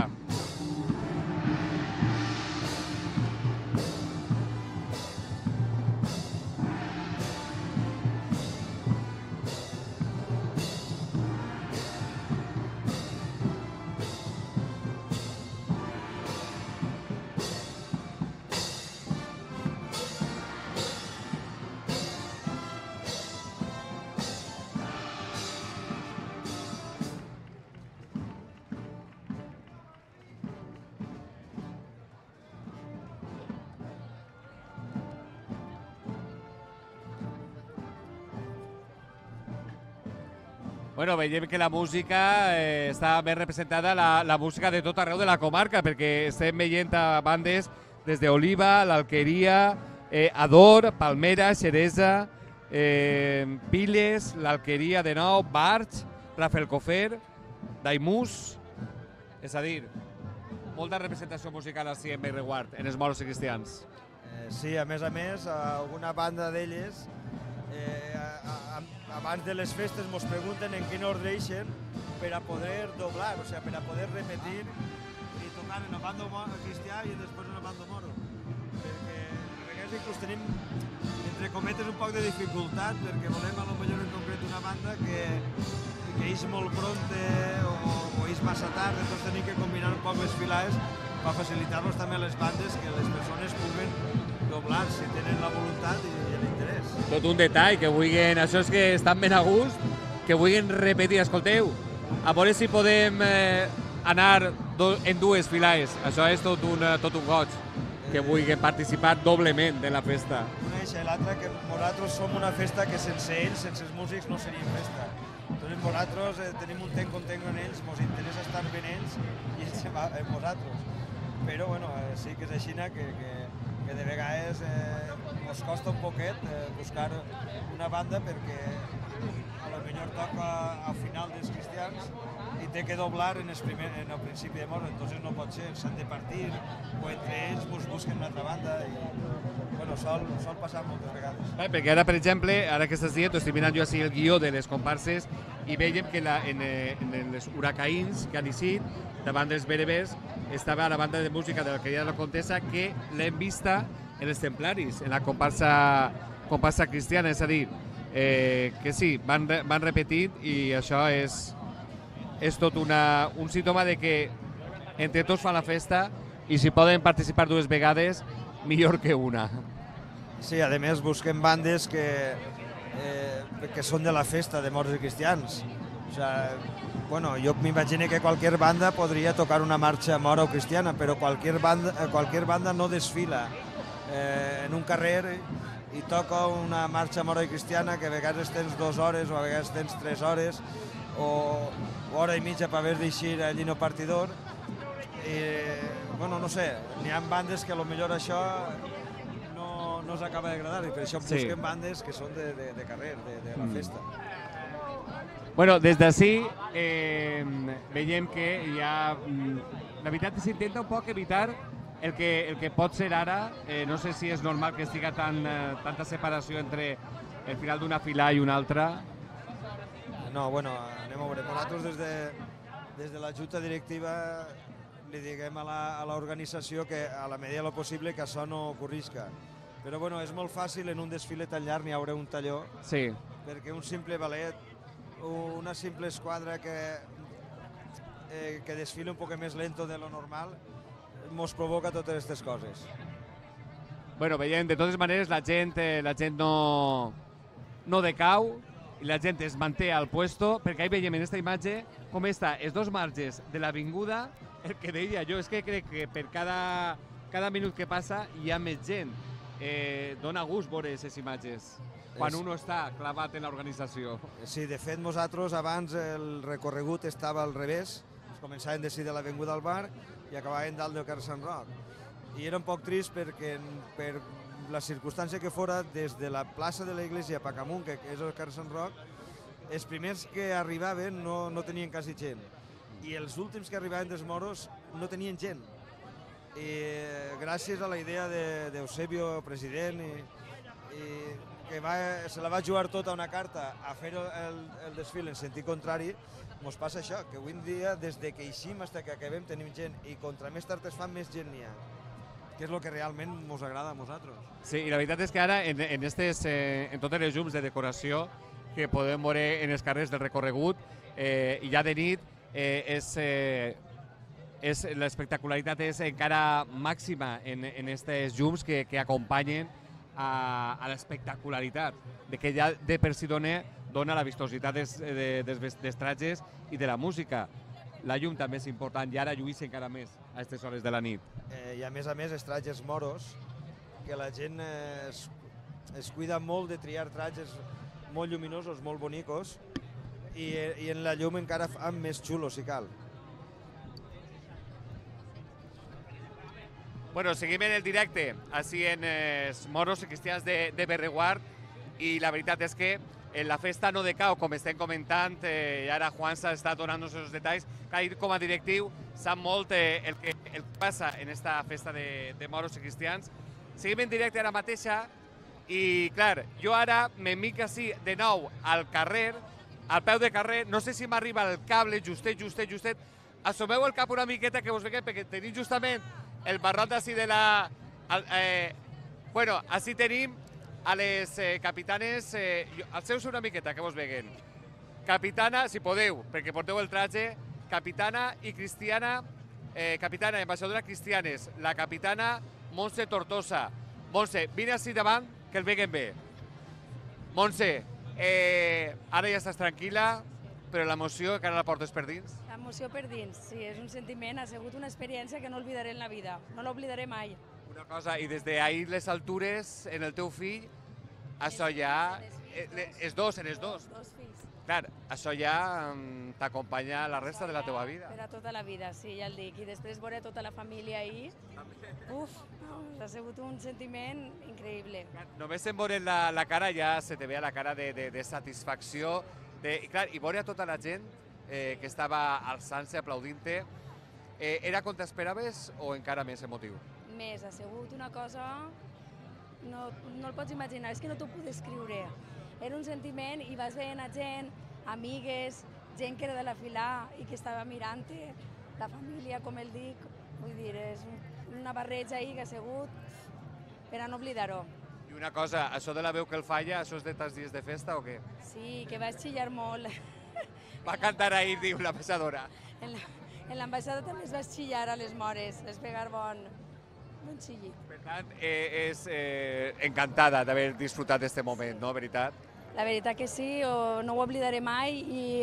Bueno, veiem que la música està ben representada, la música de tot arreu de la comarca, perquè estem veient a bandes des d'Oliva, l'Alqueria, Ador, Palmera, Xeresa, Piles, l'Alqueria de nou, Barx, Rafelcofer, Daimús, és a dir, molta representació musical així en Bellreguard, en els moros i cristians. Sí, a més, alguna banda d'elles abans de les festes ens pregunten en quin ordre eixen per a poder doblar, o sigui, per a poder repetir i tocar en el bando cristià i després en el bando moro. Perquè a vegades inclús tenim, entre cometes, un poc de dificultat perquè volem a lo millor en concret una banda que eix molt pront o eix massa tard, entonces tenim que combinar un poc les filades per facilitar-los també a les bandes que les persones puguen doblar si tenen la voluntat i l'interès. Tot un detall, que vulguin, això és que estan ben a gust, que vulguin repetir, escolteu, a veure si podem anar en dues filades, això és tot un goig, que vulguin participar doblement de la festa. Una i l'altra, que nosaltres som una festa que sense ells, sense els músics, no seria festa. Entonces nosaltres tenim un ten content en ells, ens interessa estar ben ells i ells en nosaltres. Però bueno, sí que és així que de vegades ens costa un poquet buscar una banda perquè a lo millor toca al final dels cristians i té que doblar en el principi de mort, entonces no pot ser, s'han de partir o entre ells busquen una altra banda i bueno, sol passar moltes vegades. Perquè ara, per exemple, ara que estàs dient, estic mirant jo així el guió de les comparses i veiem que en els huracaïns que han eixit davant dels berebers estava la banda de música de l'Alqueria de la Contessa que l'hem vista en els templaris, en la comparsa cristiana, és a dir, que sí, van repetint i això és tot un símptoma de que entre tots fan la festa i si poden participar dues vegades, millor que una. Sí, a més busquem bandes que són de la festa de morts i cristians. O sea, bueno, jo m'imagino que qualsevol banda podria tocar una marxa mora o cristiana, però qualsevol banda no desfila en un carrer i toca una marxa mora i cristiana que a vegades tens 2 hores o a vegades tens 3 hores o hora i mitja per haver d'eixir al Llino Partidor. I, bueno, no sé, n'hi ha bandes que potser això no s'acaba d'agradar i per això busquem bandes que són de carrer, de la festa. Bueno, des d'ací veiem que hi ha... La veritat és que s'intenta un poc evitar el que pot ser ara. No sé si és normal que estiga tanta separació entre el final d'una fila i una altra. No, bueno, anem a veure. Nosaltres des de la Junta Directiva li diguem a l'organització que a la medida de lo possible que això no ocorrisca. Però bueno, és molt fàcil en un desfile tan llarg n'hi haurà un talló, Sí. perquè un simple ballet, una simple esquadra que desfila un poc més lento de lo normal, mos provoca totes aquestes coses. Bueno, veiem, de totes maneres, la gent no decau i la gent es manté al puesto, perquè ahí veiem en aquesta imatge com està els dos marges de l'avinguda, el que deia jo, és que crec que per cada minut que passa hi ha més gent. Dona gust veure aquestes imatges, quan uno està clavat en l'organització. Sí, de fet, nosaltres abans el recorregut estava al revés, començàvem de de l'avinguda al bar i acabàvem dalt del carrer Sant Roc. I era un poc trist perquè per la circumstància que fora, des de la plaça de l'Església a Pacamunt, que és el carrer Sant Roc, els primers que arribaven no tenien quasi gent. I els últims que arribaven dels moros no tenien gent. I gràcies a la idea d'Eusebio, president, que se la va jugar tota una carta a fer el desfile en sentit contrari, ens passa això, que avui en dia, des que eixim fins que acabem, tenim gent, i contra més tard es fa, més gent n'hi ha, que és el que realment ens agrada a nosaltres. Sí, i la veritat és que ara, en totes les llums de decoració que podem veure en els carrers del recorregut, i ja de nit, l'espectacularitat és encara màxima en aquestes llums que acompanyen a l'espectacularitat, que ja de per si dona la vistositat dels trajes i de la música. La llum també és important i ara lluís encara més a aquestes hores de la nit. I a més, els trajes moros, que la gent es cuida molt de triar trajes molt lluminosos, molt bonicos, i en la llum encara fan més xulos, si cal. Bueno, seguim en el directe, així en els moros i cristians de Berreguard, i la veritat és que la festa no decau, com estem comentant, i ara Juan s'està donant-nos els detalls. Com a directiu sap molt el que passa en aquesta festa de moros i cristians. Seguim en directe ara mateixa, i clar, jo ara m'enmic així de nou al carrer, al peu de carrer, no sé si m'arriba el cable justet. Assomeu el cap una miqueta que vos veiem, perquè tenim justament el barrot d'ací de la... Bueno, així tenim a les capitanes, alceu-se una miqueta que vos veiem. Capitana, si podeu, perquè porteu el traje, capitana i cristiana, capitana i ambaixadora cristianes, la capitana Montse Tortosa. Montse, vine així davant, que el veiem bé. Montse, ara ja estàs tranquil·la, però l'emoció encara la portes per dins? L'emoció per dins, sí, és un sentiment, ha sigut una experiència que no oblidaré en la vida, no l'oblidaré mai. Una cosa, i des d'ahir les altures, en el teu fill, això ja... Els dos. Dos fills. Clar, això ja t'acompanya la resta de la teva vida. Per a tota la vida, sí, ja el dic. I després veure tota la família ahir, ha sigut un sentiment increïble. Només en veure la cara ja se te ve la cara de satisfacció. I veure a tota la gent que estava alçant-se, aplaudint-te, era com t'esperaves o encara més emotiu? Més, ha sigut una cosa... No el pots imaginar, és que no t'ho puc descriure. Era un sentiment i vas veient a gent, amigues, gent que era de la fila i que estava mirant-te, la família, com el dic, vull dir, és una barreja ahir que ha sigut per a no oblidar-ho. I una cosa, això de la veu que el falla, això és de tants dies de festa o què? Sí, que vaig xillar molt. Va cantar ahir, diu l'ambaixadora. En l'ambaixada també es va xillar a les mores, es pegar bon xillit. Per tant, és encantada d'haver disfrutat d'aquest moment, no, veritat? La veritat que sí, no ho oblidaré mai i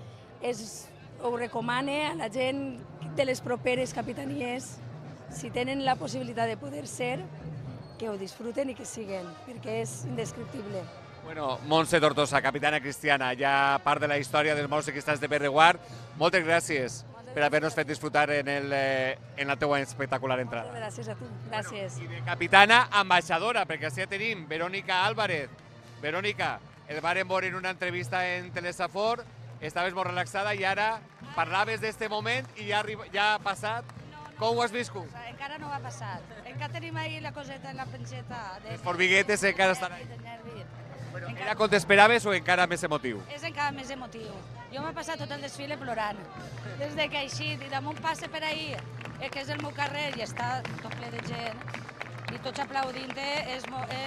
ho recomane a la gent de les properes capitanies, si tenen la possibilitat de poder ser, que ho disfruten i que siguen, perquè és indescriptible. Bueno, Montse Tortosa, capitana cristiana, ja part de la història dels moros i cristians de Berreguard, moltes gràcies per haver-nos fet disfrutar en la teua espectacular entrada. Gràcies a tu, gràcies. I de capitana ambaixadora, perquè així ja tenim Verónica Álvarez. Verónica, el vàrem veure en una entrevista en Telesafor, estaves molt relaxada i ara parlaves d'este moment i ja ha passat. Com ho has viscut? Encara no ha passat. Encara tenim ahir la coseta en la penxeta. Les formiguetes encara estan ahí. Era com t'esperaves o encara més emotiu? És encara més emotiu. Jo m'he passat tot el desfile plorant. Des de que he eixit i damunt passe per ahir, que és el meu carrer i està tot ple de gent, i tots aplaudint-te, és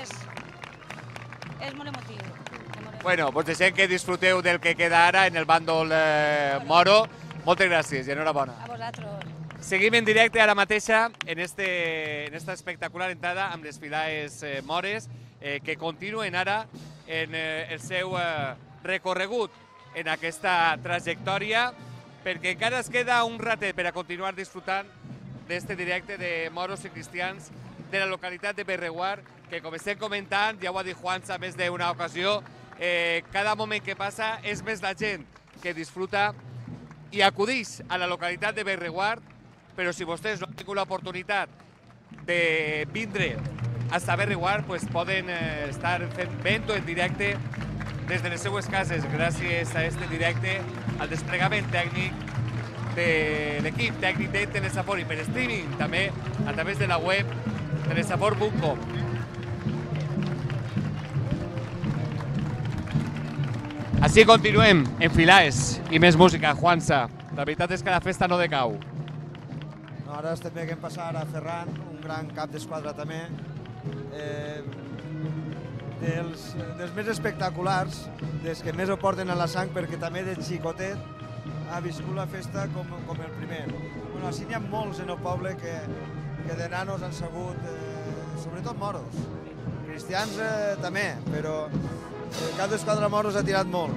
molt emotiu. Bueno, doncs deixem que disfruteu del que queda ara en el bàndol moro. Moltes gràcies i enhorabona. A vosaltres. Seguim en directe ara mateixa en esta espectacular entrada amb les filaes mores que continuen ara en el seu recorregut en aquesta trajectòria, perquè encara es queda un ratet per a continuar disfrutant d'este directe de moros i cristians de la localitat de Bellreguard, que com estem comentant, ja ho ha dit Juança més d'una ocasió, cada moment que passa és més la gent que disfruta i acudix a la localitat de Bellreguard, però si vostès no han tingut l'oportunitat de vindre fins a Bellreguard, poden estar fent en directe des de les seues cases, gràcies a este directe, al desplegament tècnic de l'equip tècnic de Telesafor i per streaming també a través de la web telesafor.com. Així continuem en filaes i més música, Juança. La veritat és que la festa no decau. Ara estem veient passar a Ferran, un gran cap d'esquadra també, dels més espectaculars, dels que més ho porten a la sang, perquè també de xicotet ha viscut la festa com el primer. Bueno, així n'hi ha molts en el poble que de nanos han sabut, sobretot moros. Cristians també, però el cap d'esquadra moros ha tirat molt.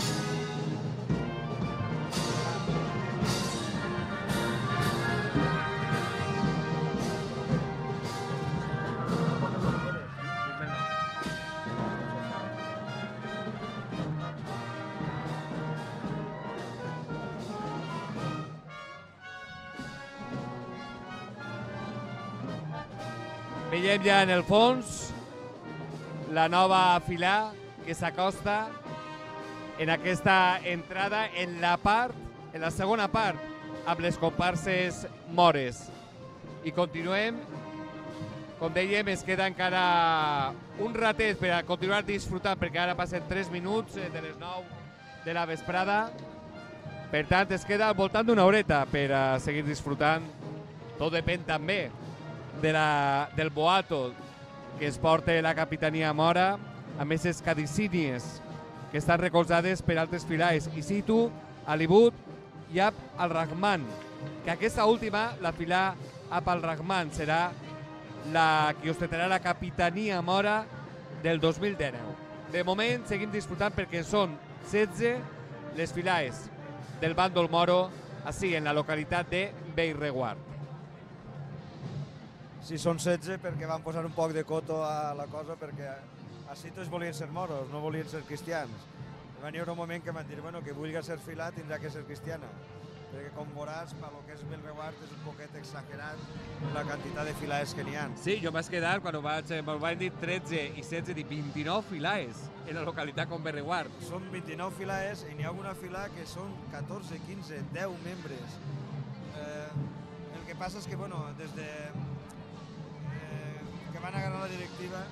Veiem ja en el fons la nova filà que s'acosta en aquesta entrada en la segona part, amb les comparses mores. I continuem, com dèiem, es queda encara un ratet per a continuar disfrutant, perquè ara passen 3 minuts de les 9 de la vesprada. Per tant, es queda al voltant d'una horeta per a seguir disfrutant. Tot depèn també del boato que es porta la capitania mora, a més les cadicínies que estan recolzades per altres filaes. I cito Alibut i Ab al-Rahman, que aquesta última, la filà Ab al-Rahman, serà la que ostentarà la capitania mora del 2019. De moment seguim disfrutant perquè són 16 les filaes del bàndol moro, així en la localitat de Bellreguard. Sí, són 16 perquè van posar un poc de coto a la cosa, perquè així tots volien ser moros, no volien ser cristians. Va venir un moment que van dir que vulgui ser filà tindrà que ser cristiana, perquè com veuràs, pel que és Bellreguard és un poquet exagerat la quantitat de filaes que n'hi ha. Sí, jo vaig quedar, quan van dir 13 i 16, i 29 filaes en la localitat com Bellreguard. Són 29 filaes i n'hi ha alguna filà que són 14, 15, 10 membres. El que passa és que, des de que van agarrar la directiva,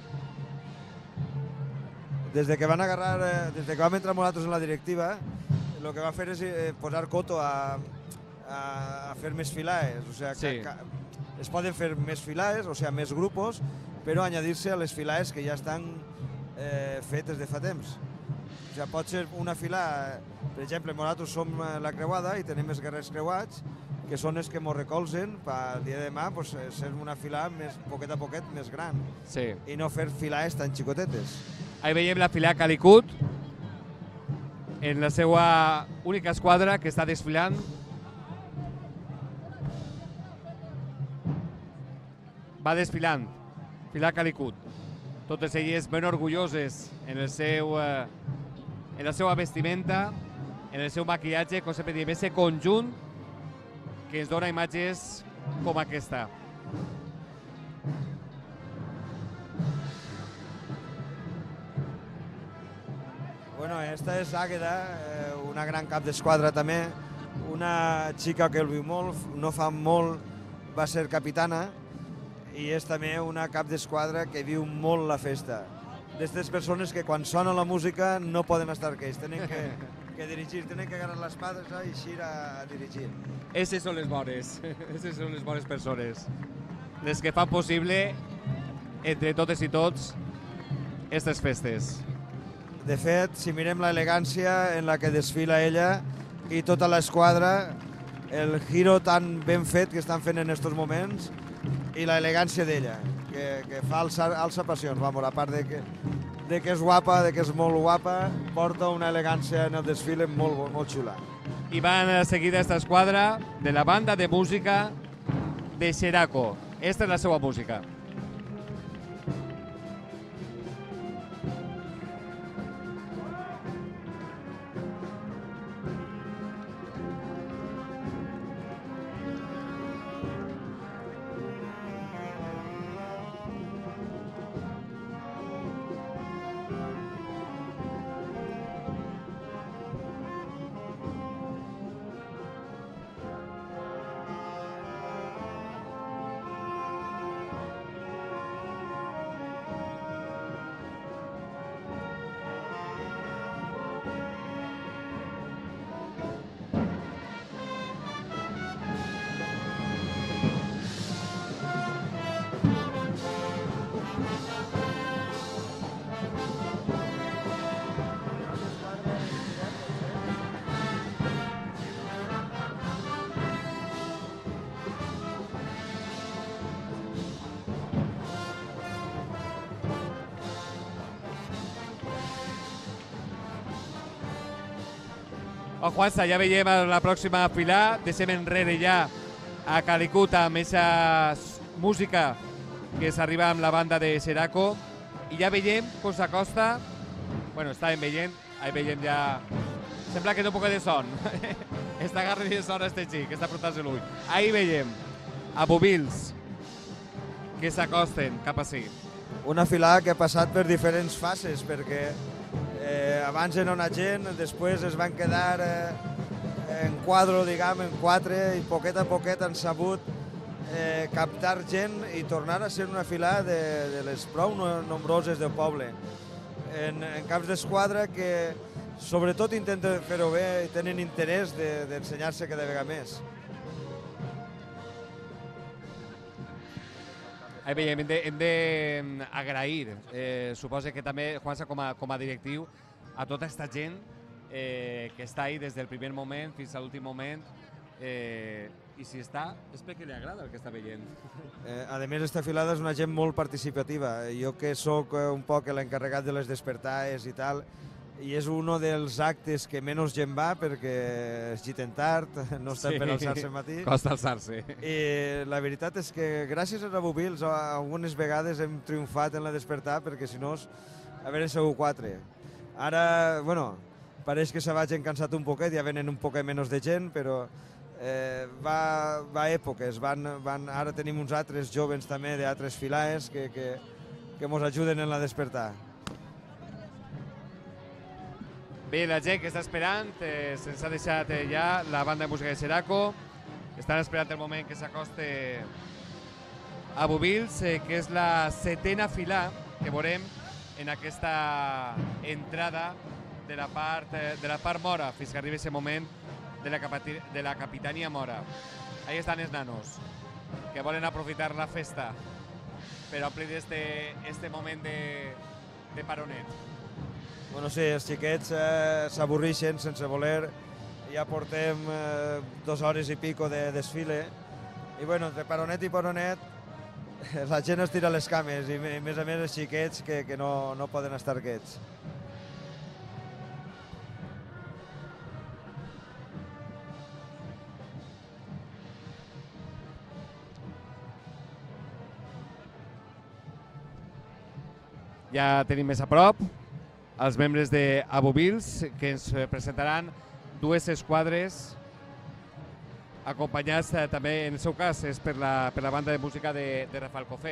des de que vam entrar nosaltres en la directiva, el que va fer és posar coto a fer més filaes. O sigui, es poden fer més filaes, o sigui, més grupos, però añadir-se a les filaes que ja estan fetes de fa temps. O sigui, pot ser una filà, per exemple, nosaltres som la creuada i tenim els guerrers creuats, que són els que ens recolzen pel dia de demà ser una filà poquet a poquet més gran i no fer filaes tan xicotetes. Ahí veiem la filà Calicut en la seva única esquadra que està desfilant. Va desfilant, filà Calicut. Totes elles ben orgulloses en la seva vestimenta, en el seu maquillatge, com sempre diem, ese conjunt que ens dona imatges com aquesta. Esta és Àgueda, una gran cap d'esquadra també, una xica que el viu molt, no fa molt va ser capitana i és també una cap d'esquadra que viu molt la festa. d'estes persones que quan sona la música no poden estar queits, tenen que dirigir, tenen que agarrar l'espasa i eixir a dirigir. Esses són les bones, esses són les bones persones, les que fan possible entre totes i tots aquestes festes. De fet, si mirem l'elegància en la que desfila ella i tota l'esquadra, el giro tan ben fet que estan fent en aquests moments i l'elegància d'ella, que fa alça passions, vamos, a part de que és guapa, de que és molt guapa, porta una elegància en el desfile molt xula. I van a seguir esta esquadra de la banda de música de Xeraco. Esta és la seva música. Oh, Juansa, ja veiem la pròxima fila, deixem enrere ja a Calicut amb aquesta música que s'arriba amb la banda de Xeraco i ja veiem com s'acosta, bueno, estàvem veient, ahí veiem ja, sembla que no poca de son, està agarrant de son este xic, està frotant-se l'ull. Ahí veiem a Bubils que s'acosten cap ací. Una fila que ha passat per diferents fases, perquè abans era una gent, després es van quedar en quadro, diguem, en quatre, i poquet a poquet han sabut captar gent i tornar a ser una fila de les prou nombroses del poble. En caps d'esquadra que sobretot intenten fer-ho bé i tenen interès d'ensenyar-se cada vegada més. Hem d'agrair, suposo que també, Juansa, com a directiu, a tota aquesta gent que està ahí des del primer moment fins a l'últim moment, i si està, és perquè li agrada el que està veient. A més, esta filada és una gent molt participativa. Jo que sóc un poc l'encarregat de les despertades i tal, i és un dels actes que menys gent va perquè es giten tard, no estan per alçar-se al matí. Costa alçar-se. I la veritat és que gràcies a Bubils algunes vegades hem triomfat en la despertar perquè si no haver segur 4. Ara, bueno, pareix que se vagin cansat un poquet, ja venen un poquet menys de gent, però va èpoques. Ara tenim uns altres jovens també d'altres filaes que ens ajuden en la despertar. Bé, la gent que està esperant, se'ns ha deixat ja la banda de música de Xeraco. Estan esperant el moment que s'acoste a Bubils, que és la 7a fila que veurem en aquesta entrada de la part mora, fins que arribi aquest moment de la capitania mora. Ahí estan els nanos, que volen aprofitar la festa per omplir este moment de paronet. Bueno, sí, els xiquets s'avorreixen sense voler. Ja portem 2 hores i pico de desfile. I bueno, entre paronet i paronet, la gent es tira les cames i a més els xiquets que no poden estar quiets. Ja tenim més a prop els membres de Bubils, que ens presentaran 2 esquadres acompanyats també, en el seu cas, és per la banda de música de Rafael Cofer.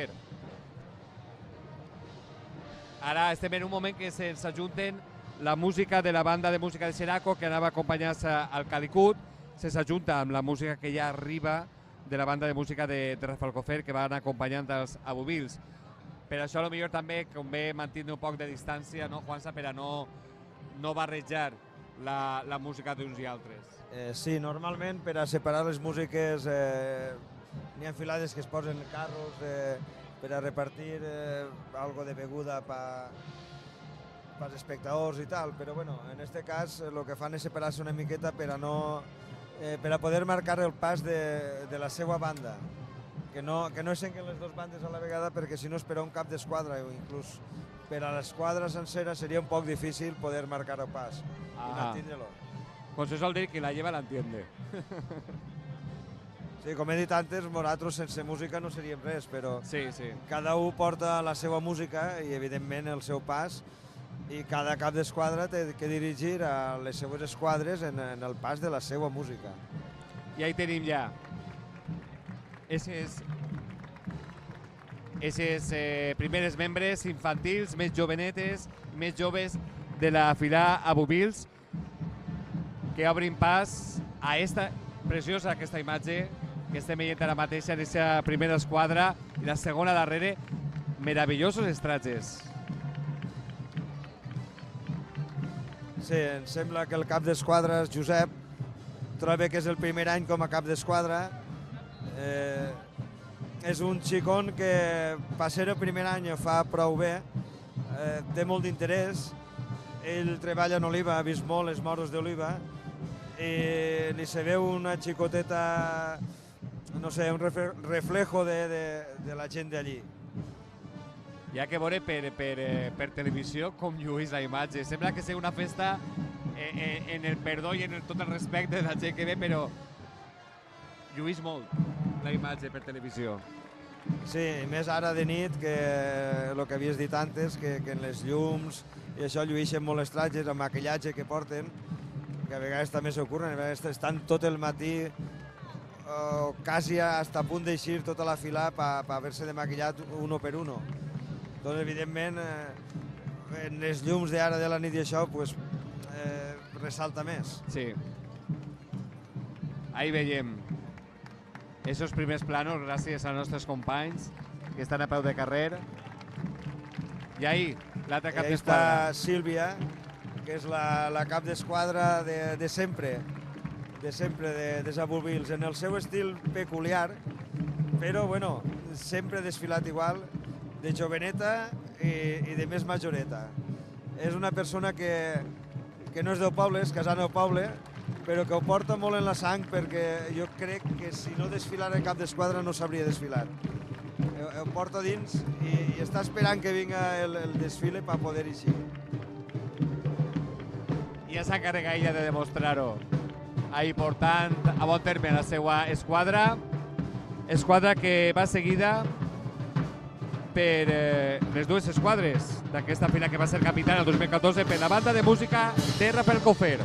Ara estem en un moment que se'ns ajunten la música de la banda de música de Xeraco, que anava acompanyats al Calicut, s'ajunta amb la música que ja arriba de la banda de música de Rafael Cofer, que van acompanyant els Bubils. Per això potser també convé mantenir un poc de distància, no, Juansa, per a no barrejar la música d'uns i altres. Sí, normalment per a separar les músiques n'hi ha filades que es posen carros per a repartir algo de beguda pels espectadors i tal, però bueno, en aquest cas el que fan és separar-se una miqueta per a poder marcar el pas de la seva banda, que no senguen les dues bandes a la vegada, perquè si no és per a un cap d'esquadra o inclús per a l'esquadra sencera seria un poc difícil poder marcar el pas i mantindre-lo. Pues se sol dir que la lleva la entiende. Sí, com he dit antes, nosaltres sense música no seríem res, però sí. cada un porta la seva música i evidentment el seu pas, i cada cap d'esquadra té que dirigir a les seues esquadres en el pas de la seva música. I ahí tenim ja esos primeros membres infantils, més jovenetes, més joves de la fila Abubils, que obrin pas a aquesta imatge que estem veient ara mateix en aquesta primera esquadra i la segona darrere, meravellosos estratges. Sí, em sembla que el cap d'esquadra, Josep, troba que és el primer any com a cap d'esquadra. És un xicón que per ser el primer any ho fa prou bé, té molt d'interès, ell treballa en Oliva, ha vist molt els moros d'Oliva, i li se veu una xicoteta, no sé, un reflejo de la gent d'allí. Hi ha que veure per televisió com lluís la imatge. Sembla que sigui una festa en el perdó i en tot el respecte de la gent que ve, però lluís molt la imatge per televisió. Sí, més ara de nit, que el que havies dit antes, que en les llums i això llueixen molt els trajes, el maquillatge que porten, que a vegades també s'ocorren, a vegades estan tot el matí quasi hasta a punt d'eixir tota la fila per haver-se de maquillat uno per uno. Doncs, evidentment, en les llums d'ara de la nit i això, ressalta més. Sí. Ahí veiem esos primers planos gràcies als nostres companys que estan a peu de carrer. I ahí, l'altre cap d'esquadra. Està Sílvia, que és la cap d'esquadra de sempre, de Abubils, en el seu estil peculiar, però bueno, sempre desfilat igual, de joveneta i de més majoreta. És una persona que no és del poble, és casada al poble, però que ho porta molt en la sang, perquè jo crec que si no desfilara cap d'esquadra no sabria desfilar. Ho porta dins i està esperant que vinga el desfile per poder eixir. I ja s'encarrega ella de demostrar-ho. Ahí portant a bon terme la seva esquadra que va seguida per les dues esquadres d'aquesta fila que va ser capitana el 2014 per la banda de música de Rafael Cofer.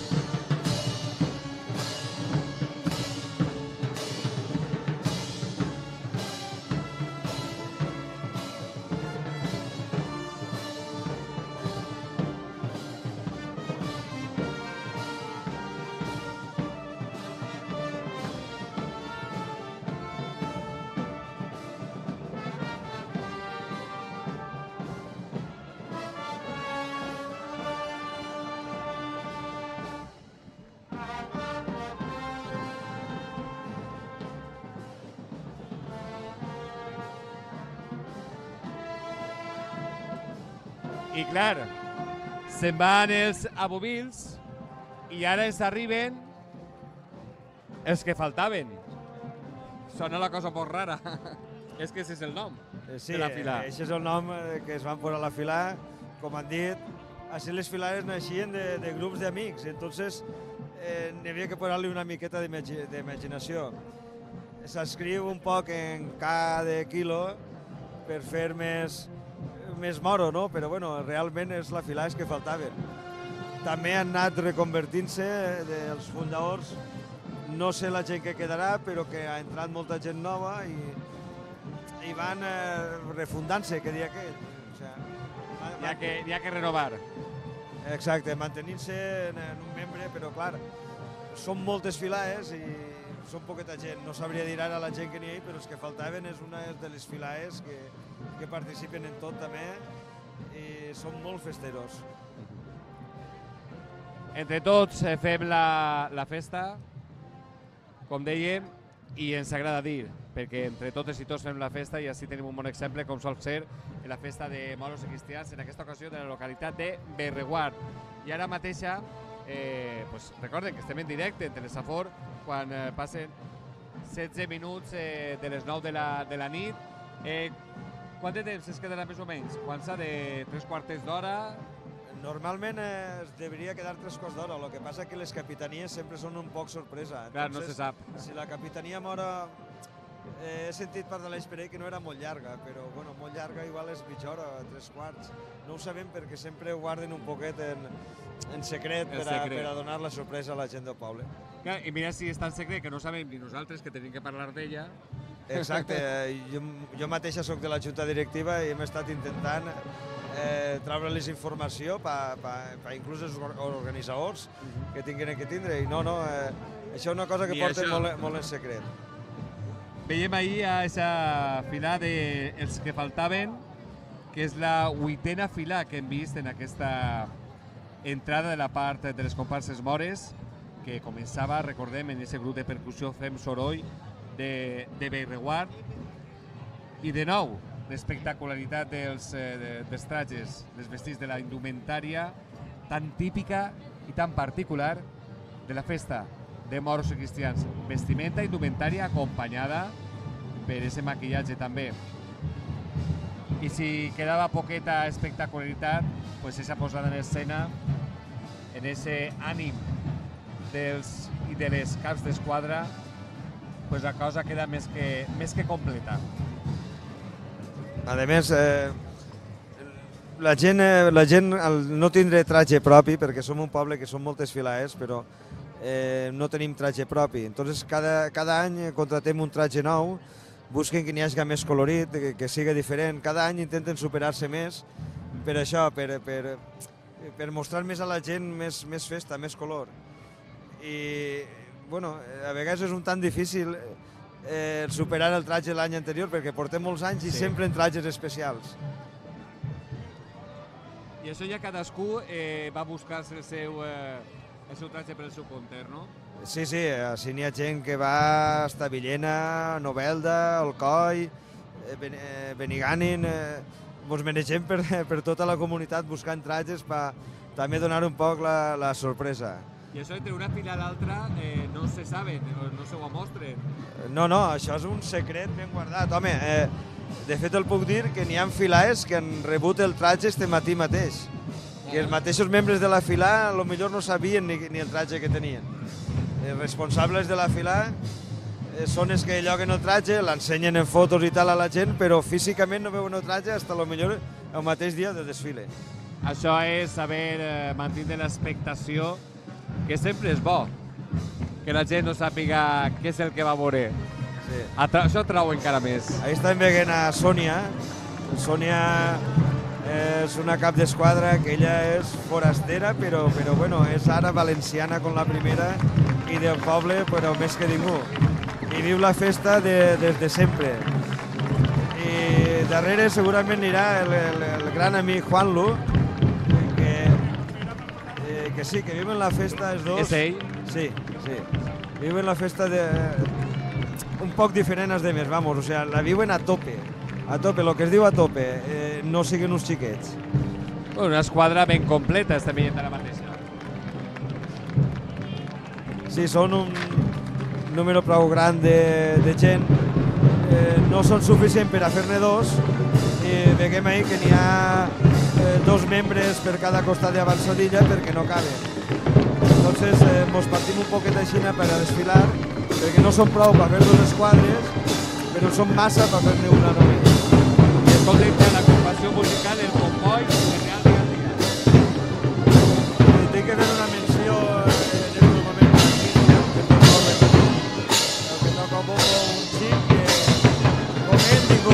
I clar, se'n van els Abubils i ara ens arriben els que faltaven. Sona la cosa molt rara. És que ese és el nom de la fila. Sí, aquest és el nom que es van posar a la fila. Com han dit, així les filades naixien de grups d'amics, entonces n'hi havia que posar-li una miqueta d'imaginació. S'escriu un poc en cada quilo per fer més moro, no? Però bueno, realment és la filades que faltaven. També han anat reconvertint-se els fundadors, no sé la gent que quedarà, però que ha entrat molta gent nova i van refundant-se, que dia aquell. Hi ha que renovar. Exacte, mantenint-se en un membre, però clar, són moltes filades i són poqueta gent. No sabria dir ara la gent que n'hi ha, però els que faltaven és una de les filades que que participen en tot també i són molt festeros. Entre tots fem la festa, com dèiem, i ens agrada dir, perquè entre totes i tots fem la festa i així tenim un bon exemple, com sol ser la festa de moros i cristians, en aquesta ocasió de la localitat de Bellreguard. I ara mateixa, recorden que estem en directe en Telesafor, quan passen 16 minuts de les 9 de la nit. Quant de temps es quedarà més o menys? Quan s'ha de 3/4 d'hora? Normalment es deberia quedar 3/4 d'hora, el que passa que les capitanies sempre són un poc sorpresa. Clar, no se sap. Si la capitania mora... He sentit part de l'experiència que no era molt llarga, però bueno, molt llarga igual és mitja hora, 3/4. No ho sabem perquè sempre ho guarden un poquet en secret per a donar la sorpresa a la gent del poble. Clar, i mira si és tan secret que no sabem ni nosaltres que tenim que parlar d'ella. Exacte, jo mateixa soc de la junta directiva i hem estat intentant treure-les informació per inclús els organitzadors que tinguin que tindre. I no, això és una cosa que porten molt en secret. Veiem ahir a aquesta fila dels que faltaven, que és la 8a fila que hem vist en aquesta entrada de la part de les comparses mores, que començava, recordem, en aquest grup de percussió Fem Soroll de Bellreguard. I de nou, l'espectacularitat dels trajes, dels vestits de la indumentària tan típica i tan particular de la festa de moros i cristians. Vestimenta indumentària acompanyada per aquest maquillatge també. I si quedava poqueta espectacularitat, pues esa posada en escena, en ese ànim dels i de les caps d'esquadra, pues la cosa queda més que completa. A més, la gent al no tindre traje propi, perquè som un poble que som moltes filaes, però no tenim traje propi. Entonces, cada any contratem un traje nou, busquen que n'hi hagi més colorit, que sigui diferent. Cada any intenten superar-se més per això, per mostrar més a la gent més festa, més color. I, bueno, a vegades és un tant difícil superar el traje l'any anterior, perquè portem molts anys i sempre en trajes especials. I això ja cadascú va buscar-se el seu traje per el seu compte, no? Sí, així n'hi ha gent que va a Villena, Novelda, Alcoi, Benigànim, ens manegem per tota la comunitat buscant trajes per també donar un poc la sorpresa. I això entre una fila i l'altra no se saben, no se ho mostren. No, això és un secret ben guardat. Home, de fet el puc dir que n'hi ha filaes que han rebut el traje este matí mateix. Que els mateixos membres de la fila potser no sabien ni el traje que tenien. Els responsables de la fila són els que lloguen el traje, l'ensenyen en fotos i tal a la gent, però físicament no veuen el traje fins potser el mateix dia de desfile. Això és saber mantenir l'expectació, que sempre és bo, que la gent no sàpiga què és el que va veure. Això trau encara més. Ahí estem veient a Sònia. Sònia és una cap d'esquadra que ella és forastera, però bueno, és ara valenciana com la primera i del poble, però més que ningú. I viu la festa des de sempre. I darrere segurament anirà el gran amic Juanlu, que sí, que viuen la festa els dos. És ell? Sí. Viuen la festa un poc diferent als demés, vamos, o sea, la viuen a tope. A tope, el que es diu a tope, no siguin uns xiquets. Una esquadra ben completa, estem veient ara mateix. Sí, són un número prou gran de gent. No són suficients per a fer-ne dos. I veiem ahir que n'hi ha 2 membres per cada costat d'avançadilla perquè no caben. Entonces, ens partim un poquet així per a desfilar, perquè no són prou per fer 2 esquadres, però són massa per fer-ne una només. I escoltem la compassió musical, el comboi de Real de Gandia. Tinc que fer una menció en el moment el que toca un xic que com ell ningú.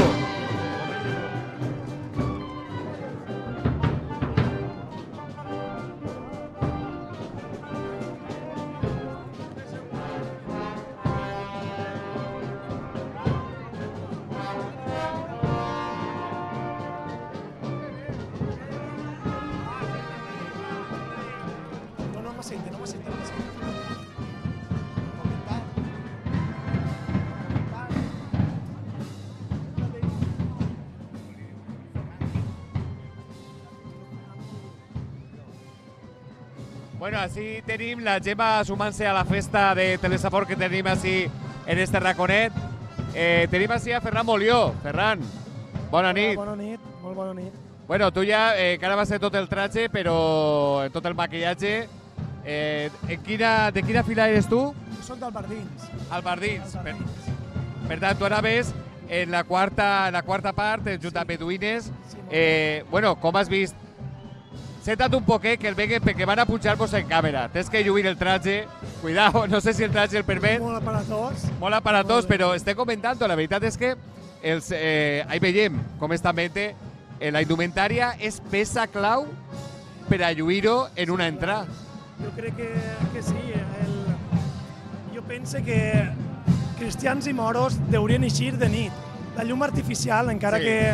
Bueno, així tenim la Gemma sumant-se a la festa de telesabor que tenim així en este raconet. Tenim així a Ferran Molió. Ferran, bona nit. Bona nit, molt bona nit. Bueno, tu ja encara vas fer tot el tratge, però tot el maquillatge. De quina fila eres tu? Soc d'Albardins. Albardins. Per tant, tu anaves en la quarta part, junt amb Beduïnes. Bueno, com has vist? Senta't un poquet, que el veuen, perquè van a pujar-vos en càmera. Tens que lluir el tratge. Cuidado, no sé si el tratge el permet. Molt aparatós. Molt aparatós, però estem comentant, la veritat és que ahí veiem com està mente. La indumentària és peça clau per a lluir-ho en una entrada. Jo crec que sí. Jo penso que cristians i moros deurien eixir de nit. La llum artificial, encara que...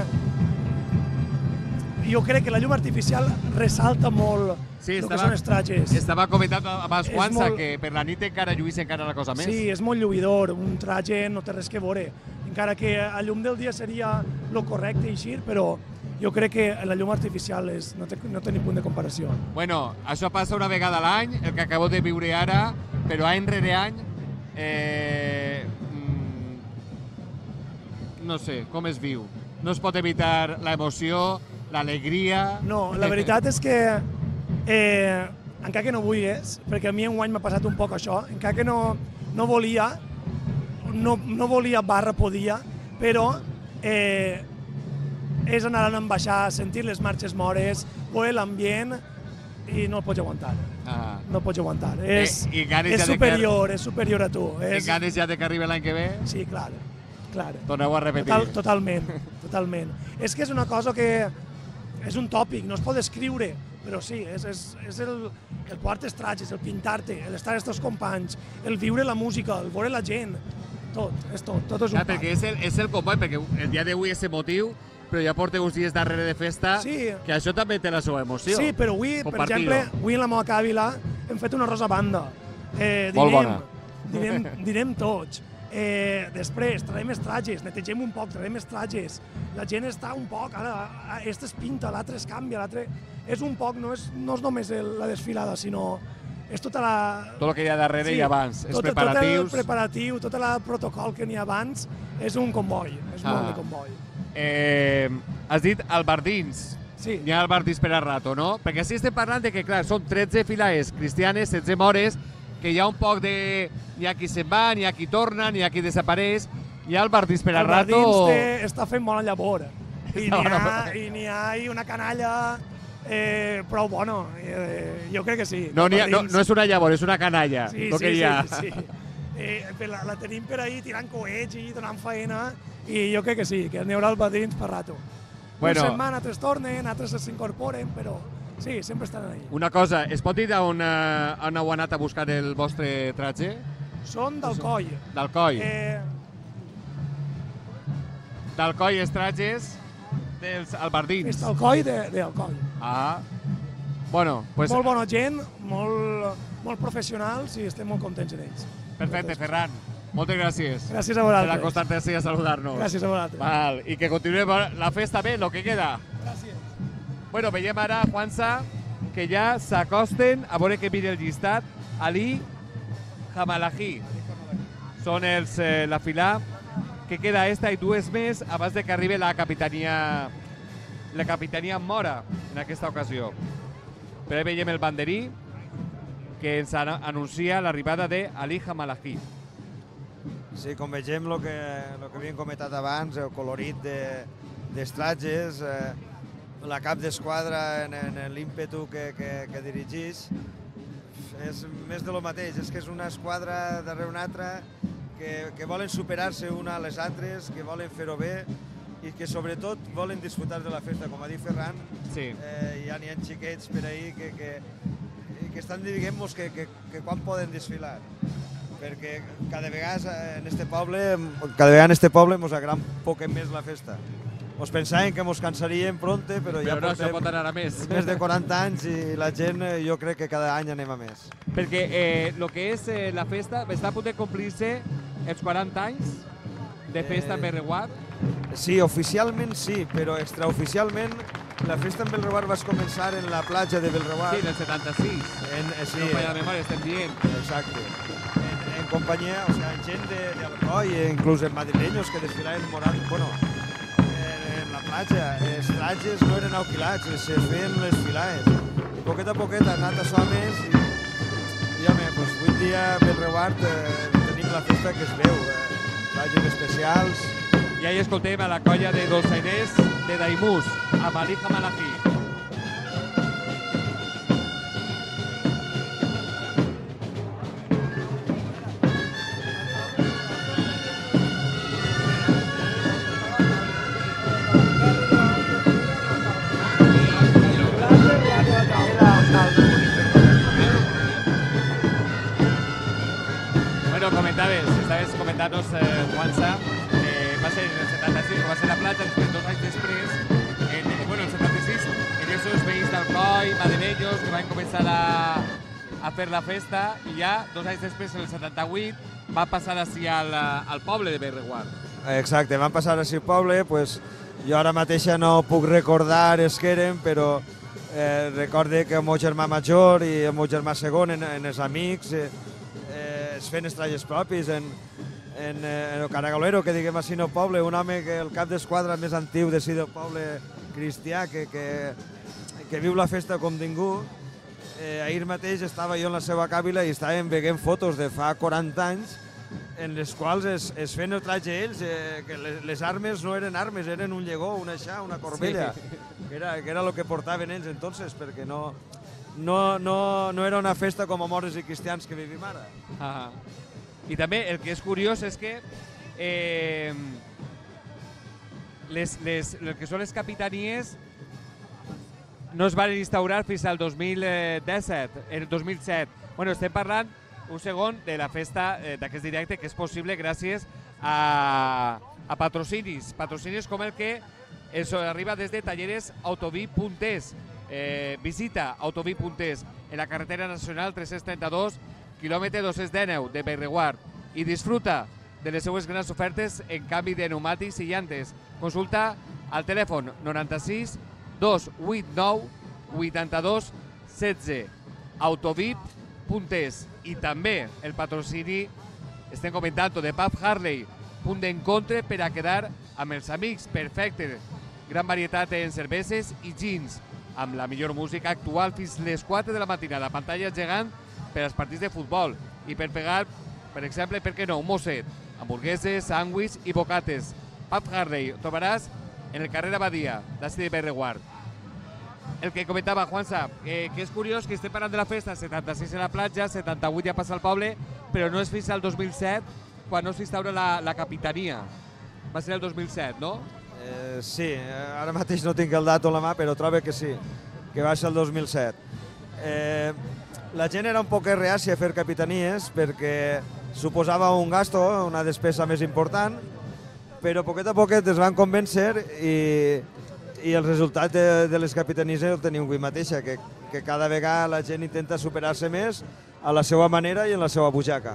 Jo crec que la llum artificial ressalta molt el que són els tratges. Estava comentant abans Juanza que per la nit encara lluís encara una cosa més. Sí, és molt lluïdor. Un tratge no té res que veure. Encara que a llum del dia seria el correcte eixir, però jo crec que la llum artificial no té ni punt de comparació. Bueno, això passa una vegada a l'any, el que acabo de viure ara, però any rere any, no sé, com es viu. No es pot evitar l'emoció, l'alegria... No, la veritat és que, encara que no vulguis, perquè a mi enguany m'ha passat un poc això, encara que no volia, no volia barra podia, però és anar a l'ambaixar, sentir les marxes mores, veure l'ambient i no el pots aguantar. No el pots aguantar. És superior a tu. I ganes ja de que arribi l'any que ve? Sí, clar. Torneu a repetir. Totalment. És que és una cosa que és un tòpic, no es pot escriure, però sí, és el portar els tratges, el pintar-te, l'estar amb els teus companys, el viure la música, el veure la gent, tot és un pack. Perquè és el company, perquè el dia d'avui és emotiu, però ja porteu uns dies darrere de festa, que això també té la seva emoció. Sí, però avui, per exemple, avui en la meva càvila hem fet una rosa banda. Molt bona. Dinem tots. Després traiem els tratges, netegem un poc, traiem els tratges. La gent està un poc, ara este es pinta, l'altre es canvia, l'altre... És un poc, no és només la desfilada, sinó és tota la... Tot el que hi ha darrere i abans, els preparatius... Tot el preparatiu, tot el protocol que n'hi ha abans, és un comboi, és molt de comboi. Has dit albardins. Sí. N'hi ha albardins per a rato, no? Perquè així estem parlant de que, clar, són 13 filaes cristianes, 16 mores, que hi ha un poc de... N'hi ha qui se'n va, n'hi ha qui torna, n'hi ha qui desapareix. Hi ha albardins per a rato... Albardins està fent bona llavor. I n'hi ha una canalla prou bona. Jo crec que sí. No és una llavor, és una canalla. Sí. La tenim per ahí tirant coets i donant faena i jo crec que sí, que n'hi haurà albardins per rato. Una setmana, altres tornen, altres s'incorporen, però... Sí, sempre estan ahí. Una cosa, es pot dir on heu anat a buscar el vostre tratge? Són d'Alcoi. D'Alcoi. D'Alcoi els tratges dels albardins. És d'Alcoi d'Alcoi. Bueno, pues... Molt bona gent, molt professionals i estem molt contents d'ells. Perfecte, Ferran. Moltes gràcies. Gràcies a vosaltres. Per acostar-te així a saludar-nos. Gràcies a vosaltres. Val, i que continuem la festa bé, el que queda. Gràcies. Bueno, veiem ara, Juanza, que ja s'acosten, a veure que mira el llistat, Ali Hamalahi. Són la fila que queda esta i dues més abans de que arribi la capitania mora en aquesta ocasió. Però veiem el banderí que ens anuncia l'arribada d'Ali Hamalahi. Sí, com vegem el que havíem comentat abans, el colorit dels tratges, la cap d'esquadra en l'ímpetu que dirigís, és més de lo mateix, és que és una esquadra darrere una altra que volen superar-se una a les altres, que volen fer-ho bé i que sobretot volen disfrutar de la festa, com ha dit Ferran. Ja n'hi ha xiquets per ahí que estan dient-nos que quan poden desfilar, perquè cada vegada en este poble ens agrada un poc més la festa. Ens pensàvem que ens cansaríem pronte, però ja portem més de 40 anys i la gent jo crec que cada any anem a més. Perquè el que és la festa està a punt de complir-se els 40 anys de festa en Berreguard? Sí, oficialment sí, però extraoficialment La festa en Bellreguard vas començar en la platja de Bellreguard. Sí, en el 76. Sí, no falla la memòria, estem dient. Exacte. En companyia, o sea, gent d'Alcoi, inclús en madrileños que desfilaven morant, bueno, en la platja. Els trajes no eren alquilats, se feien les filades. I poquet a poquet ha anat això més i home, doncs, avui dia a Bellreguard tenim la festa que es veu, trajes especials. I ahí escoltem a la colla de dolçainers de Daimús, amb Alija Malají. Bueno, estaves comentant-nos, Juansa, va ser en el 76, que va ser la platja, després 2 anys després, bueno, el 76, en esos veïns d'Alcoi, madrileños, que van començar a fer la festa, i ja 2 anys després, en el 78, va passar així al poble de Bellreguard. Exacte, van passar així al poble, pues, jo ara mateixa no puc recordar els que eren, però recorde que el meu germà major i el meu germà segon, en els amics, es feien els trajes propis, en el Caragalero, que diguem així, no poble, un home que el cap d'esquadra més antiu de si del poble cristià, que viu la festa com ningú. Ahir mateix estava jo en la seva càbila i estàvem veient fotos de fa 40 anys en les quals es feien el traje ells, que les armes no eren armes, eren un llegó, una aixà, una corbella, que era el que portaven ells entonces, perquè no era una festa com a mores i cristians que vivim ara. I també el que és curiós és que el que són les capitanies no es van instaurar fins al 2017, el 2007. Bueno, estem parlant un segon de la festa d'aquest directe, que és possible gràcies a patrocinis com el que ens arriba des de Talleres Autoví.es. Visita Autoví.es en la carretera nacional 332, quilòmetre 219 de Bellreguard, i disfruta de les seues grans ofertes en canvi de pneumàtics i llantes. Consulta al telèfon 96 289 82 16, Autoví.es. I també el patrocini, estem comentant, de Pub Harley, punt d'encontre per a quedar amb els amics, perfecte, gran varietat en cerveses i gins, amb la millor música actual fins les 4 de la matinada, pantalla gegant per als partits de futbol i per pegar, per exemple, per què no, un mosset, hamburgueses, sàndwich i bocates. Pub Harley, trobaràs en el carrer Abadia, d'ací de Bellreguard. El que comentava Juansa, que és curiós que estem parlant de la festa, 76 en la platja, 78 ja passa al poble, però no és fins al 2007 quan no s'instaura la capitania. Va ser el 2007, no? Sí, ara mateix no tinc el dato a la mà, però trobo que sí, que va ser el 2007. La gent era un poc reàcia a fer capitanies perquè suposava un gasto, una despesa més important, però poquet a poquet es van convèncer i el resultat de les capitanies el tenim avui mateixa, que cada vegada la gent intenta superar-se més a la seva manera i en la seva butxaca.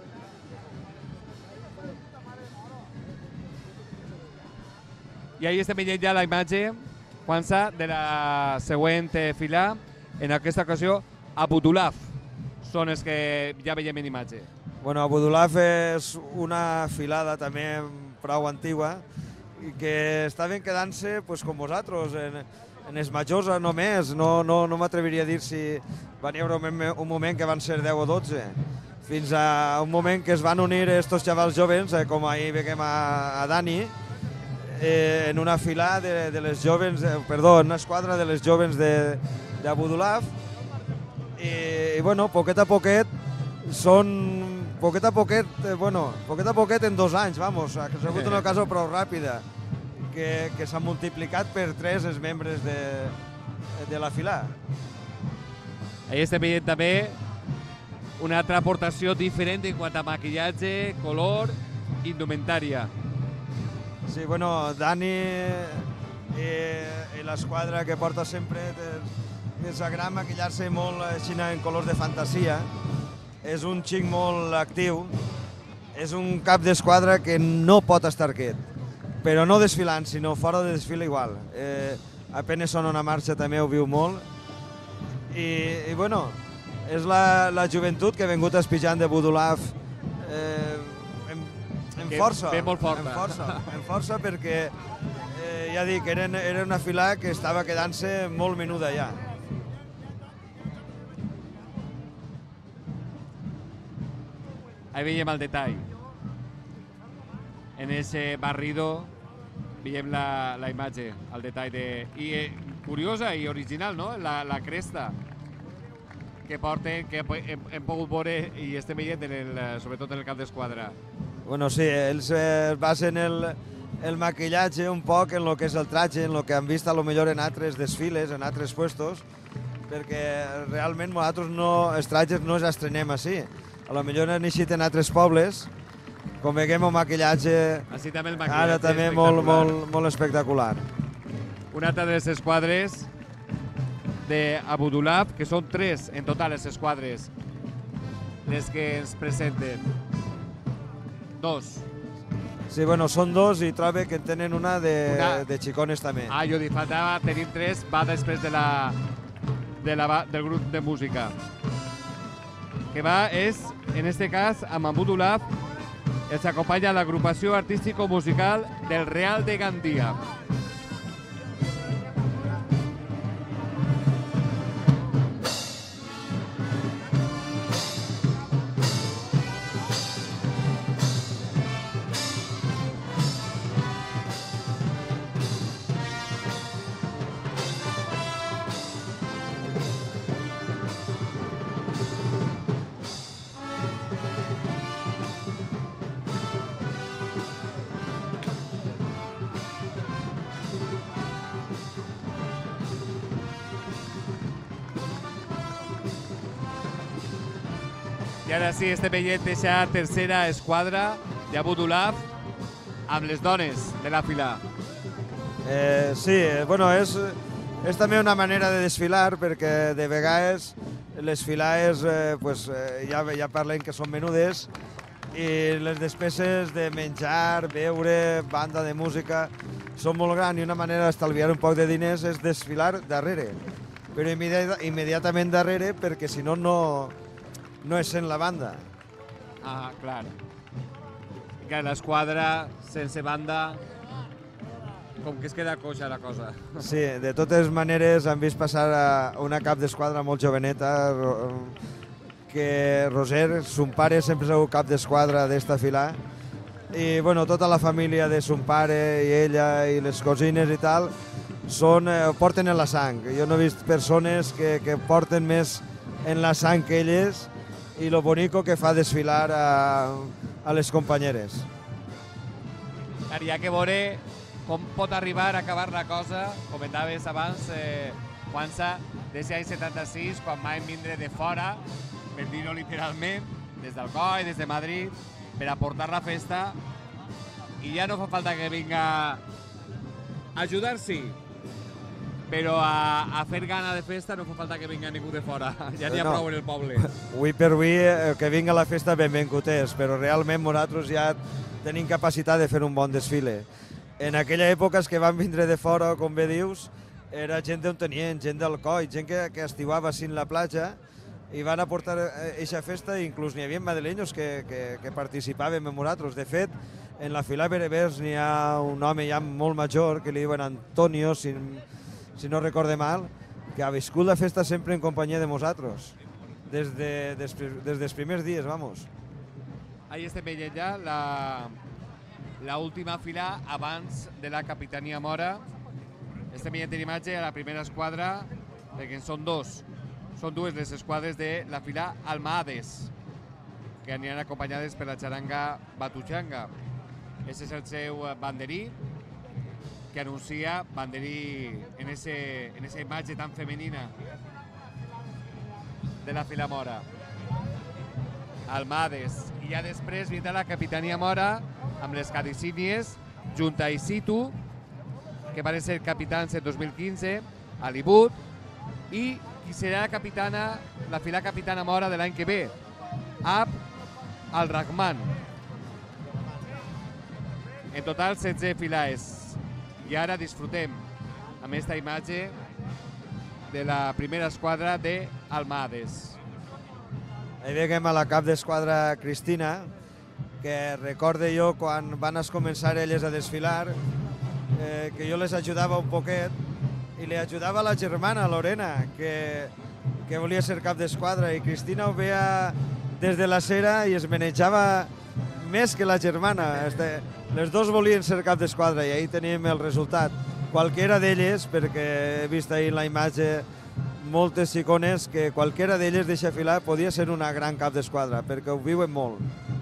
I ahí estem veient ja la imatge, Juansa, de la següent fila. En aquesta ocasió, Abudulaf són els que ja veiem en imatge. Bueno, Abudulaf és una filada també prou antigua i que estaven quedant-se com vosaltres, en els majors només. No m'atreviria a dir si van haver un moment que van ser 10 o 12, fins a un moment que es van unir estos xavals joves, com ahir veiem a Dani, en una fila de les joves, perdó, en una esquadra de les joves d'Abudulaf, i bueno, poquet a poquet en 2 anys, vamos, que ha sigut una cosa prou ràpida, que s'han multiplicat per 3 els membres de la fila. Ahí estem veient també una altra aportació diferent en quant a maquillatge, color, indumentària. Sí, bueno, Dani i l'esquadra que porta sempre ens agrada maquillar-se molt així en colors de fantasia. És un xic molt actiu, és un cap d'esquadra que no pot estar quiet, però no desfilant, sinó fora de desfila igual. apenas sona una marxa també ho viu molt. I bueno, és la joventut que ha vingut espitjant de Budulaf en força. Ve molt forta. En força perquè, ja dic, era una fila que estava quedant-se molt menuda ja. Ahí veiem el detall. En ese barrido veiem la imatge, el detall de... I curiosa i original, no? La cresta que porten, que hem pogut veure i estem veient, sobretot en el cap d'esquadra. Bueno, sí, ells basen el maquillatge un poc en el que és el tratge, en el que han vist a lo millor en altres desfiles, en altres puestos, perquè realment nosaltres els tratges no els estrenem així. A lo millor han eixit en altres pobles, com veiem el maquillatge, així també el maquillatge ara també molt espectacular. Una altra de les esquadres d'Abudulaf, que són 3 en total les esquadres les que ens presenten. 2. Sí, bueno, són 2 i trobo que en tenen una de xicones també. Ah, jo dic, faltava, tenim 3, va després del grup de música. Que va, en este cas, amb Abudulaf, els acompanya l'agrupació artístico-musical del Real de Gandia. I ara sí, estem veient aquesta tercera esquadra d'Abudulaf amb les dones de la fila. Sí, bueno, és també una manera de desfilar, perquè de vegades les filaes ja parlem que són menudes i les despeses de menjar, beure, banda de música són molt grans i una manera d'estalviar un poc de diners és desfilar darrere, però immediatament darrere perquè si no no és sent la banda. Ah, clar. Que l'esquadra sense banda, com que es queda coixa la cosa. Sí, de totes maneres han vist passar una cap d'esquadra molt joveneta, que Roser, son pare, sempre és el cap d'esquadra d'esta fila, i bueno, tota la família de son pare i ella i les cosines i tal, porten en la sang. Jo no he vist persones que porten més en la sang que elles, i lo bonico que fa desfilar a les companyeres. Hi ha que veure com pot arribar a acabar la cosa. Comentaves abans, Juansa, des l'any 76, quan vam vindre de fora, per dir-ho literalment, des d'Alcoi, des de Madrid, per aportar la festa, i ja no fa falta que vinga a ajudar, sí, però a fer gana de festa no fa falta que vinga ningú de fora, ja n'hi ha prou en el poble. Avui per avui, que vinga la festa benvingut és, però realment nosaltres ja tenim capacitat de fer un bon desfile. En aquella època que van vindre de fora, com bé dius, era gent d'on tenien, gent d'Alcoi, gent que estiuava sin la platja, i van aportar aquesta festa, i inclús n'hi havia madrileños que participaven amb nosaltres. De fet, en la fila berebers n'hi ha un home ja molt major, que li diuen Antonio, si no recorde mal, que ha viscut la festa sempre en companyia de nosaltres, des dels primers dies, vamos. Ahí estem veient ja la última fila abans de la Capitania Mora. Estem veient l'imatge a la primera esquadra, perquè en són dues les esquadres de la fila Almahades, que aniran acompanyades per la xaranga Batuchanga. Aquest és el seu banderí, que anuncia banderí en esa imatge tan femenina de la fila Mora. Almahades. I ja després vindrà la Capitania Mora amb les cadicínies, junt a Isitu, que van ser capitans en 2015, a Libut, i qui serà la fila Capitana Mora de l'any que ve, Abd al-Rahman. En total 16 filaes. I ara disfrutem amb aquesta imatge de la primera esquadra d'Almades. Ahí veiem a la cap d'esquadra Cristina, que recorde jo quan van començar elles a desfilar, que jo les ajudava un poquet, i li ajudava la germana, Lorena, que volia ser cap d'esquadra, i Cristina ho veia des de la cera i es manejava més que la germana. Les dos volien ser cap d'esquadra i ahir tenim el resultat. Qualquera d'elles, perquè he vist ahir la imatge moltes icones, que qualquera d'elles deixa filar podia ser una gran cap d'esquadra, perquè ho viuen molt.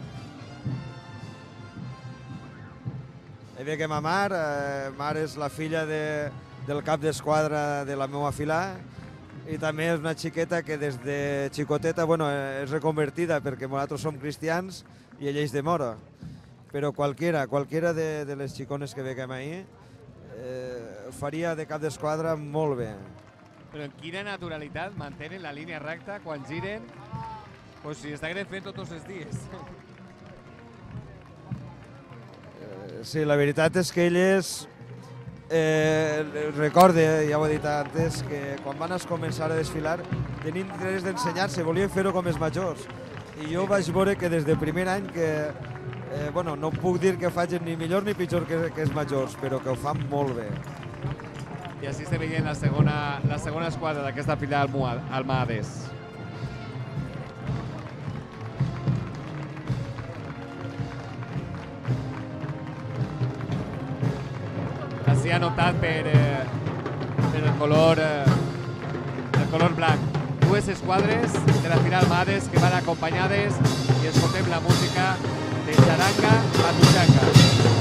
Hi veiem a Mar. Mar és la filla del cap d'esquadra de la meva filà, i també és una xiqueta que des de xicoteta és reconvertida, perquè nosaltres som cristians i ella és de Mora. Però qualquera de les xicones que veiem ahir faria de cap d'esquadra molt bé. Però amb quina naturalitat mantenen la línia recta quan giren, com si estiguin fent tots els dies. Sí, la veritat és que elles recorde, ja ho he dit antes, que quan van començar a desfilar tenien interès d'ensenyar-se, volien fer-ho com els majors. I jo vaig veure que des del primer any que, no puc dir que facin ni millor ni pitjor que els majors, però que ho fan molt bé. I així estem veient la segona esquadra d'aquesta fila Almades. Així han optat per el color blanc. Dues esquadres de la fila Almades que van acompanyades i escoltem la música de Charanga Patuchaca.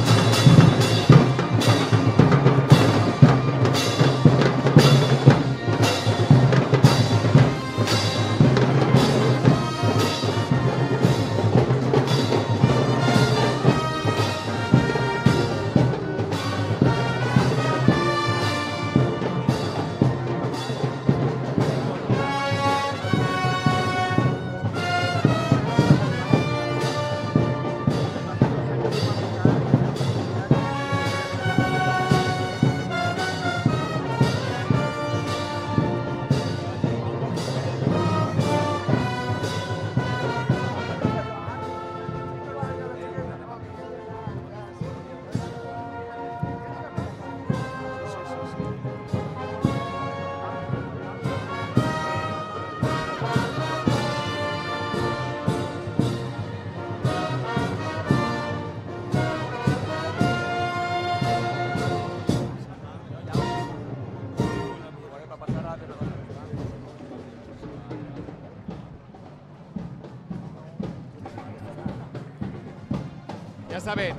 Ja saben,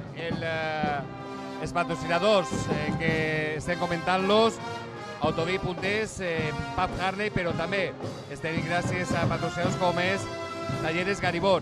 els patrocinadors que estem comentant-los, Autoví.es, Pub Harley, però també estem gràcies a patrocinadors com és Talleres Garibor,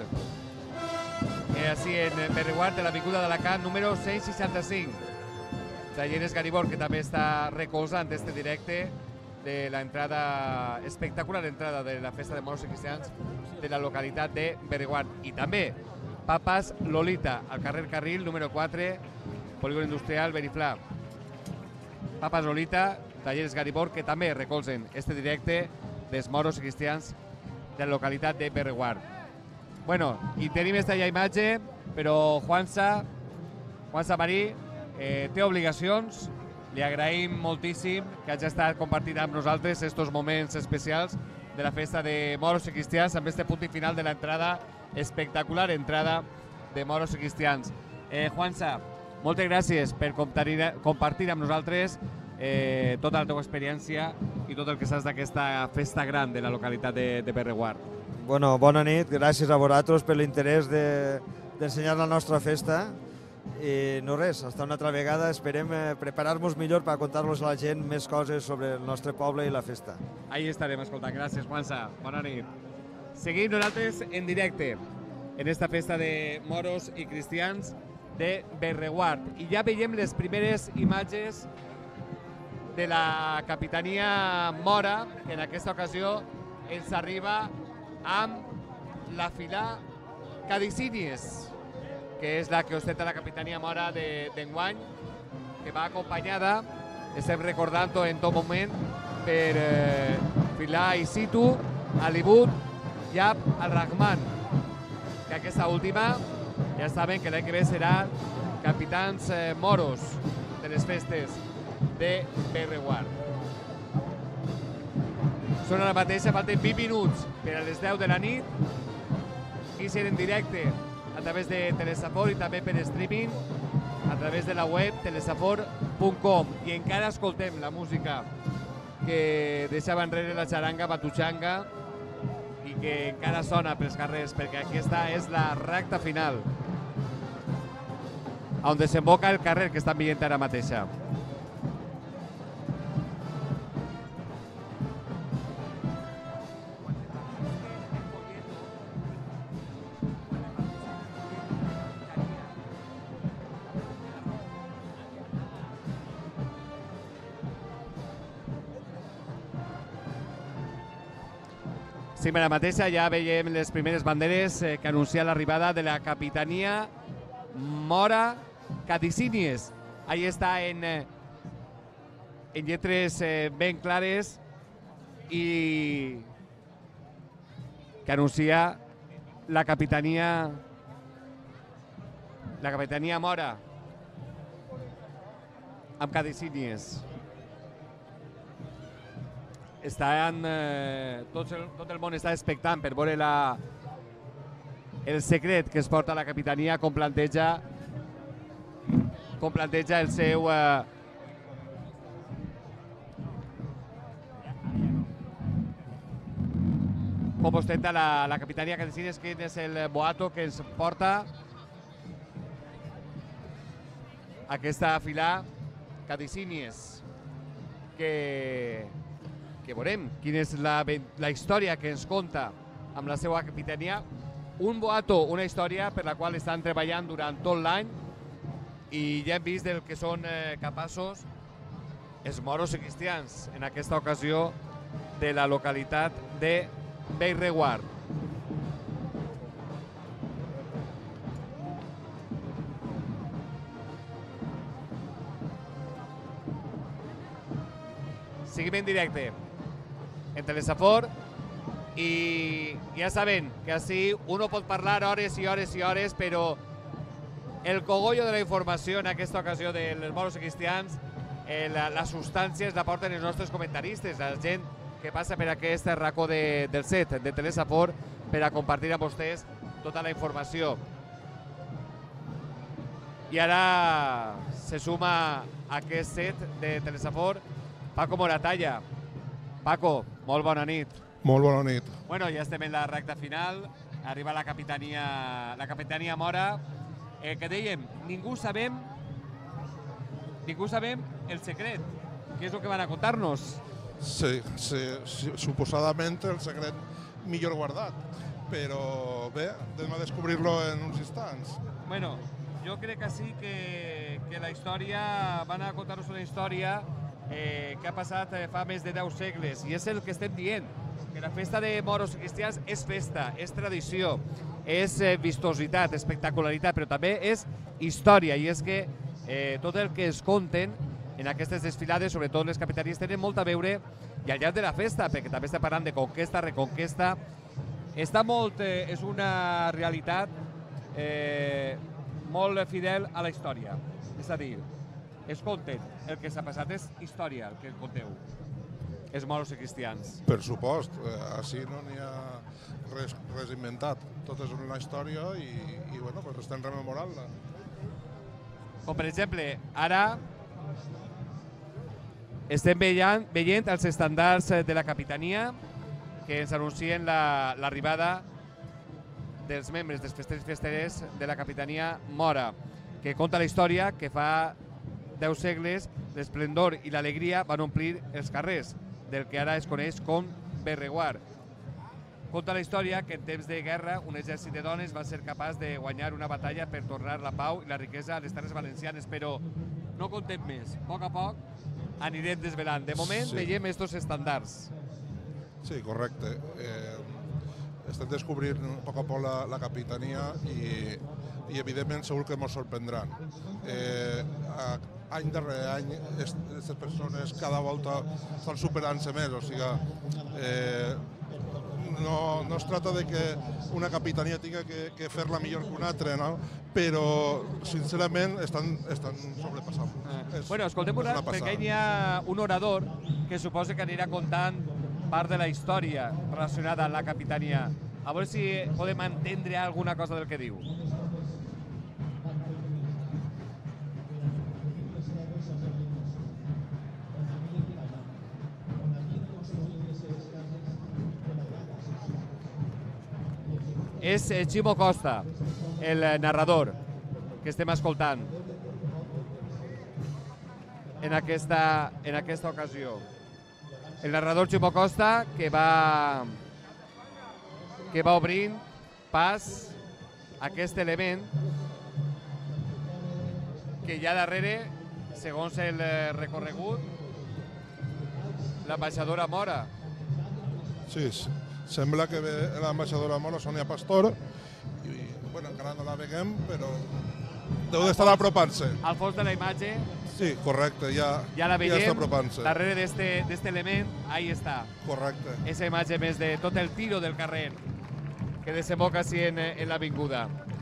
així en Berreguard, de l'Avinguda d'Alacant, número 665. Talleres Garibor, que també està recolzant este directe de la entrada, espectacular entrada de la festa de moros i cristians de la localitat de Berreguard. I també Papas Lolita, al carrer Carril, número 4, Polígon Industrial Beniflà. Papas Lolita, Talleres Garibor, que també recolzen este directe dels moros i cristians de la localitat de Berreguard. Bueno, i tenim esta ja imatge, però Juansa Marí té obligacions. Li agraïm moltíssim que hagi estat compartint amb nosaltres estos moments especials de la festa de moros i cristians amb este punt final de l'entrada, espectacular entrada de moros i cristians. Juansa, moltes gràcies per compartir amb nosaltres tota la teva experiència i tot el que saps d'aquesta festa gran de la localitat de Berreguard. Bueno, bona nit, gràcies a vosaltres per l'interès d'ensenyar la nostra festa. I no res, hasta una altra vegada. Esperem preparar-nos millor per contar-los a la gent més coses sobre el nostre poble i la festa. Ahí estarem escoltant. Gràcies, Juansa. Bona nit. Seguim nosaltres en directe en esta festa de moros i cristians de Berreguard. I ja veiem les primeres imatges de la capitania mora, que en aquesta ocasió ens arriba amb la filà Cadicínies, que és la que ostenta la capitania mora d'enguany, que va acompanyada estem recordant-ho en tot moment, per filar in situ Alibud Yab Al-Rahman, que aquesta última ja saben que l'any que ve serà capitans moros de les festes de Bellreguard. Són ara mateix, falten 20 minuts per a les 10 de la nit, i ser en directe a través de Telesafor i també per streaming a través de la web telesafor.com. I encara escoltem la música que deixava enrere la xaranga Batuchanga i que encara sona pels carrers, perquè aquesta és la recta final on desemboca el carrer que estan veient ara mateixa. Sí, ara mateixa ja veiem les primeres banderes que anuncien l'arribada de la capitania Mora Cadicínies. Ahí està en lletres ben clares i que anuncia la capitania Mora amb Cadicínies. Tot el món està expectant per veure el secret que es porta a la capitania, com planteja el seu com ostenta la capitania Cadicínies, quin és el boato que ens porta aquesta filà Cadicínies, que veurem quina és la història que ens conta amb la seva capitania. Un boato, una història per la qual estan treballant durant tot l'any i ja hem vist del que són capaços els moros i cristians, en aquesta ocasió de la localitat de Bellreguard. Seguim en directe en Telesafor i ja saben que així uno pot parlar hores i hores i hores, però el cogollo de la informació en aquesta ocasió dels moros i cristians, la substància la porten els nostres comentaristes, la gent que passa per aquest racó del set de Telesafor per a compartir amb vostès tota la informació. I ara se suma a aquest set de Telesafor Paco Moratalla. Paco, molt bona nit. Molt bona nit. Bueno, ja estem en la recta final, arriba la capitania Mora, que dèiem, ningú sabem el secret, què és el que van a contar-nos. Sí, suposadament el secret millor guardat, però bé, anem a descobrir-lo en uns instants. Bueno, jo crec que sí que la història, van a contar-nos una història que ha passat fa més de 10 segles, i és el que estem dient, que la festa de moros i cristians és festa, és tradició, és vistositat, espectacularitat, però també és història, i és que tot el que es conten en aquestes desfilades, sobretot les capitanies, tenen molt a veure i al llarg de la festa, perquè també estem parlant de conquesta, reconquesta, és una realitat molt fidel a la història, és a dir, es conten, el que s'ha passat és història, el que conteu, els moros i cristians. Per supost, així no n'hi ha res inventat, tot és una història i bueno, pues estem rememorant-la. Com per exemple, ara estem veient els estandards de la capitania que ens anuncien l'arribada dels membres dels festers i festeres de la capitania Mora, que conta la història que fa 10 segles l'esplendor i l'alegria van omplir els carrers del que ara es coneix com Bellreguard. Conta la història que en temps de guerra un exèrcit de dones va ser capaç de guanyar una batalla per tornar la pau i la riquesa a les terres valencianes, però no contem més. A poc anirem desvelant. De moment veiem estos estandards. Sí, correcte. Estem descobrint a poc la capitania i evidentment segur que ens sorprendran. any darrere any aquestes persones cada volta estan superant-se més, o sigui, no es tracta de que una capitania tinga que fer-la millor que una altra, no? Però sincerament estan sobrepassant. Bueno, escoltem perquè hi ha un orador que suposa que anirà contant part de la història relacionada amb la capitania. A veure si podem entendre alguna cosa del que diu. És Ximo Costa, el narrador que estem escoltant en aquesta ocasió. El narrador Ximo Costa que va obrint pas a aquest element que hi ha darrere, segons el recorregut, l'ambaixadora Mora. Sí, sembla que ve l'ambaixadora Mora, Sònia Pastor, i bueno, encara no la veiem, però deu d'estar apropant-se. Al fons de la imatge. Sí, correcte, ja la veiem, està apropant-se. darrere d'este element, ahí està. Correcte. Esa imatge més de tot el tiro del carrer que desemboca així en l'avinguda.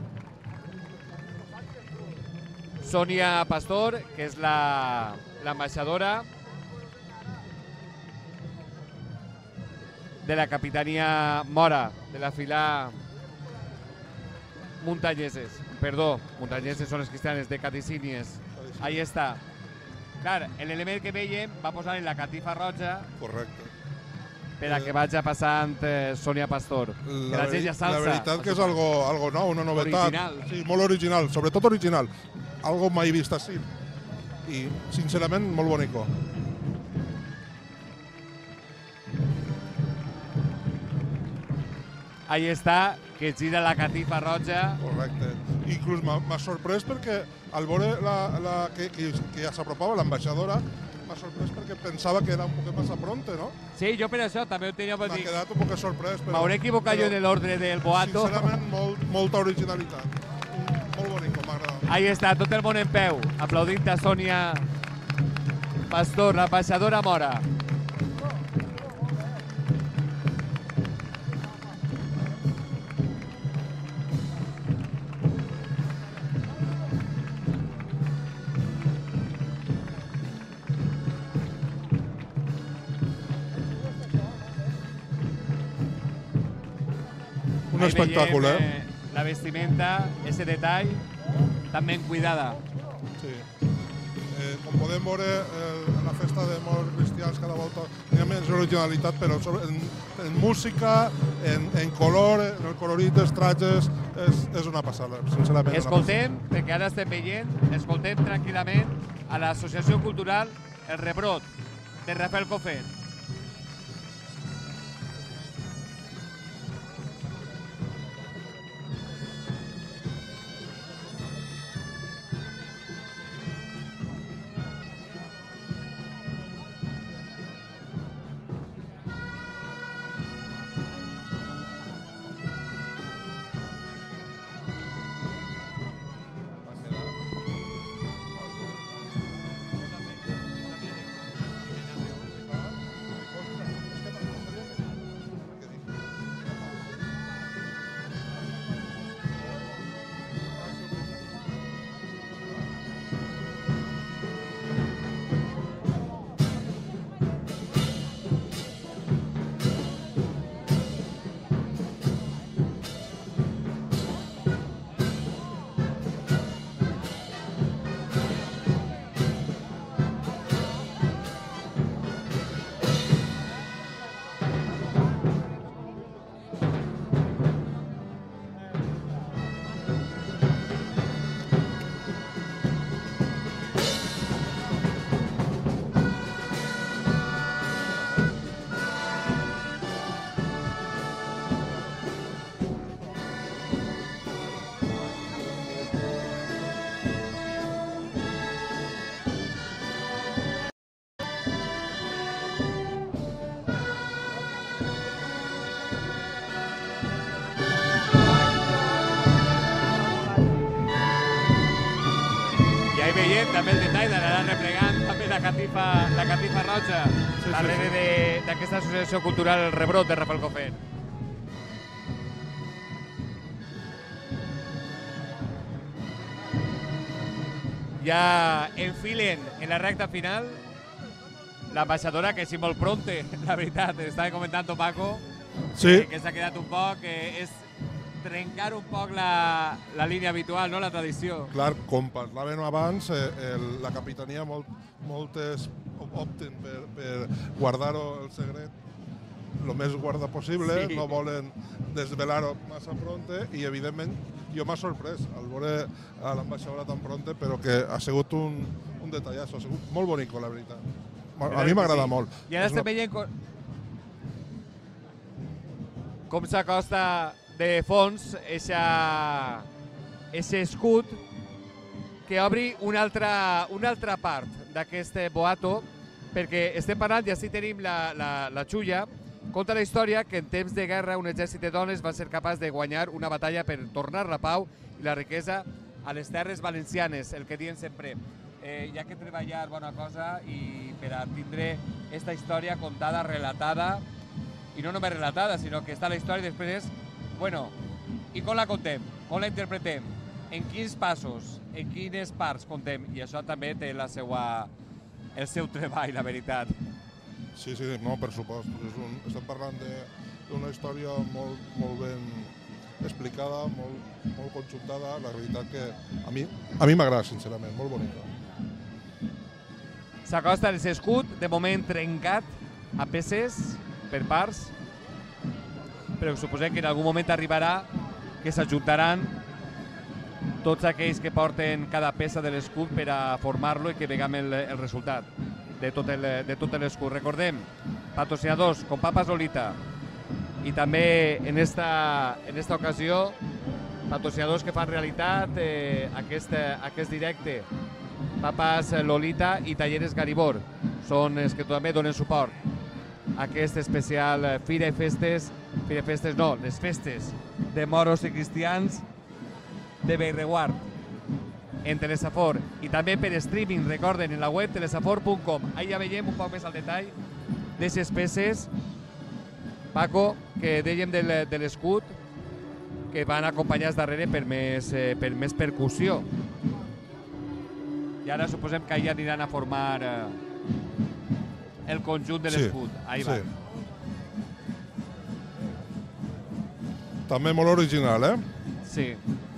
Sònia Pastor, que és l'ambaixadora de la capitania Mora, de la fila muntanyeses. Perdó, muntanyeses són les cristianes, de caticínies. Ahí està. Clar, l'element que veiem va posar en la catifa roja. Correcte. Per a que vagi passant Sònia Pastor. Que la gent ja s'alça. La veritat que és algo nou, una novetat. Original. Sí, molt original, sobretot original. Algo mai vist així. I, sincerament, molt bonico. Ahí està, que gira la catifa roja. Correcte. Inclús m'ha sorprès perquè al veure que ja s'apropava l'ambaixadora, m'ha sorprès perquè pensava que era un poc massa pronte, no? Sí, jo per això també ho tenia per dir. M'ha quedat un poc sorprès. M'hauré equivocat jo en l'ordre del boato. Sincerament, molta originalitat. Molt bonico, m'ha agradat. Ahí està, tot el món en peu, aplaudint a Sònia Pastor, l'ambaixadora Mora. Un espectacle, La vestimenta, ese detall, tan ben cuidada. Sí. Com podem veure, en la festa de morts cristians cada volta hi ha més originalitat, però en música, en color, en el colorit dels trajes, és una passada, sincerament. Escoltem, perquè ara estem veient, escoltem tranquil·lament a l'Associació Cultural El Rebrot, de Rafael Cofet. veient també el detall d'anar replegant també la catifa roja darrere d'aquesta associació cultural El Rebrot de Rafael Cofet. Ja enfilen en la recta final l'ambaixadora, que sí molt pronte, la veritat, estava comentant Paco, que s'ha quedat un poc, és trencar un poc la línia habitual, no? La tradició. Clar, com parlaven abans, la capitania moltes opten per guardar-ho el secret el més guardat possible, no volen desvelar-ho massa pronte i, evidentment, jo m'ha sorprès al veure a l'ambaixadora tan pronte, però que ha sigut un detallazo, ha sigut molt bonic, la veritat. A mi m'agrada molt. I ara estem veient com s'acosta de fons aquest escut que obri una altra part d'aquest boato, perquè estem parlant, i així tenim la xulla, conta la història que en temps de guerra un exèrcit de dones va ser capaç de guanyar una batalla per tornar la pau i la riquesa a les terres valencianes, el que diuen sempre. Hi ha que treballar bona cosa i per a tindre aquesta història contada, relatada, i no només relatada, sinó que està la història i després és, bueno, i com la contem, com la interpretem, en quins passos, en quines parts contem, i això també té el seu treball, la veritat. Sí, no, per supost. Estem parlant d'una història molt ben explicada, molt conjuntada, la veritat que a mi m'agrada, sincerament, molt bonica. S'acosta aquest escut, de moment trencat a peces, per parts, però suposem que en algun moment arribarà que s'ajuntaran tots aquells que porten cada peça de l'escut per a formar-lo i que vegam el resultat de tot l'escut. Recordem, patrocinadors com Papas Lolita i també en esta ocasió patrocinadors que fan realitat aquest directe, Papas Lolita i Talleres Garibor, són els que també donen suport a aquest especial les festes de moros i cristians de Bellreguard en Telesafor i també per streaming, recorden, en la web telesafor.com. Allà veiem un poc més al detall d'aquestes peces, Paco, que dèiem de l'escut, que van acompanyats darrere per més percussió. I ara suposem que allà aniran a formar el conjunt de l'escut. Ahí va. També molt original, Sí.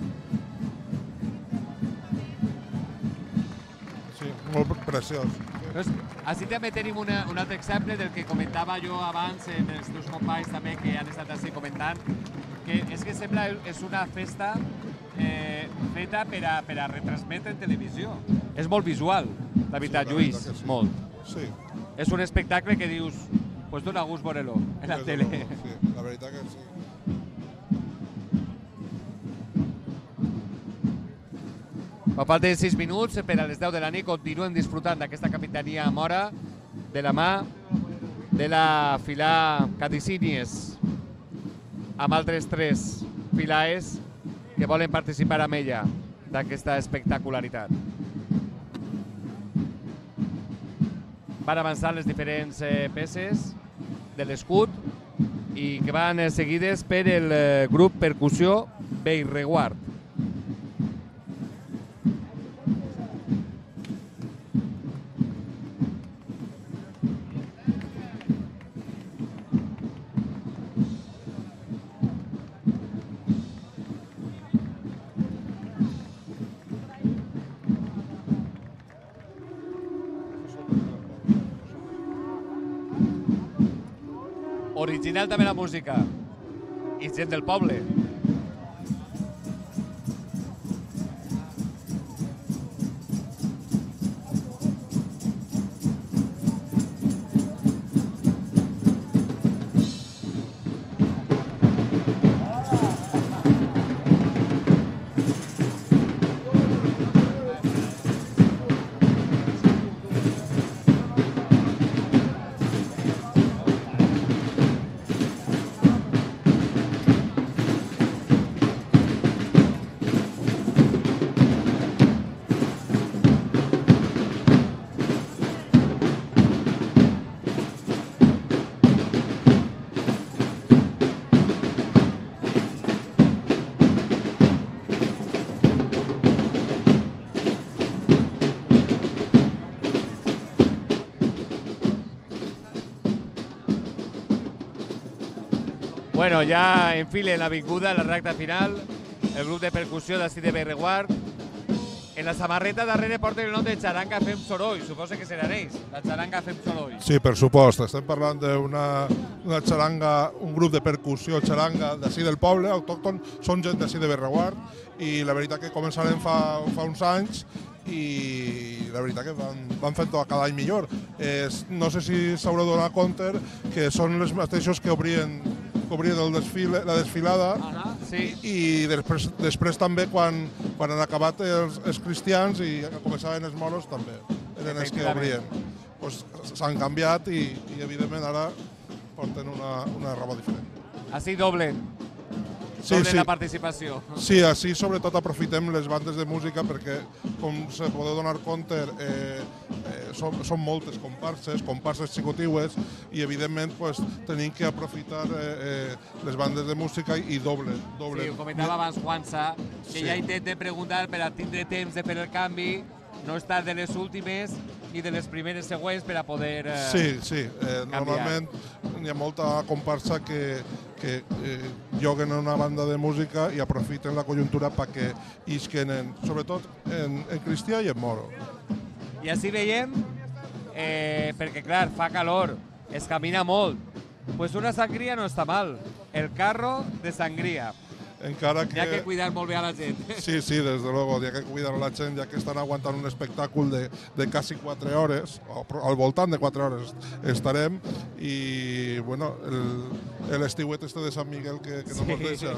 Molt preciós. Així també tenim un altre exemple del que comentava jo abans dels teus companys també que han estat així comentant, que és que sembla és una festa feta per a retransmetre en televisió. És molt visual, la veritat, Lluís, molt. Sí. És un espectacle que dius, pues dona gust veure-lo en la tele. Sí, la veritat que sí. A falta de 6 minuts, per a les 10 de la nit, continuen disfrutant d'aquesta capitania mora de la mà de la filà Cadicínies, amb altres 3 filaes que volen participar amb ella d'aquesta espectacularitat. Van avançant les diferents peces de l'escut i que van seguides per el grup Percussió Bellreguard. Original també la música i gent del poble. Bueno, ja enfilen l'avinguda, la recta final, el grup de percussió d'ací de Bellreguard. En la samarreta darrere porten el nom de Xaranga Fem Soroll, suposo que seran ells, la Xaranga Fem Soroll. Sí, per supost. Estem parlant d'una xaranga, un grup de percussió xaranga d'ací del poble, autòcton, són gent d'ací de Bellreguard, i la veritat que començarem fa uns anys i la veritat que van fent cada any millor. No sé si s'haureu donat compte que són els mateixos que obrien la desfilada i després també quan han acabat els cristians i començaven els moros també, eren els que obrien. S'han canviat i evidentment ara porten una roba diferent. Així doblen la participació. Sí, així sobretot aprofitem les bandes de música perquè, com se podeu donar compte, són moltes comparses xicotiues i evidentment tenim que aprofitar les bandes de música i doblen. Sí, ho comentava abans Juansa, que ja intenten preguntar per a tindre temps de fer el canvi, no estar de les últimes ni de les primeres següents per a poder canviar. Normalment hi ha molta comparsa que juguen en una banda de música i aprofiten la conjuntura perquè isquen, sobretot en cristià i en moro. I així veiem, perquè clar, fa calor, es camina molt, pues una sangria no està mal, el carro de sangria. Encara que... Hi ha que cuidar molt bé a la gent. Sí, des de luego, hi ha que cuidar a la gent, ja que estan aguantant un espectacle de quasi 4 hores, o al voltant de 4 hores estarem, i bueno, l'estiuet este de Sant Miguel que no ens deixa.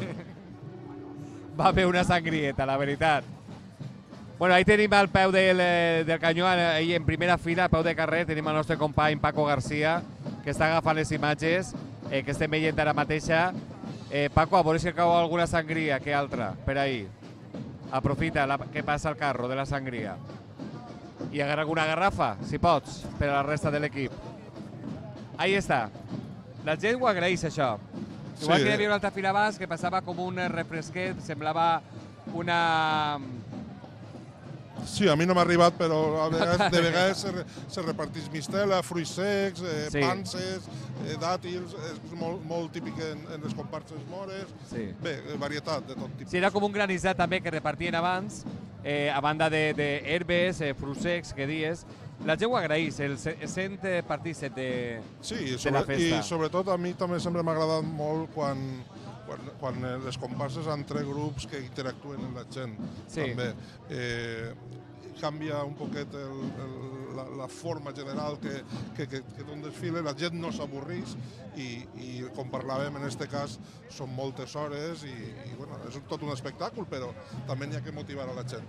Va fer una sangrieta, la veritat. Bueno, ahí tenim al peu del canyó, ahí en primera fila, al peu de carrer, tenim el nostre company Paco García, que està agafant les imatges que estem veient ara mateixa. Paco, a veure si cau alguna sangria, que altra, per ahí. Aprofita que passa el carro de la sangria. I agarra alguna garrafa, si pots, per a la resta de l'equip. Ahí està. La gent ho agraeix, això. Igual que hi havia una altra fila abans, que passava com un refresquet, semblava una... Sí, a mi no m'ha arribat, però de vegades se reparteix mistela, fruits secs, panses, dàtils, és molt típic en les comparses mores. Bé, varietat de tot tipus. Sí, era com un granissat també que repartien abans, a banda d'herbes, fruits secs, que dies. La gent ho agraeix, el sent partícip de la festa. I sobretot a mi també sempre m'ha agradat molt quan les comparses entre grups que interactuen amb la gent. També canvia un poquet la forma general que té un desfile, la gent no s'avorreix i com parlàvem en aquest cas són moltes hores i bueno, és tot un espectacle, però també hi ha que motivar a la gent.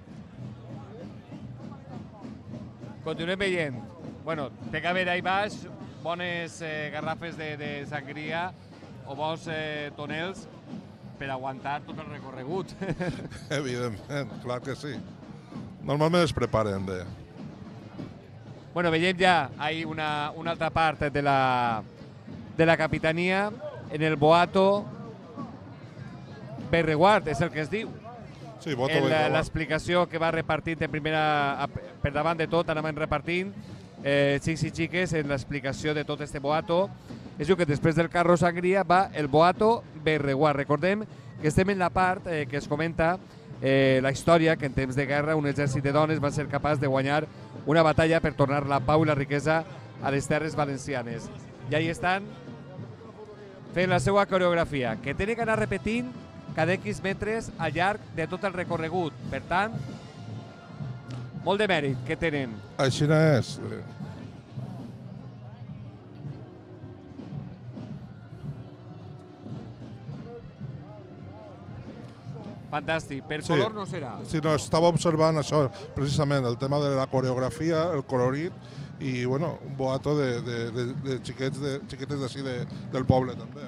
Continuem veient. Bueno, té que haver ahí baix bones garrafes de sangria o bons tonels per aguantar tot el recorregut. Evidentment, clar que sí. Normalment es preparen bé. Bueno, veiem ja una altra part de la capitania en el Boato Bellreguard, és el que es diu. Sí, Boato Bellreguard. L'explicació que va repartint en primera, per davant de tot, anaven repartint xics i xiques en l'explicació de tot este Boato. Es diu que després del carro sangria va el Boato Bellreguard. Recordem que estem en la part que es comenta la història que en temps de guerra un exèrcit de dones va ser capaç de guanyar una batalla per tornar la pau i la riquesa a les terres valencianes. I ahí estan fent la seva coreografia, que tenen que anar repetint cada X metres al llarg de tot el recorregut. Per tant, molt de mèrit que tenen. Així és. Fantàstic. Per color no serà. Sí, no, estava observant això, precisament, el tema de la coreografia, el colorit i, bueno, un boato de xiquetes d'ací del poble, també.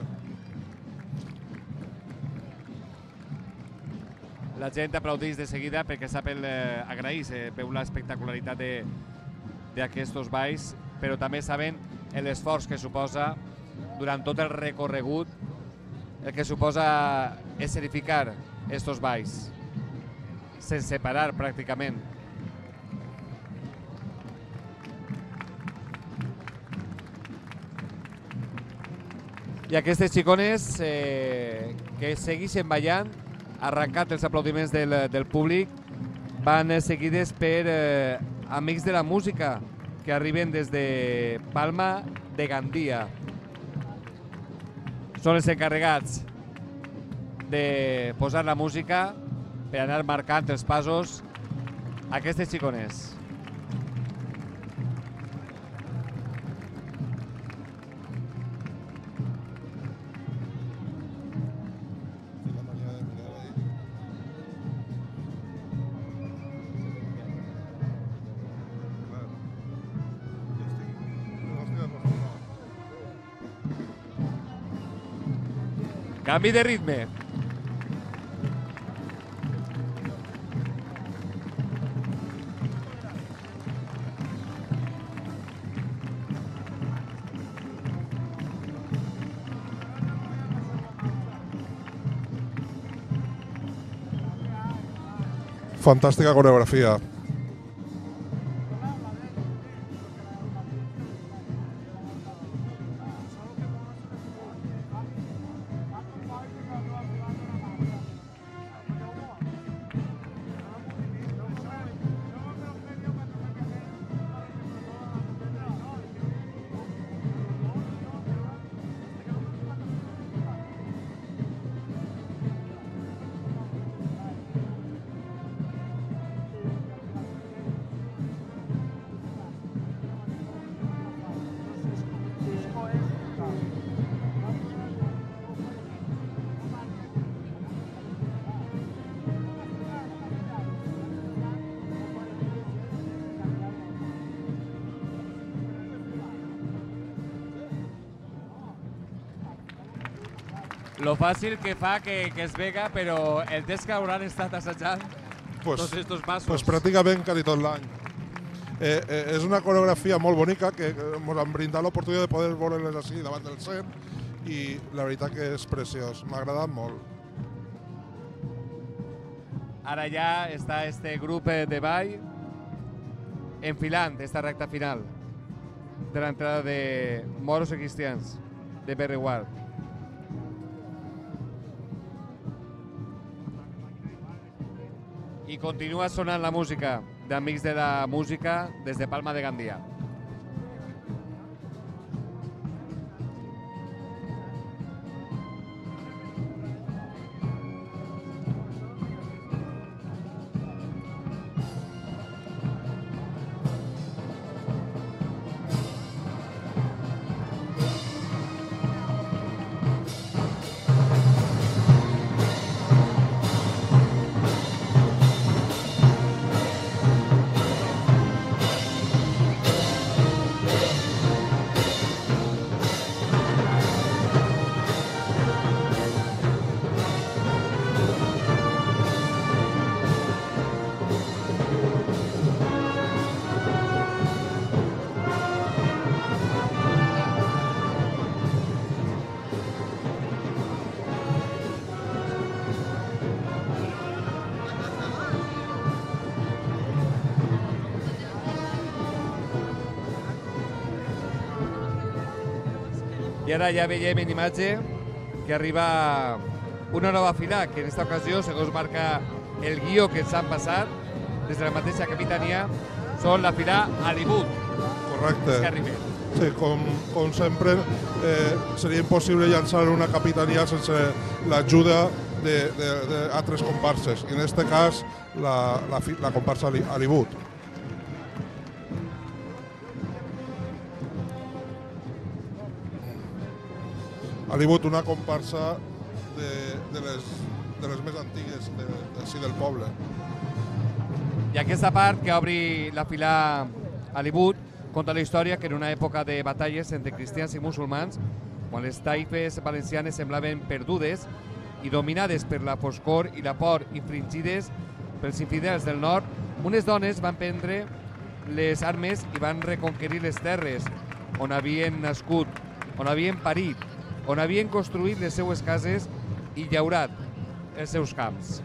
La gent aplaudeix de seguida perquè sap agraeix, veu l'espectacularitat d'aquests balls, però també saben l'esforç que suposa durant tot el recorregut, el que suposa escenificar estos balls, sense parar pràcticament. I aquestes xicones que segueixen ballant, arrencat els aplaudiments del públic, van seguides per amics de la música que arriben des de Palma de Gandia. Són els encarregats de posar la música per anar marcant els passos a aquestes xicones. Canvi de ritme. Fantàstica coreografia. Lo fàcil que fa que es vega, però el temps que hauran estat assajant tots estos passos. Pues pràcticament quasi tot l'any. És una coreografia molt bonica que ens han brindat l'oportunitat de poder veure-les així davant del cent i la veritat que és preciós, m'ha agradat molt. Ara ja està este grup de ball enfilant esta recta final de l'entrada de moros i cristians de Berreguard. I continua sonant la música d'Amics de la Música des de Palma de Gandia. I ara ja veiem en imatge que arriba una nova fila, que en aquesta ocasió, segons marca el guió que ens han passat, des de la mateixa capitania, són la fila Hollywood. Correcte. Que arriben. Sí, com sempre, seria impossible llançar una capitania sense l'ajuda d'altres comparses. En aquest cas, la comparsa Hollywood. Hollywood, una comparsa de les més antigues d'ací del poble. I aquesta part que obri la fila Hollywood conta la història que en una època de batalles entre cristians i musulmans, quan les taifes valencianes semblaven perdudes i dominades per la foscor i la por infringides pels infidels del nord, unes dones van prendre les armes i van reconquerir les terres on havien nascut, on havien parit, on havien construït les seues cases i llaurat els seus camps.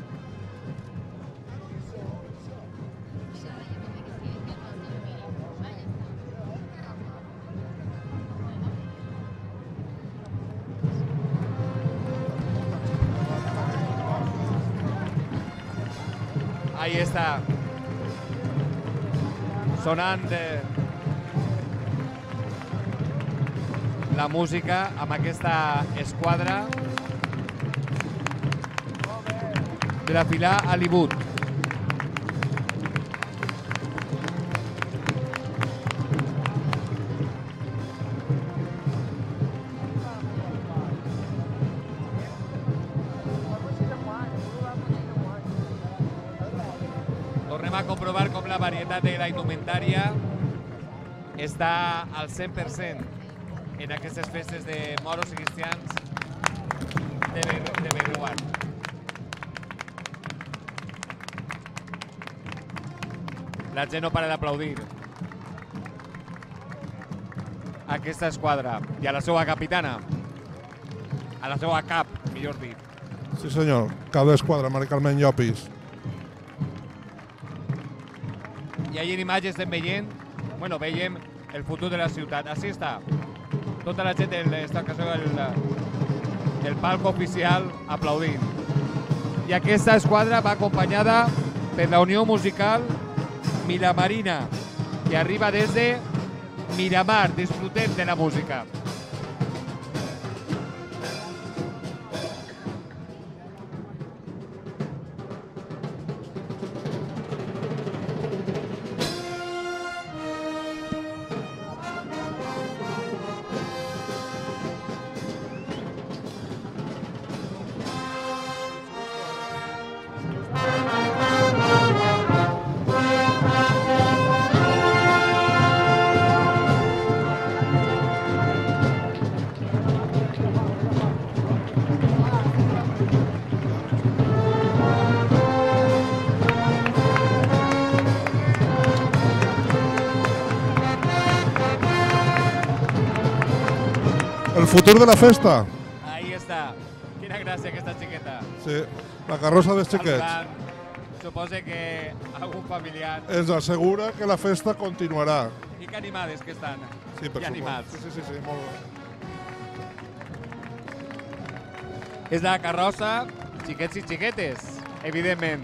Ahí està. Sonant la música amb aquesta esquadra de la fila Hollywood. Tornem a comprovar com la varietat de la indumentària està al 100% en aquestes festes de moros i cristians de Bellreguard. La gent no para d'aplaudir aquesta esquadra i a la seva capitana, a la seva cap, millor dit. Sí senyor, cap d'esquadra, Mari Carmen Llopis. I ahí en imatges estem veient, veiem el futur de la ciutat. Així està. Tota la gent està el palco oficial aplaudint. I aquesta esquadra va acompanyada per la Unió Musical Miramarina, que arriba des de Miramar. Disfrutem de la música. El futur de la festa. Ahí està. Quina gràcia aquesta xiqueta. Sí, la carrossa dels xiquets. Suposa que algun familiar... Ens assegura que la festa continuarà. I que animades que estan. Sí, per I animats. Sí, molt bé. És la carrossa, xiquets i xiquetes, evidentment.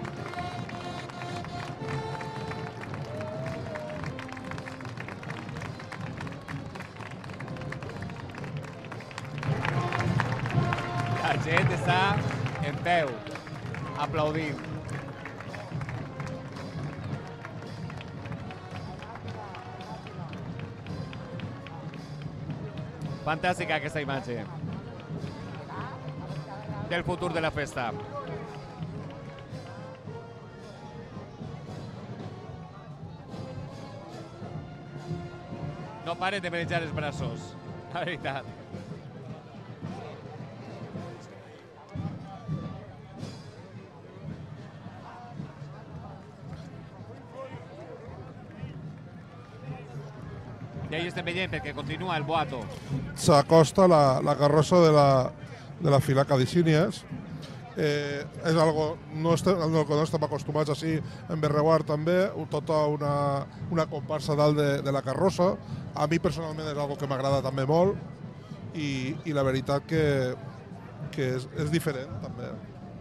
La gent està en peu, aplaudint. Fantàstica aquesta imatge del futur de la festa. No paren de menjar els braços, la veritat. I ahí estem veient perquè continua el boato. S'acosta la carrossa de la fila Cadicínies. És algo no estem acostumats així en Bellreguard també, tota una comparsa dalt de la carrossa. A mi personalment és algo que m'agrada també molt i la veritat que és diferent també.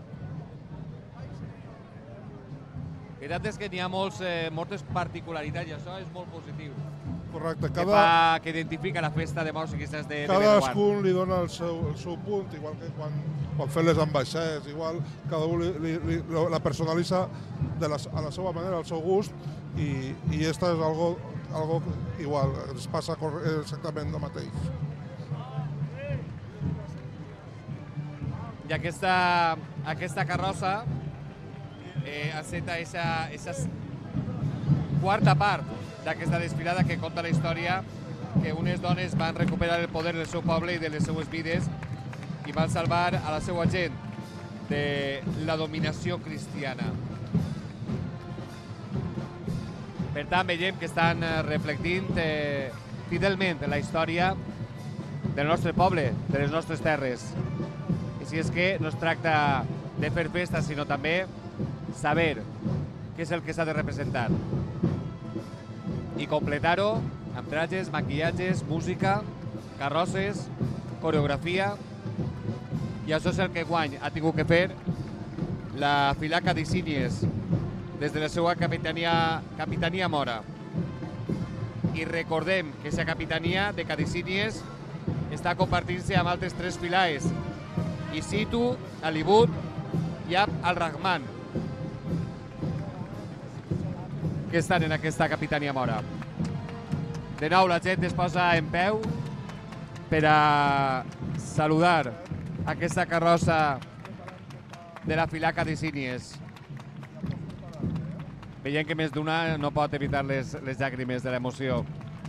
La veritat és que n'hi ha moltes particularitats i això és molt positiu. Correcte. Que identifica la festa de moros i cristians de Bellreguard. Cadascun li dona el seu punt, igual que quan fem les ambaixades, igual, cada un la personalitza a la seva manera, al seu gust, i esta és algo igual, ens passa exactament el mateix. I aquesta carrossa enceta aquesta quarta part d'aquesta desfilada que conta la història que unes dones van recuperar el poder del seu poble i de les seues vides i van salvar a la seva gent de la dominació cristiana. Per tant, veiem que estan reflectint fidelment la història del nostre poble, de les nostres terres. I si és que no es tracta de fer festa, sinó també saber què és el que s'ha de representar. I completar-ho amb trajes, maquillatges, música, carrosses, coreografia. I això és el que guany ha tingut que fer la fila Cadicínies des de la seva capitania mora. I recordem que aquesta capitania de Cadicínies està compartint-se amb altres 3 filaes, Isitu, Alibut i Abd al-Rahman, que estan en aquesta capitania mora. De nou la gent es posa en peu per a saludar aquesta carrossa de la fila Cadicínies. Veiem que més d'una no pot evitar les llàgrimes de l'emoció.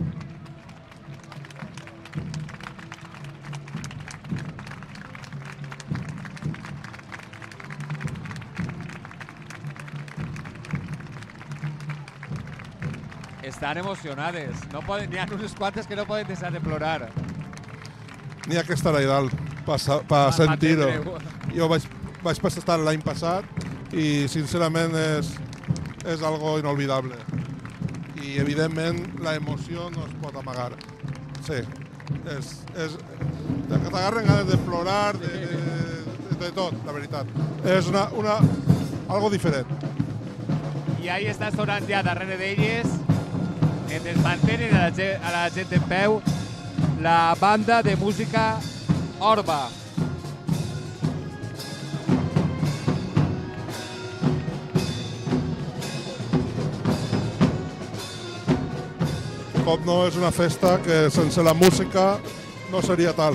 Estan emocionades. N'hi ha unes quantes que no poden deixar de plorar. N'hi ha que estar allà dalt per sentir-ho. Jo vaig estar l'any passat i sincerament és algo inolvidable. I evidentment la emoció no es pot amagar. Sí, que t'agarren ganes de plorar, de tot, la veritat. És algo diferent. I ahí està sonant ja darrere d'elles, mentre mantenen a la gent en peu, la banda de música Orba. Com no, és una festa que sense la música no seria tal.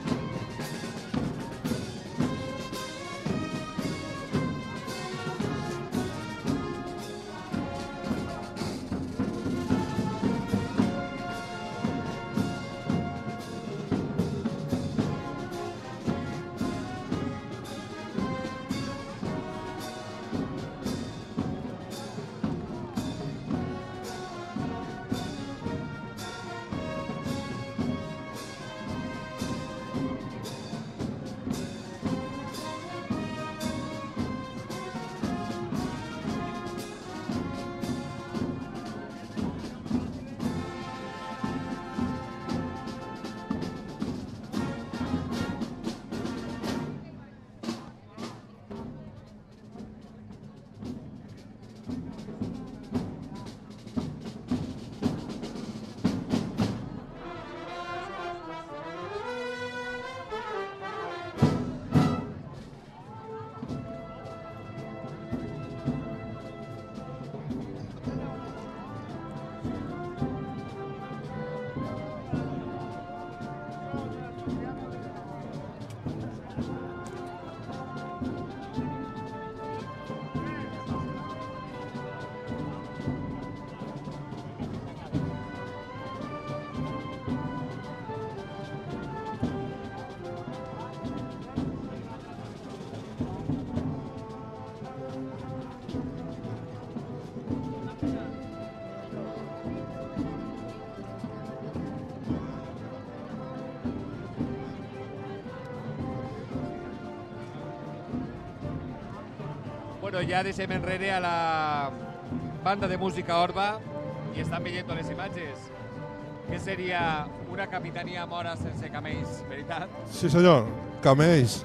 Bueno, ja deixem enrere a la banda de música Orba i estan veient les imatges. Què seria una capitania mora sense camells, veritat? Sí senyor, camells.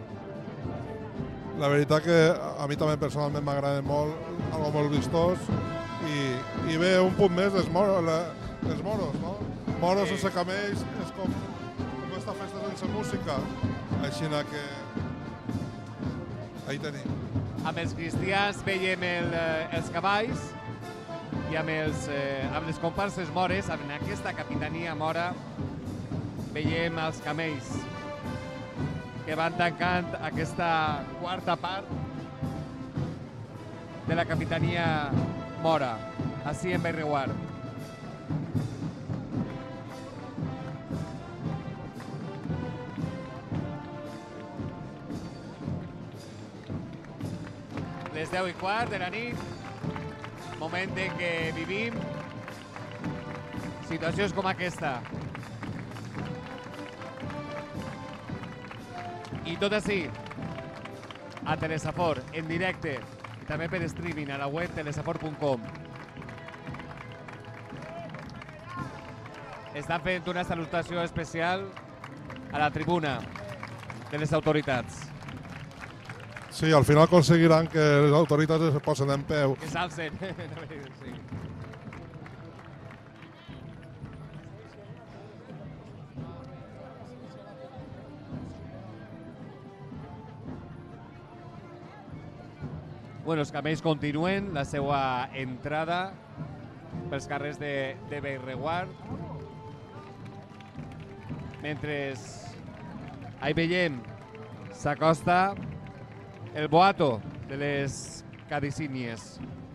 La veritat que a mi també personalment m'agrada molt, algo molt vistós, i ve un punt més dels moros, no? Moros sense camells és com esta festa sense música, així que ahí tenim. Amb els cristians veiem els cavalls i amb les comparses mores, en aquesta capitania mora, veiem els camells que van tancant aquesta quarta part de la capitania mora, així en Bellreguard. Les 10:15 de la nit, moment en què vivim situacions com aquesta. I tot així, a Telesafor, en directe, i també per streaming a la web telesafor.com. Estan fent una salutació especial a la tribuna de les autoritats. Sí, al final conseguiran que les autoritats es posen en peu. Que s'alcen. Sí. Bueno, els camells continuen la seva entrada pels carrers de Bellreguard. Mentre ahí veiem s'acosta el boato de les cadicínies.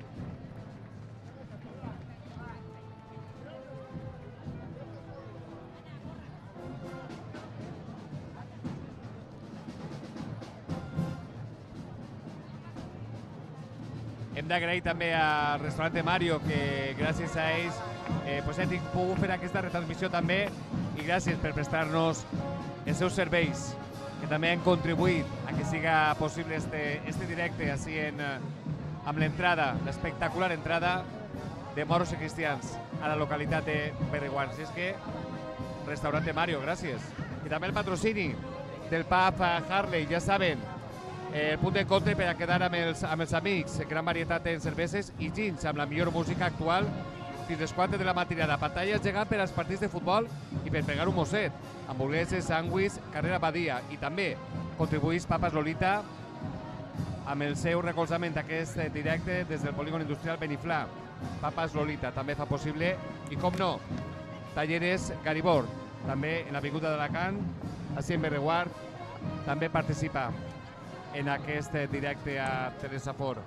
Hem d'agrair també al restaurant Mario, que gràcies a ells pues hem pogut fer aquesta retransmissió també, i gràcies per prestar-nos els seus serveis, que també han contribuït a que siga possible este directe així amb l'entrada, l'espectacular entrada de moros i cristians a la localitat de Bellreguard. Si és que restaurant Mario, gràcies. I també el patrocini del pub Harley, ja saben, el punt d'encontre per a quedar amb els amics, gran varietat en cerveses i gins amb la millor música actual fins les 4 de la matinada. Pantalla gegant per als partits de futbol i per pegar un mosset. Hamburgueses, sàndwich, carrera Badia. I també contribuïs Papas Lolita amb el seu recolzament d'aquest directe des del polígon industrial Beniflà. Papas Lolita també fa possible. I com no, Talleres Garibor, també en l'avinguda d'Alacant, així en Bellreguard, també participa en aquest directe a Telesafor.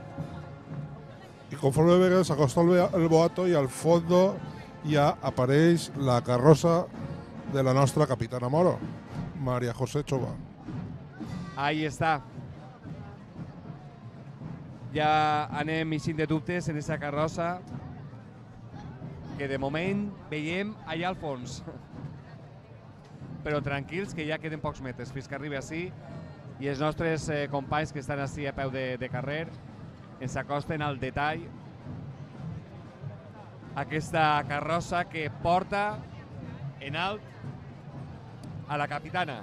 Y conforme vean, se acostó el boato y al fondo ya apareix la carroza de la nostra capitana Moro, María José Chova. Ahí està. Ja anem eixint de dubtes en aquesta carrossa que de moment veiem allà al fons. Però tranquils, que ja queden pocs metres fins que arribi ací i els nostres companys que estan ací a peu de carrer ens acosten al detall aquesta carrossa que porta en alt a la capitana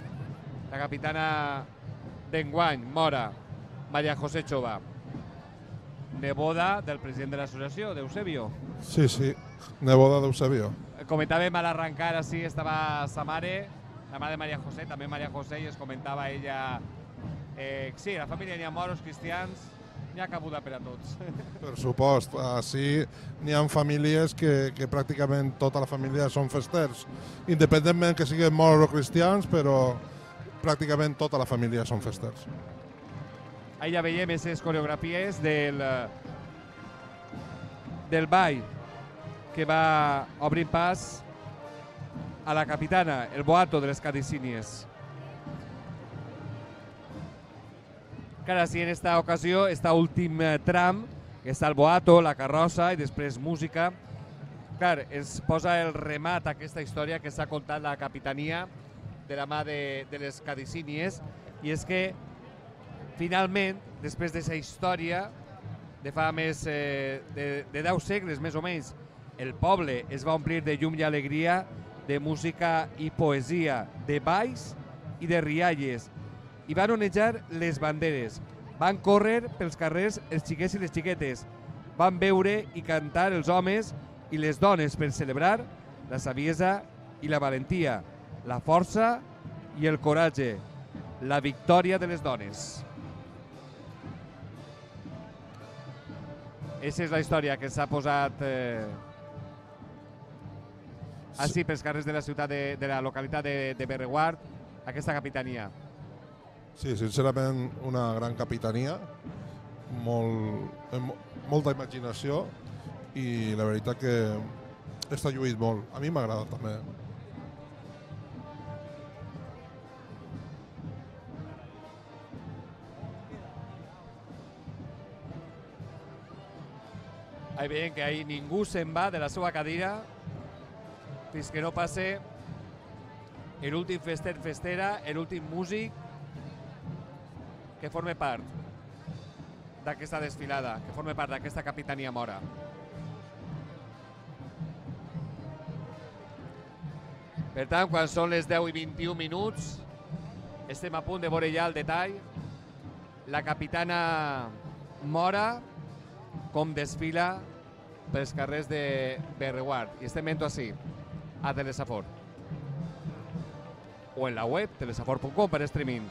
d'enguany, Mora, María José Chova, neboda del president de l'associació, d'Eusebio. Sí, sí, neboda d'Eusebio. Comentàvem a l'arrencar, així estava sa mare, la mare de María José, també María José, i es comentava ella, sí, la família n'hi ha moros, cristians, n'hi ha cabuda per a tots. Per supost, així n'hi ha famílies que pràcticament tota la família són festers, independentment que siguin moros o cristians, però pràcticament tota la família són festers. Ahí ja veiem aquestes coreografies del ball que va obrint pas a la capitana, el boato de les cadicínies. Clar, sí, en esta ocasió, este últim tram, que està el boato, la carrossa i després música, clar, es posa el remat a aquesta història que s'ha contat la capitania de la mà de les cadicínies, i és que finalment, després d'aquesta història de fa més de 10 segles, més o menys, el poble es va omplir de llum i alegria, de música i poesia, de balls i de rialles, i van onejar les banderes, van córrer pels carrers els xiquets i les xiquetes, van veure i cantar els homes i les dones per celebrar la saviesa i la valentia, la força i el coratge, la victòria de les dones. Aquesta és la història que s'ha posat així pels carrers de la ciutat, de la localitat de Bellreguard, aquesta capitania. Sí, sincerament, una gran capitania, molta imaginació i la veritat que està lluït molt. A mi m'agrada també. Ahí veiem que ahí ningú se'n va de la seva cadira fins que no passe l'últim fester, festera, l'últim músic que forme part d'aquesta desfilada, que forme part d'aquesta capitania Mora. Per tant, quan són les 10 i 21 minuts, estem a punt de veure ja el detall la capitana Mora com desfila pels carrers de Berreguard. I estem veient així, a Telesafor. O en la web, telesafor.com, per streaming.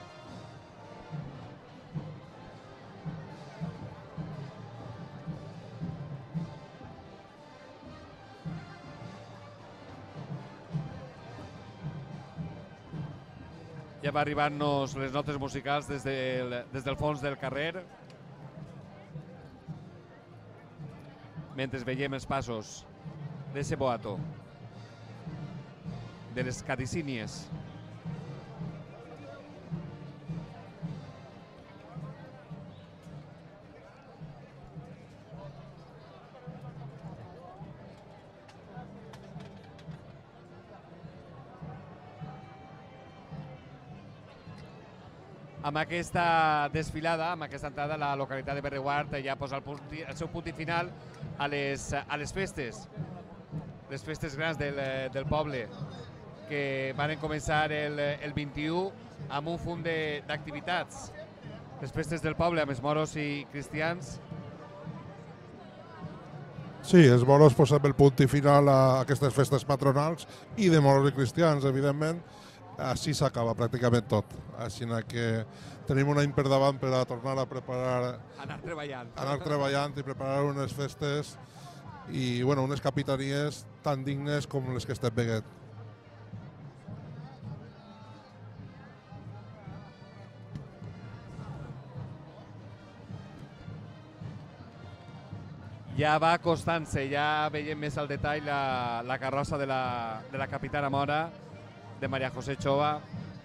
Ja va arribar-nos les notes musicals des del fons del carrer. Mentre veiem els passos d'ese boato, de les caticínies. Amb aquesta desfilada, amb aquesta entrada, la localitat de Berreguard ja posa el seu punt final a les festes grans del poble, que van començar el 21 amb un fum d'activitats. Les festes del poble amb els moros i cristians. Sí, els moros posem el punt final a aquestes festes patronals i de moros i cristians, evidentment. Així s'acaba pràcticament tot. Així que tenim un any per davant per a tornar a preparar... Anar treballant i preparar unes festes i unes capitanies tan dignes com les que estem veient. Ja va acostant-se, ja veiem més al detall la carrossa de la capitana Mora, de Maria José Chova.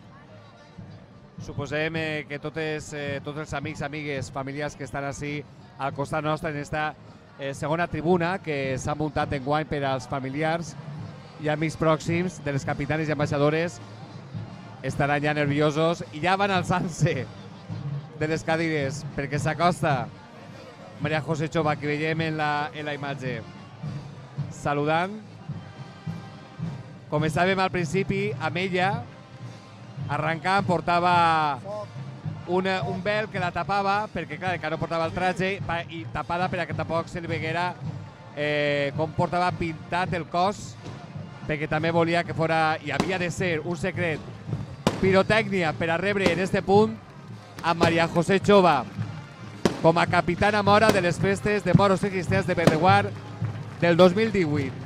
Suposem que tots els amics, amigues, familiars que estan així al costat nostre en aquesta segona tribuna que s'ha muntat enguany per als familiars i amics pròxims de les capitanes i ambaixadores estaran ja nerviosos i ja van alçant-se de les cadires perquè s'acosta Maria José Chova, que veiem en la imatge, saludant. Començàvem al principi amb ella, arrencant, portava un vel que la tapava, perquè clar, que no portava el traje, i tapada perquè tampoc se li veguera com portava pintat el cos, perquè també volia que fora, i havia de ser un secret, pirotècnia per a rebre en este punt a Maria José Chova, com a capitana Mora de les festes de moros i cristians de Berreguard del 2018.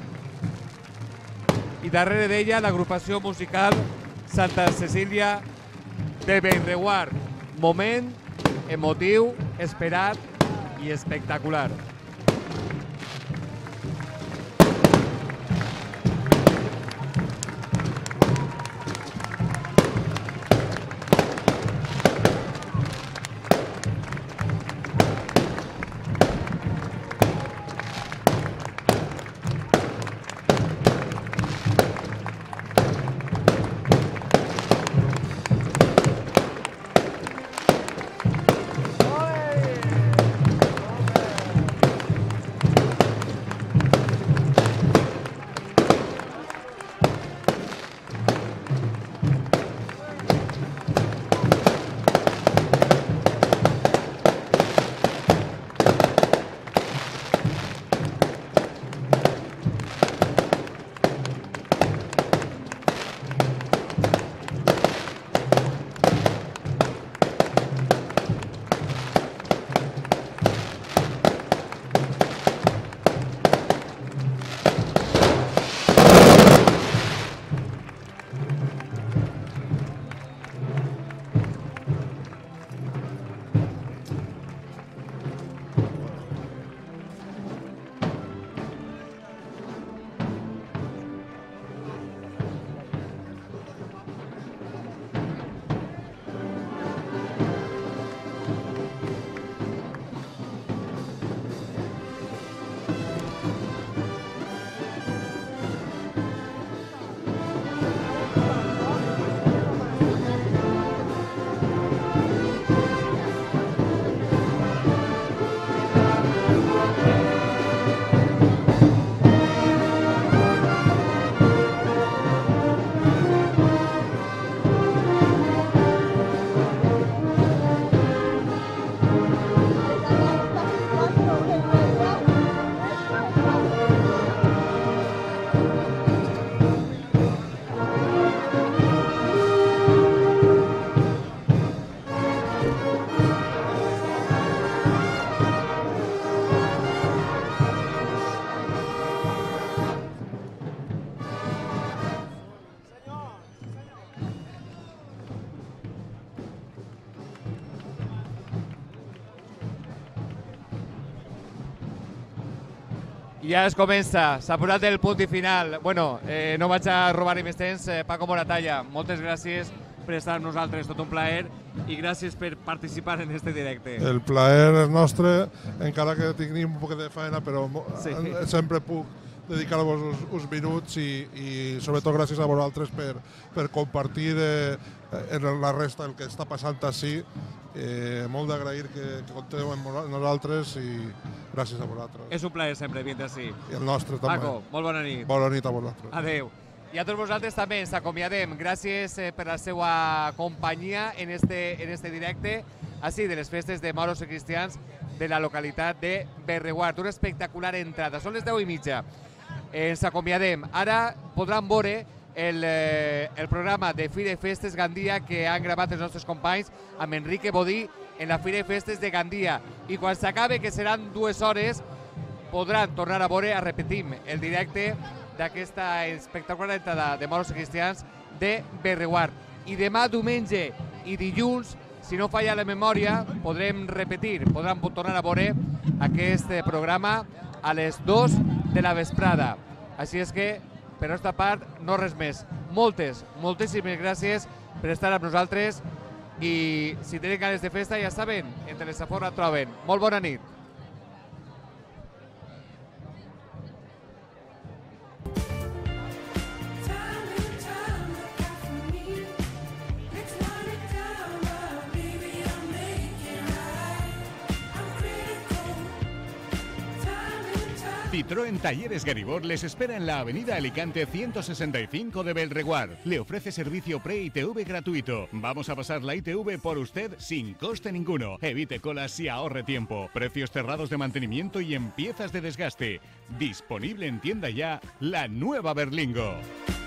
I darrere d'ella l'agrupació musical Santa Cecília de Berreguard. Moment emotiu, esperat i espectacular. Ja es comença, s'ha posat el punt i final. Bueno, no vaig a robar més temps. Paco Moratalla, moltes gràcies per estar amb nosaltres, tot un plaer, i gràcies per participar en este directe. El plaer és nostre, encara que tinguem un poc de feina, però sempre puc dedicar-vos uns minuts i sobretot gràcies a vosaltres per compartir en la resta el que està passant ací. Molt d'agrair que compteu amb nosaltres i gràcies a vosaltres. És un plaer sempre vindre ací. I el nostre també. Paco, molt bona nit. Bona nit a vosaltres. Adéu. I a tots vosaltres també ens acomiadem. Gràcies per la seva companyia en este directe, així de les festes de moros i cristians de la localitat de Berreguard. Una espectacular entrada. Són les 10:30. Ens acomiadem. Ara podran veure el programa de Fira i Festes Gandia que han gravat els nostres companys amb Enrique Bodí en la Fira i Festes de Gandia. I quan s'acabe, que seran 2 hores, podran tornar a veure, repetim, el directe d'aquesta espectacular entrada de moros i cristians de Berreguard. I demà, diumenge i dilluns, si no falla la memòria, podrem repetir, podran tornar a veure aquest programa a les 2 de la vesprada. Així és que, per nostra part, no res més. Moltíssimes gràcies per estar amb nosaltres i si tenen ganes de festa, ja saben, entre les Safor la troben. Molt bona nit. Citroën Talleres Garibor les espera en la avenida Alicante 165 de Berreguard. Le ofrece servicio pre-ITV gratuito. Vamos a pasar la ITV por usted sin coste ninguno. Evite colas y ahorre tiempo. Precios cerrados de mantenimiento y en piezas de desgaste. Disponible en tienda ya la nueva Berlingo.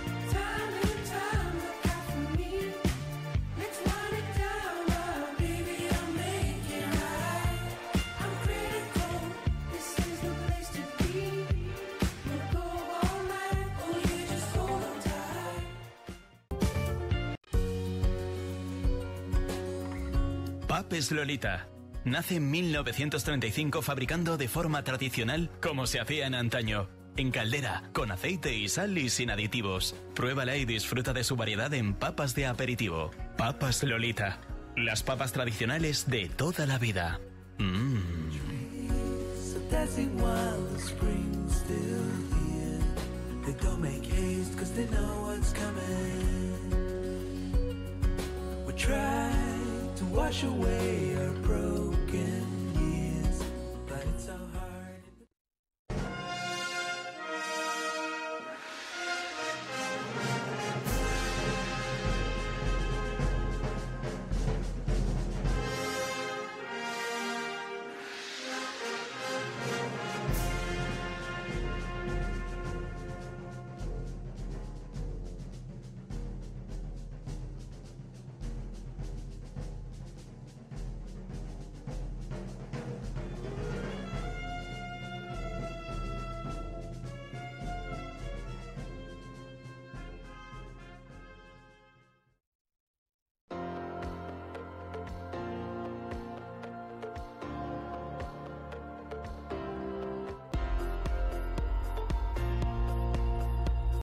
Papes Lolita. Nace en 1935 fabricando de forma tradicional como se hacía en antaño. En caldera, con aceite y sal y sin aditivos. Pruébala y disfruta de su variedad en papas de aperitivo. Papas Lolita. Las papas tradicionales de toda la vida. To wash away our broken